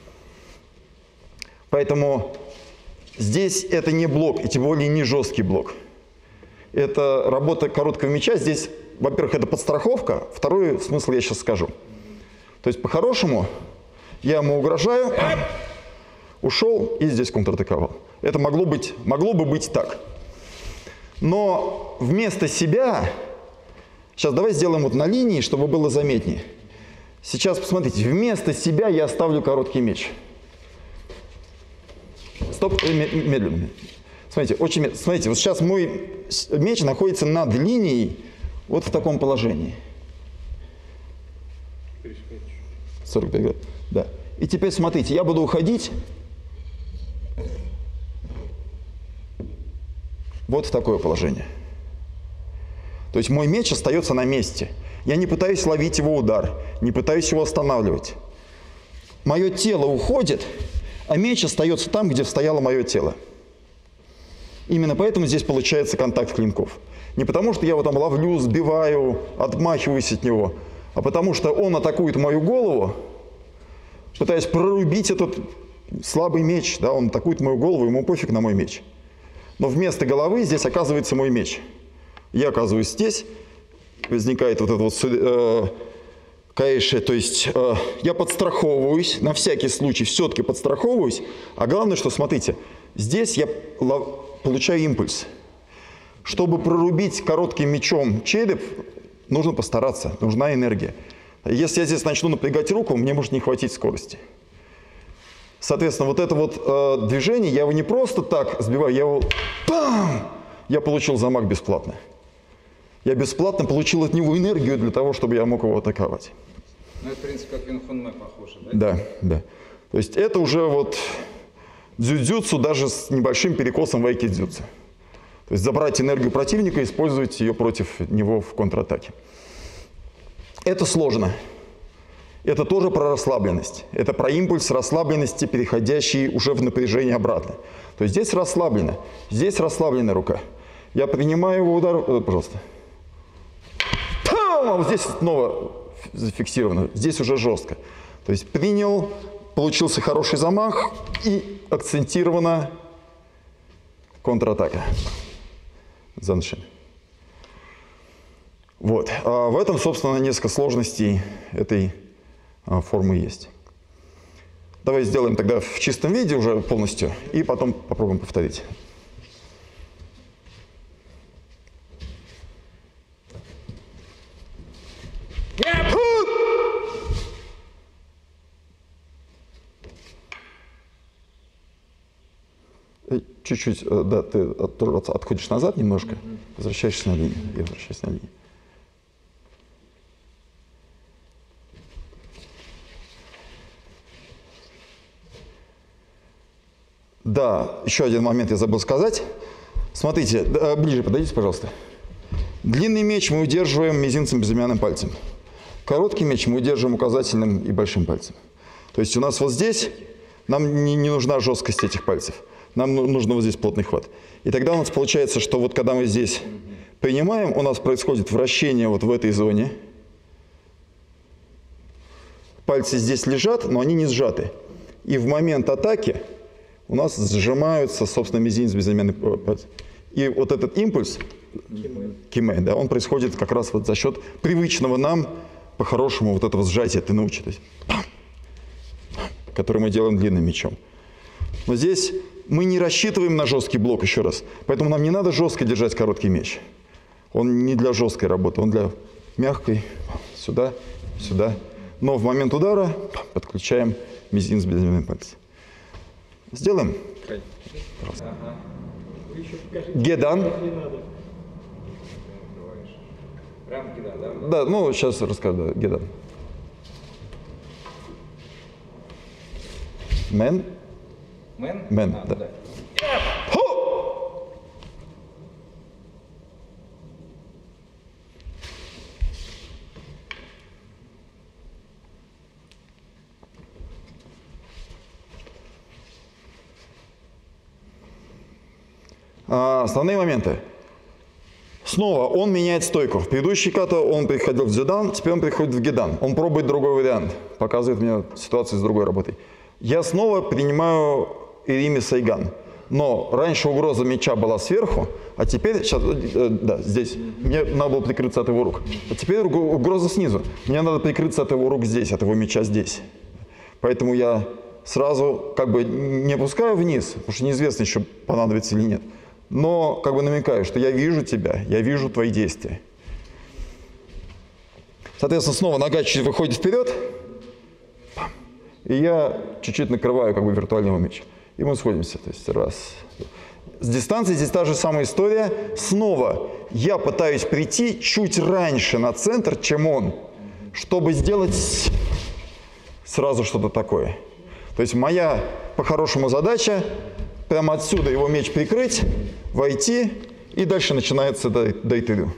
Поэтому здесь это не блок, и тем более не жесткий блок. Это работа короткого меча. Здесь, во-первых, это подстраховка. Второй смысл я сейчас скажу. То есть, по-хорошему, я ему угрожаю, ушел и здесь контратаковал. Это могло бы быть так. Но вместо себя... Сейчас давай сделаем вот на линии, чтобы было заметнее. Сейчас, посмотрите, вместо себя я оставлю короткий меч. Стоп, медленно. Смотрите, очень медленно. Смотрите, вот сейчас мой меч находится над линией вот в таком положении. 45 градусов. Да. И теперь смотрите, я буду уходить вот в такое положение. То есть мой меч остается на месте. Я не пытаюсь ловить его удар, не пытаюсь его останавливать. Мое тело уходит, а меч остается там, где стояло мое тело. Именно поэтому здесь получается контакт клинков. Не потому, что я его там ловлю, сбиваю, отмахиваюсь от него, а потому что он атакует мою голову, пытаясь прорубить этот слабый меч. Да, он атакует мою голову, ему пофиг на мой меч. Но вместо головы здесь оказывается мой меч. Я оказываюсь здесь, возникает вот это вот каэши, то есть я подстраховываюсь, на всякий случай все-таки подстраховываюсь, а главное, что, смотрите, здесь я получаю импульс. Чтобы прорубить коротким мечом череп, нужно постараться, нужна энергия. Если я здесь начну напрягать руку, мне может не хватить скорости. Соответственно, вот это вот движение, я его не просто так сбиваю, я его... Бам! Я получил замах бесплатно. Я бесплатно получил от него энергию для того, чтобы я мог его атаковать. Ну, это, в принципе, как Винхунме похоже, да? Да, да. То есть это уже вот дзюдзюцу даже с небольшим перекосом в айкидзюцу. То есть забрать энергию противника и использовать ее против него в контратаке. Это сложно. Это тоже про расслабленность. Это про импульс расслабленности, переходящий уже в напряжение обратно. То есть здесь расслаблено. Здесь расслабленная рука. Я принимаю его удар, пожалуйста. А вот здесь снова зафиксировано. Здесь уже жестко. То есть принял, получился хороший замах и акцентирована контратака. Заншин. Вот. В этом, собственно, несколько сложностей этой формы есть. Давай сделаем тогда в чистом виде уже полностью, и потом попробуем повторить. Чуть-чуть, да, ты отходишь назад немножко, возвращаешься на линию, и возвращаешься на линию. Да, еще один момент я забыл сказать. Смотрите, ближе подойдите, пожалуйста. Длинный меч мы удерживаем мизинцем, безымянным пальцем. Короткий меч мы удерживаем указательным и большим пальцем. То есть у нас вот здесь нам не нужна жесткость этих пальцев. Нам нужно вот здесь плотный хват. И тогда у нас получается, что вот когда мы здесь принимаем, у нас происходит вращение вот в этой зоне. Пальцы здесь лежат, но они не сжаты. И в момент атаки у нас сжимаются, собственно, мизинец, безымянный палец. И вот этот импульс, кимэ, да, он происходит как раз вот за счет привычного нам, по-хорошему, вот этого сжатия тенучи, то есть, который мы делаем длинным мечом. Но здесь мы не рассчитываем на жесткий блок, еще раз. Поэтому нам не надо жестко держать короткий меч. Он не для жесткой работы, он для мягкой. Сюда, сюда. Но в момент удара подключаем мизинец, безымянный палец. Сделаем? Пожалуйста. Гедан. Прям кида, да? Да, ну сейчас расскажу. Да, гедан. Мен. Мэн? Мэн, да. Да. Основные моменты. Снова он меняет стойку. В предыдущий ката он приходил в дзюдан, теперь он приходит в гедан. Он пробует другой вариант, показывает мне ситуацию с другой работой. Я снова принимаю ирими сайган. Но раньше угроза меча была сверху, а теперь, сейчас, да, здесь, мне надо было прикрыться от его рук. А теперь угроза снизу. Мне надо прикрыться от его рук здесь, от его меча здесь. Поэтому я сразу как бы не опускаю вниз, потому что неизвестно еще понадобится или нет. Но как бы намекаю, что я вижу тебя, я вижу твои действия. Соответственно, снова нога чуть выходит вперед, и я чуть-чуть накрываю как бы виртуального меча. И мы сходимся, то есть раз. С дистанции здесь та же самая история. Снова я пытаюсь прийти чуть раньше на центр, чем он, чтобы сделать сразу что-то такое. То есть моя по-хорошему задача прямо отсюда его меч прикрыть, войти, и дальше начинается дайтырю.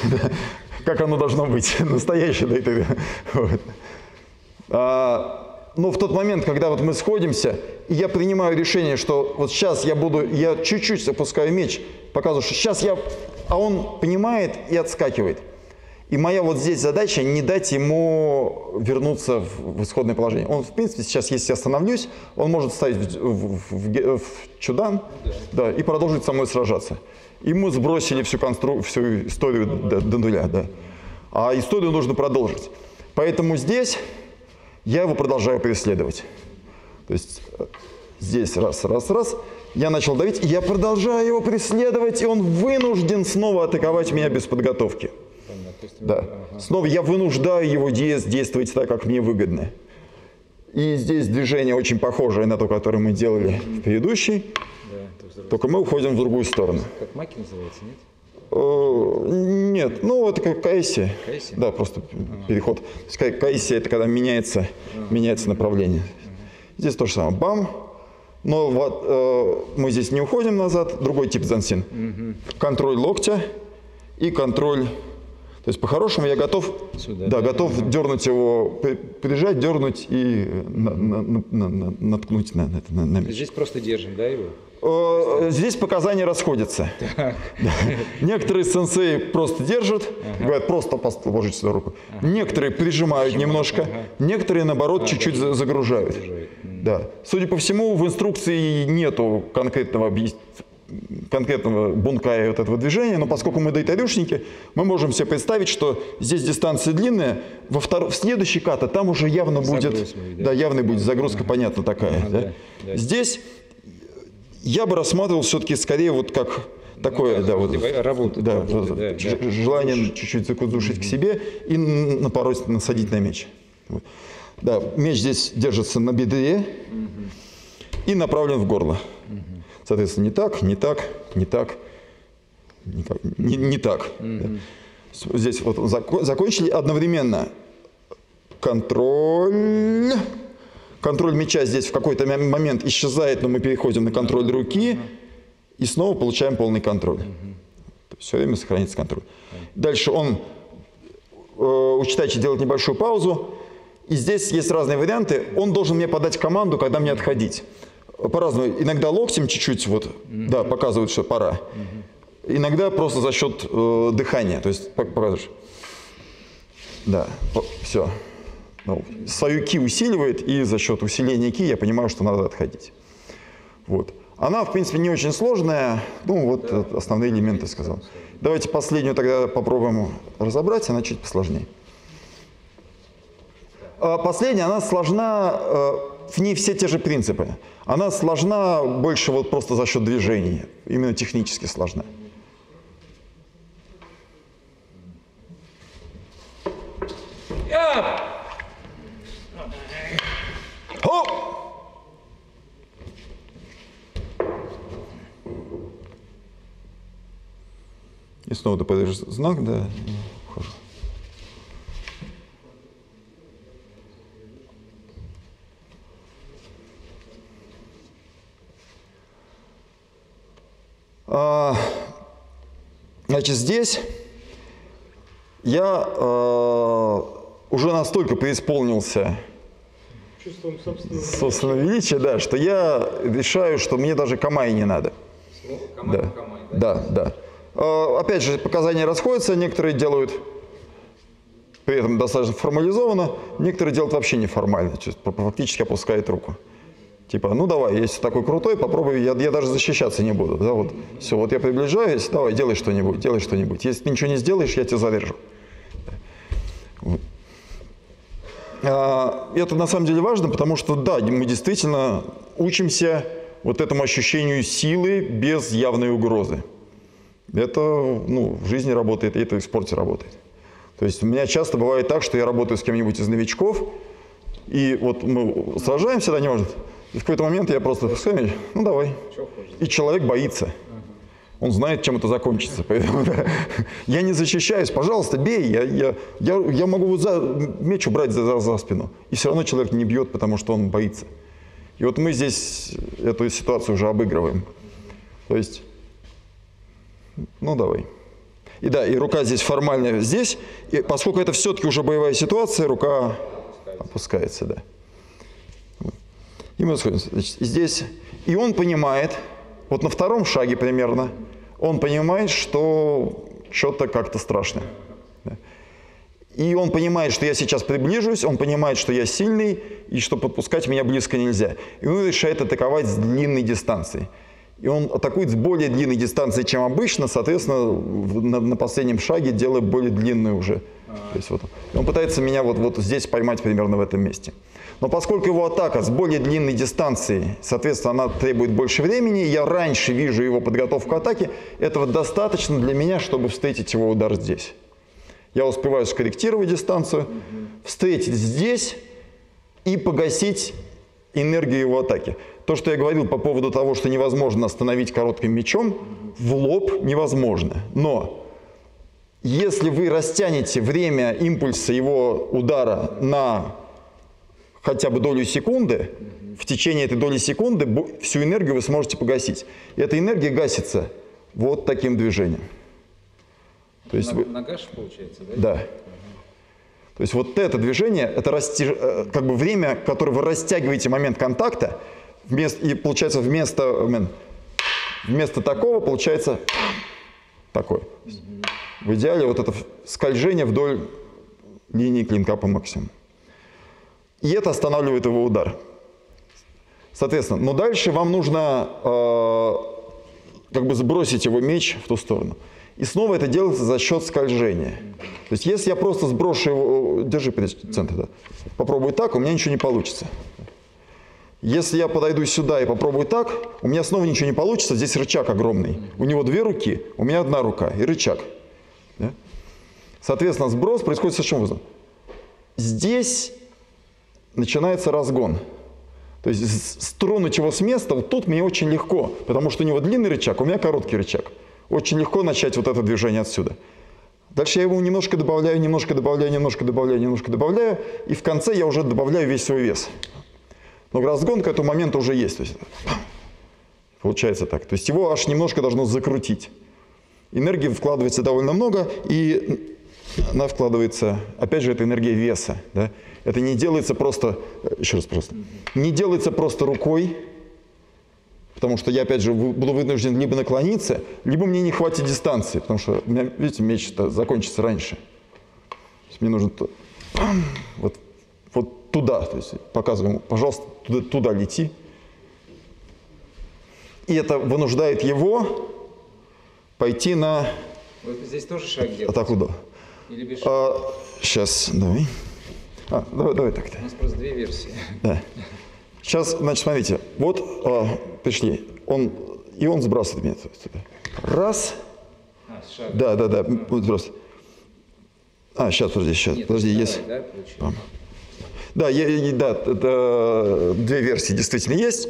Как оно должно быть, настоящее дайтырю. Но в тот момент, когда вот мы сходимся, и я принимаю решение, что вот сейчас я чуть-чуть опускаю меч, показываю, что сейчас а он понимает и отскакивает. И моя вот здесь задача не дать ему вернуться в исходное положение. Он, в принципе, сейчас, если я остановлюсь, он может вставить в чудан, да, и продолжить со мной сражаться. И мы сбросили всю историю до нуля, да. А историю нужно продолжить. Поэтому здесь я его продолжаю преследовать. То есть здесь раз, я начал давить, и я продолжаю его преследовать, и он вынужден снова атаковать меня без подготовки. Да. Снова я вынуждаю его действовать так, как мне выгодно. И здесь движение очень похожее на то, которое мы делали в предыдущей, только мы уходим в другую сторону. Как маки называется, нет? Нет, ну это как кайси. Кайси? Да, просто переход. То есть кайси — это когда меняется направление. Здесь то же самое. Бам! Но вот, мы здесь не уходим назад. Другой тип дзансин. Контроль локтя и контроль. То есть по-хорошему я готов, готов дернуть его, прижать, дернуть и наткнуть на меч. Здесь просто держим, да, его? Здесь показания расходятся. Да. Некоторые сенсеи просто держат, говорят, просто положите сюда руку. Некоторые прижимают немножко, некоторые, наоборот, чуть-чуть загружают. Да. Судя по всему, в инструкции нету конкретного бункая вот этого движения, но поскольку мы дейтарюшники, мы можем себе представить, что здесь дистанция длинная, в следующий ката там уже явно будет, явно будет загрузка, понятно, такая. Да? Здесь я бы рассматривал все-таки скорее вот как такое, желание чуть-чуть закудушить к себе и напороть, насадить на меч. Вот. Да, меч здесь держится на бедре и направлен в горло. Соответственно, не так. Здесь вот закончили одновременно. Контроль меча здесь в какой-то момент исчезает, но мы переходим на контроль руки и снова получаем полный контроль. Все время сохраняется контроль. Дальше он, учитайте, делает небольшую паузу. И здесь есть разные варианты. Он должен мне подать команду, когда мне отходить. По-разному. Иногда локтем чуть-чуть показывают, что пора. Иногда просто за счет дыхания. То есть покажешь. Да, все. Свою ки усиливает, и за счет усиления ки я понимаю, что надо отходить. Вот. Она, в принципе, не очень сложная. Основные элементы сказал. Давайте последнюю тогда попробуем разобрать, она чуть посложнее. Последняя, она сложна, в ней все те же принципы. Она сложна больше вот просто за счет движений, именно технически сложна. И снова ты подаешь знак, да, ухожу. Значит, здесь я уже настолько преисполнился чувством собственного величия, да, что я решаю, что мне даже камай не надо. Да. Опять же, показания расходятся, некоторые делают при этом достаточно формализованно, некоторые делают вообще неформально, фактически опускают руку. Типа, ну давай, если такой крутой, попробуй, я даже защищаться не буду. Да, вот. Все, вот я приближаюсь, давай, делай что-нибудь. Если ты ничего не сделаешь, я тебя зарежу. Вот. Это на самом деле важно, потому что, да, мы действительно учимся вот этому ощущению силы без явной угрозы. Это в жизни работает, и это и в спорте работает. То есть у меня часто бывает так, что я работаю с кем-нибудь из новичков, и вот мы сражаемся, да, не может. И в какой-то момент я просто пускаю, ну давай. И человек боится. Он знает, чем это закончится. Поэтому, да, я не защищаюсь, пожалуйста, бей. Я могу вот меч убрать за спину. И все равно человек не бьет, потому что он боится. И вот мы здесь эту ситуацию уже обыгрываем. То есть, ну давай. И да, и рука здесь формально здесь. И поскольку это все-таки уже боевая ситуация, рука опускается, да. И мы сходимся. Значит, здесь. И он понимает, вот на втором шаге примерно, он понимает, что что-то как-то страшное. Да. И он понимает, что я сейчас приближусь, он понимает, что я сильный, и что подпускать меня близко нельзя. И он решает атаковать с длинной дистанции. И он атакует с более длинной дистанции, чем обычно, соответственно, на последнем шаге делая более длинную уже. То есть вот, и он пытается меня вот здесь поймать примерно в этом месте. Но поскольку его атака с более длинной дистанции, соответственно, она требует больше времени, я раньше вижу его подготовку к атаке, этого достаточно для меня, чтобы встретить его удар здесь. Я успеваю скорректировать дистанцию, встретить здесь и погасить энергию его атаки. То, что я говорил по поводу того, что невозможно остановить коротким мечом, в лоб невозможно. Но если вы растянете время импульса его удара на хотя бы долю секунды, в течение этой доли секунды всю энергию вы сможете погасить. И эта энергия гасится вот таким движением. То есть Нагаш получается, да? Да. То есть вот это движение, это как бы время, которое вы растягиваете момент контакта, и получается вместо такого получается такой. В идеале вот это скольжение вдоль линии клинка по максимуму. И это останавливает его удар. Соответственно, но дальше вам нужно как бы сбросить его меч в ту сторону. И снова это делается за счет скольжения. То есть если я просто сброшу его, держи центр, да, попробую так, у меня ничего не получится. Если я подойду сюда и попробую так, у меня снова ничего не получится, здесь рычаг огромный. У него 2 руки, у меня 1 рука и рычаг. Да? Соответственно, сброс происходит совершенно образом. Здесь начинается разгон. То есть стронуть его с места, вот тут мне очень легко, потому что у него длинный рычаг, у меня короткий рычаг. Очень легко начать вот это движение отсюда. Дальше я его немножко добавляю, и в конце я уже добавляю весь свой вес. Но разгон к этому моменту уже есть. То есть, получается так. То есть его аж немножко должно закрутить. Энергии вкладывается довольно много, и она вкладывается, опять же, это энергия веса. Да? Это не делается просто, еще раз, пожалуйста, не делается просто рукой, потому что я, опять же, буду вынужден либо наклониться, либо мне не хватит дистанции, потому что у меня, видите, меч закончится раньше. То есть мне нужно вот туда, то есть показываем, пожалуйста, туда лети. И это вынуждает его пойти на... Вот здесь тоже шаг делать? Атаку, да. Или без шага? Сейчас, давай. Давай так-то. У нас просто 2 версии. Да. Сейчас, значит, смотрите, вот пришли, он сбрасывает меня туда. Раз. Шаг. Да, вот сбрасывает. Сейчас, подожди, есть. Да, да, это 2 версии действительно есть.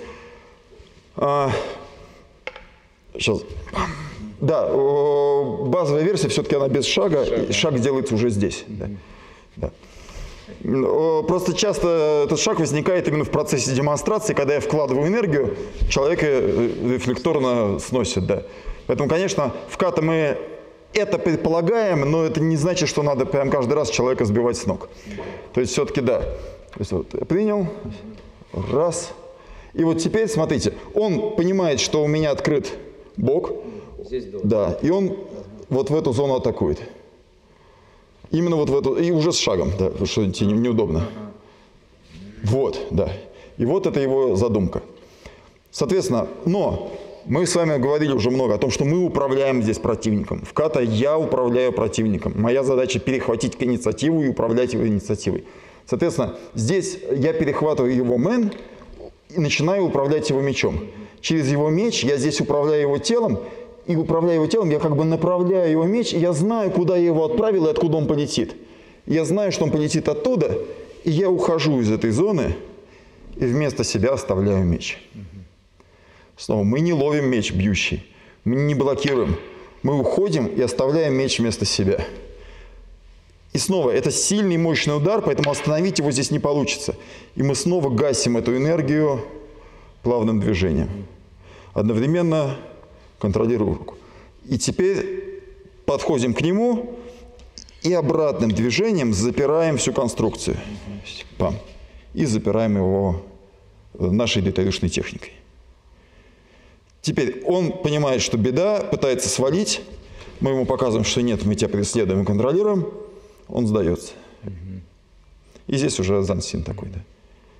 Сейчас. Да, базовая версия все-таки она без шага, шаг делается уже здесь. Да. Просто часто этот шаг возникает именно в процессе демонстрации, когда я вкладываю энергию, человека рефлекторно сносит. Да. Поэтому, конечно, в ката мы это предполагаем, но это не значит, что надо прям каждый раз человека сбивать с ног. То есть все-таки да. То есть вот я принял, раз. И вот теперь, смотрите, он понимает, что у меня открыт бок. Здесь да, и он вот в эту зону атакует. Именно вот в эту, и уже с шагом, да, потому что тебе неудобно. Вот, да. И вот это его задумка. Соответственно, но мы с вами говорили уже много о том, что мы управляем здесь противником. В ката я управляю противником. Моя задача перехватить инициативу и управлять его инициативой. Соответственно, здесь я перехватываю его мэн и начинаю управлять его мечом. Через его меч я здесь управляю его телом, и управляя его телом, я как бы направляю его меч, и я знаю, куда я его отправил и откуда он полетит. Я знаю, что он полетит оттуда, и я ухожу из этой зоны, и вместо себя оставляю меч. Снова, мы не ловим меч бьющий, мы не блокируем. Мы уходим и оставляем меч вместо себя. И снова, это сильный, мощный удар, поэтому остановить его здесь не получится. И мы снова гасим эту энергию плавным движением. Одновременно контролирую руку. И теперь подходим к нему и обратным движением запираем всю конструкцию. Пам. И запираем его нашей ДТР-шной техникой. Теперь он понимает, что беда, пытается свалить. Мы ему показываем, что нет, мы тебя преследуем и контролируем. Он сдается. И здесь уже Зансин такой, да.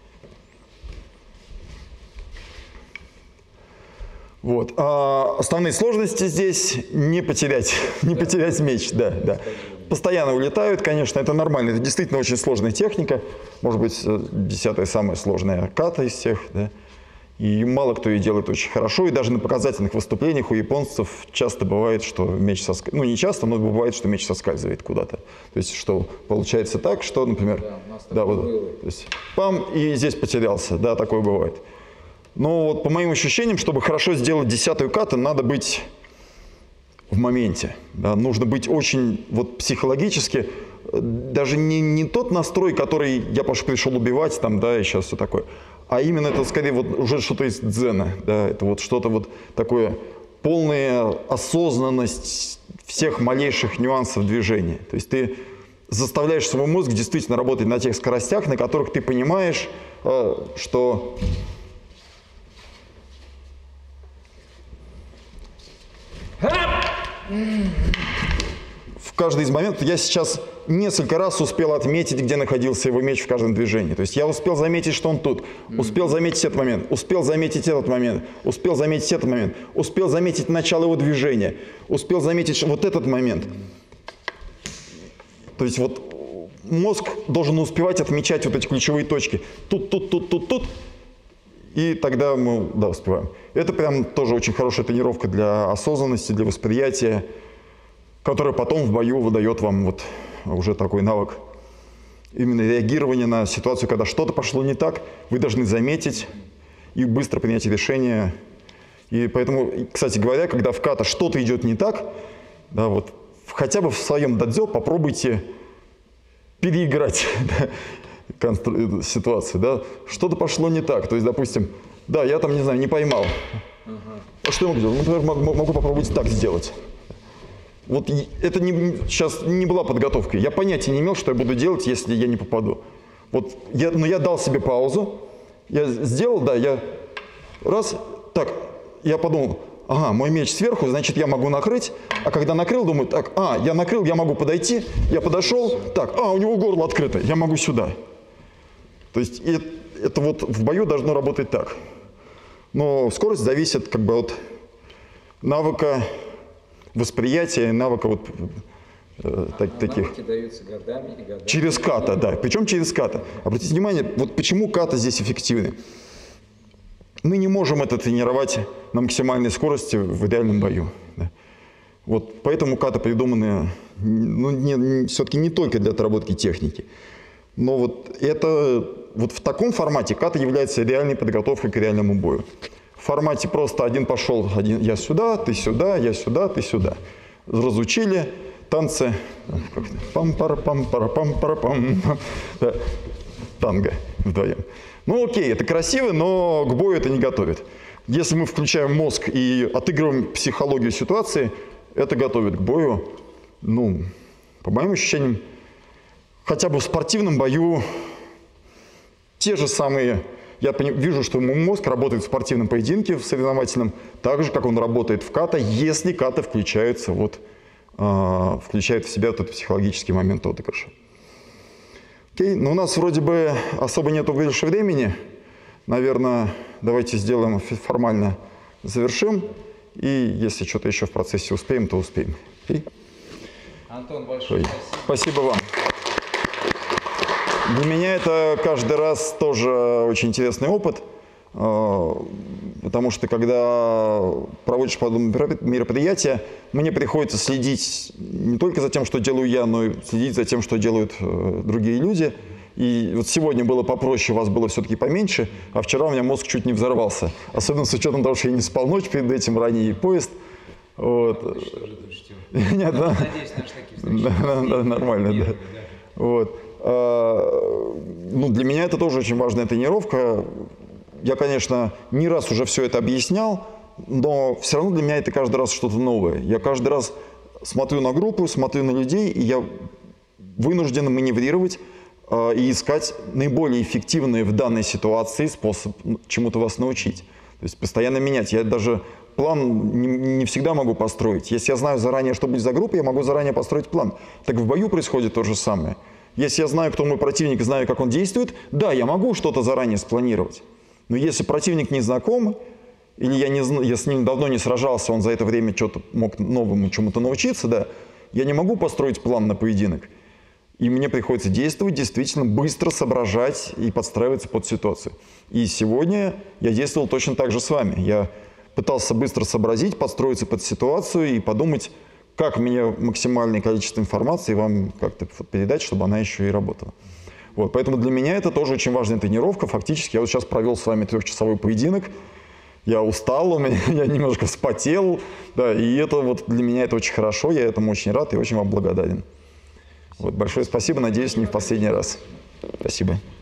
Вот. А основные сложности здесь не потерять меч, да. Постоянно улетают, конечно, это нормально. Это действительно очень сложная техника. Может быть, 10-я самая сложная ката из всех, да. И мало кто ее делает очень хорошо. И даже на показательных выступлениях у японцев часто бывает, что меч соскальзывает. Ну, не часто, но бывает, что меч соскальзывает куда-то. То есть, что получается так, что, например, да, вот, то есть, пам, и здесь потерялся. Да, такое бывает. Но вот по моим ощущениям, чтобы хорошо сделать 10-ю кату, надо быть в моменте. Да, нужно быть очень вот, психологически, даже не тот настрой, который я пришел убивать, там, да, и сейчас все такое, а именно это скорее вот уже что-то из дзена. Да, это вот что-то вот такое, полная осознанность всех малейших нюансов движения. То есть ты заставляешь свой мозг действительно работать на тех скоростях, на которых ты понимаешь, что... В каждый из моментов я сейчас несколько раз успел отметить, где находился его меч в каждом движении. То есть я успел заметить, что он тут, успел заметить этот момент, успел заметить этот момент, успел заметить этот момент, успел заметить начало его движения, успел заметить вот этот момент. То есть вот мозг должен успевать отмечать вот эти ключевые точки. Тут, и тогда мы, да, успеваем. Это прям тоже очень хорошая тренировка для осознанности, для восприятия, которая потом в бою выдает вам вот уже такой навык именно реагирования на ситуацию, когда что-то пошло не так, вы должны заметить и быстро принять решение. И поэтому, кстати говоря, когда в ката что-то идет не так, да, вот, хотя бы в своем дадзё попробуйте переиграть ситуацию, да, что-то пошло не так, то есть, допустим, да, я там, не знаю, не поймал. А что я могу делать? Например, могу попробовать так сделать. Вот это сейчас не была подготовка. Я понятия не имел, что я буду делать, если я не попаду. Вот но я дал себе паузу, я сделал, да, я раз, так, я подумал, ага, мой меч сверху, значит, я могу накрыть, а когда накрыл, думаю, так, я накрыл, я могу подойти, я подошел, так, у него горло открыто, я могу сюда. То есть это вот в бою должно работать так. Но скорость зависит как бы от навыка восприятия, навыка вот таких. Навыки даются годами и годами. Через ката, да. Причем через ката. Обратите внимание, вот почему ката здесь эффективны. Мы не можем это тренировать на максимальной скорости в идеальном бою. Да. Вот поэтому ката придуманы все-таки не только для отработки техники. Но вот это вот в таком формате ката является реальной подготовкой к реальному бою. В формате просто один пошел, я сюда, ты сюда, я сюда, ты сюда. Разучили танцы, пам-пара-пам-пара-пам-пара-пам, да, танго вдвоем. Ну окей, это красиво, но к бою это не готовит. Если мы включаем мозг и отыгрываем психологию ситуации, это готовит к бою, ну, по моим ощущениям, хотя бы в спортивном бою те же самые... Я вижу, что мозг работает в спортивном поединке, в соревновательном, так же, как он работает в ката, если ката включается включает в себя вот этот психологический момент отыгрыша. Окей, но у нас вроде бы особо нету больше времени. Наверное, давайте сделаем формально, завершим. И если что-то еще в процессе успеем, то успеем. Окей? Антон, большое спасибо. Спасибо вам. Для меня это каждый раз тоже очень интересный опыт, потому что когда проводишь подобные мероприятия, мне приходится следить не только за тем, что делаю я, но и следить за тем, что делают другие люди. И вот сегодня было попроще, у вас было все-таки поменьше, а вчера у меня мозг чуть не взорвался. Особенно с учетом того, что я не спал ночь перед этим, ранний поезд. Вот. Нет, да. Надеюсь, наши такие встречи. Да, нормально, да. Вот. Ну, для меня это тоже очень важная тренировка. Я, конечно, не раз уже все это объяснял, но все равно для меня это каждый раз что-то новое. Я каждый раз смотрю на группу, смотрю на людей, и я вынужден маневрировать и искать наиболее эффективный в данной ситуации способ чему-то вас научить. То есть постоянно менять. Я даже план не всегда могу построить. Если я знаю заранее, что будет за группа, я могу заранее построить план. Так в бою происходит то же самое. Если я знаю, кто мой противник, знаю, как он действует, да, я могу что-то заранее спланировать. Но если противник не знаком, или я с ним давно не сражался, он за это время что-то мог новому чему-то научиться, да, я не могу построить план на поединок. И мне приходится действовать, действительно быстро соображать и подстраиваться под ситуацию. И сегодня я действовал точно так же с вами. Я пытался быстро сообразить, подстроиться под ситуацию и подумать, как мне максимальное количество информации вам как-то передать, чтобы она еще и работала. Вот, поэтому для меня это тоже очень важная тренировка. Фактически я вот сейчас провел с вами 3-часовой поединок. Я устал, я немножко вспотел. Да, и это вот для меня это очень хорошо. Я этому очень рад и очень вам благодарен. Вот, большое спасибо. Надеюсь, не в последний раз. Спасибо.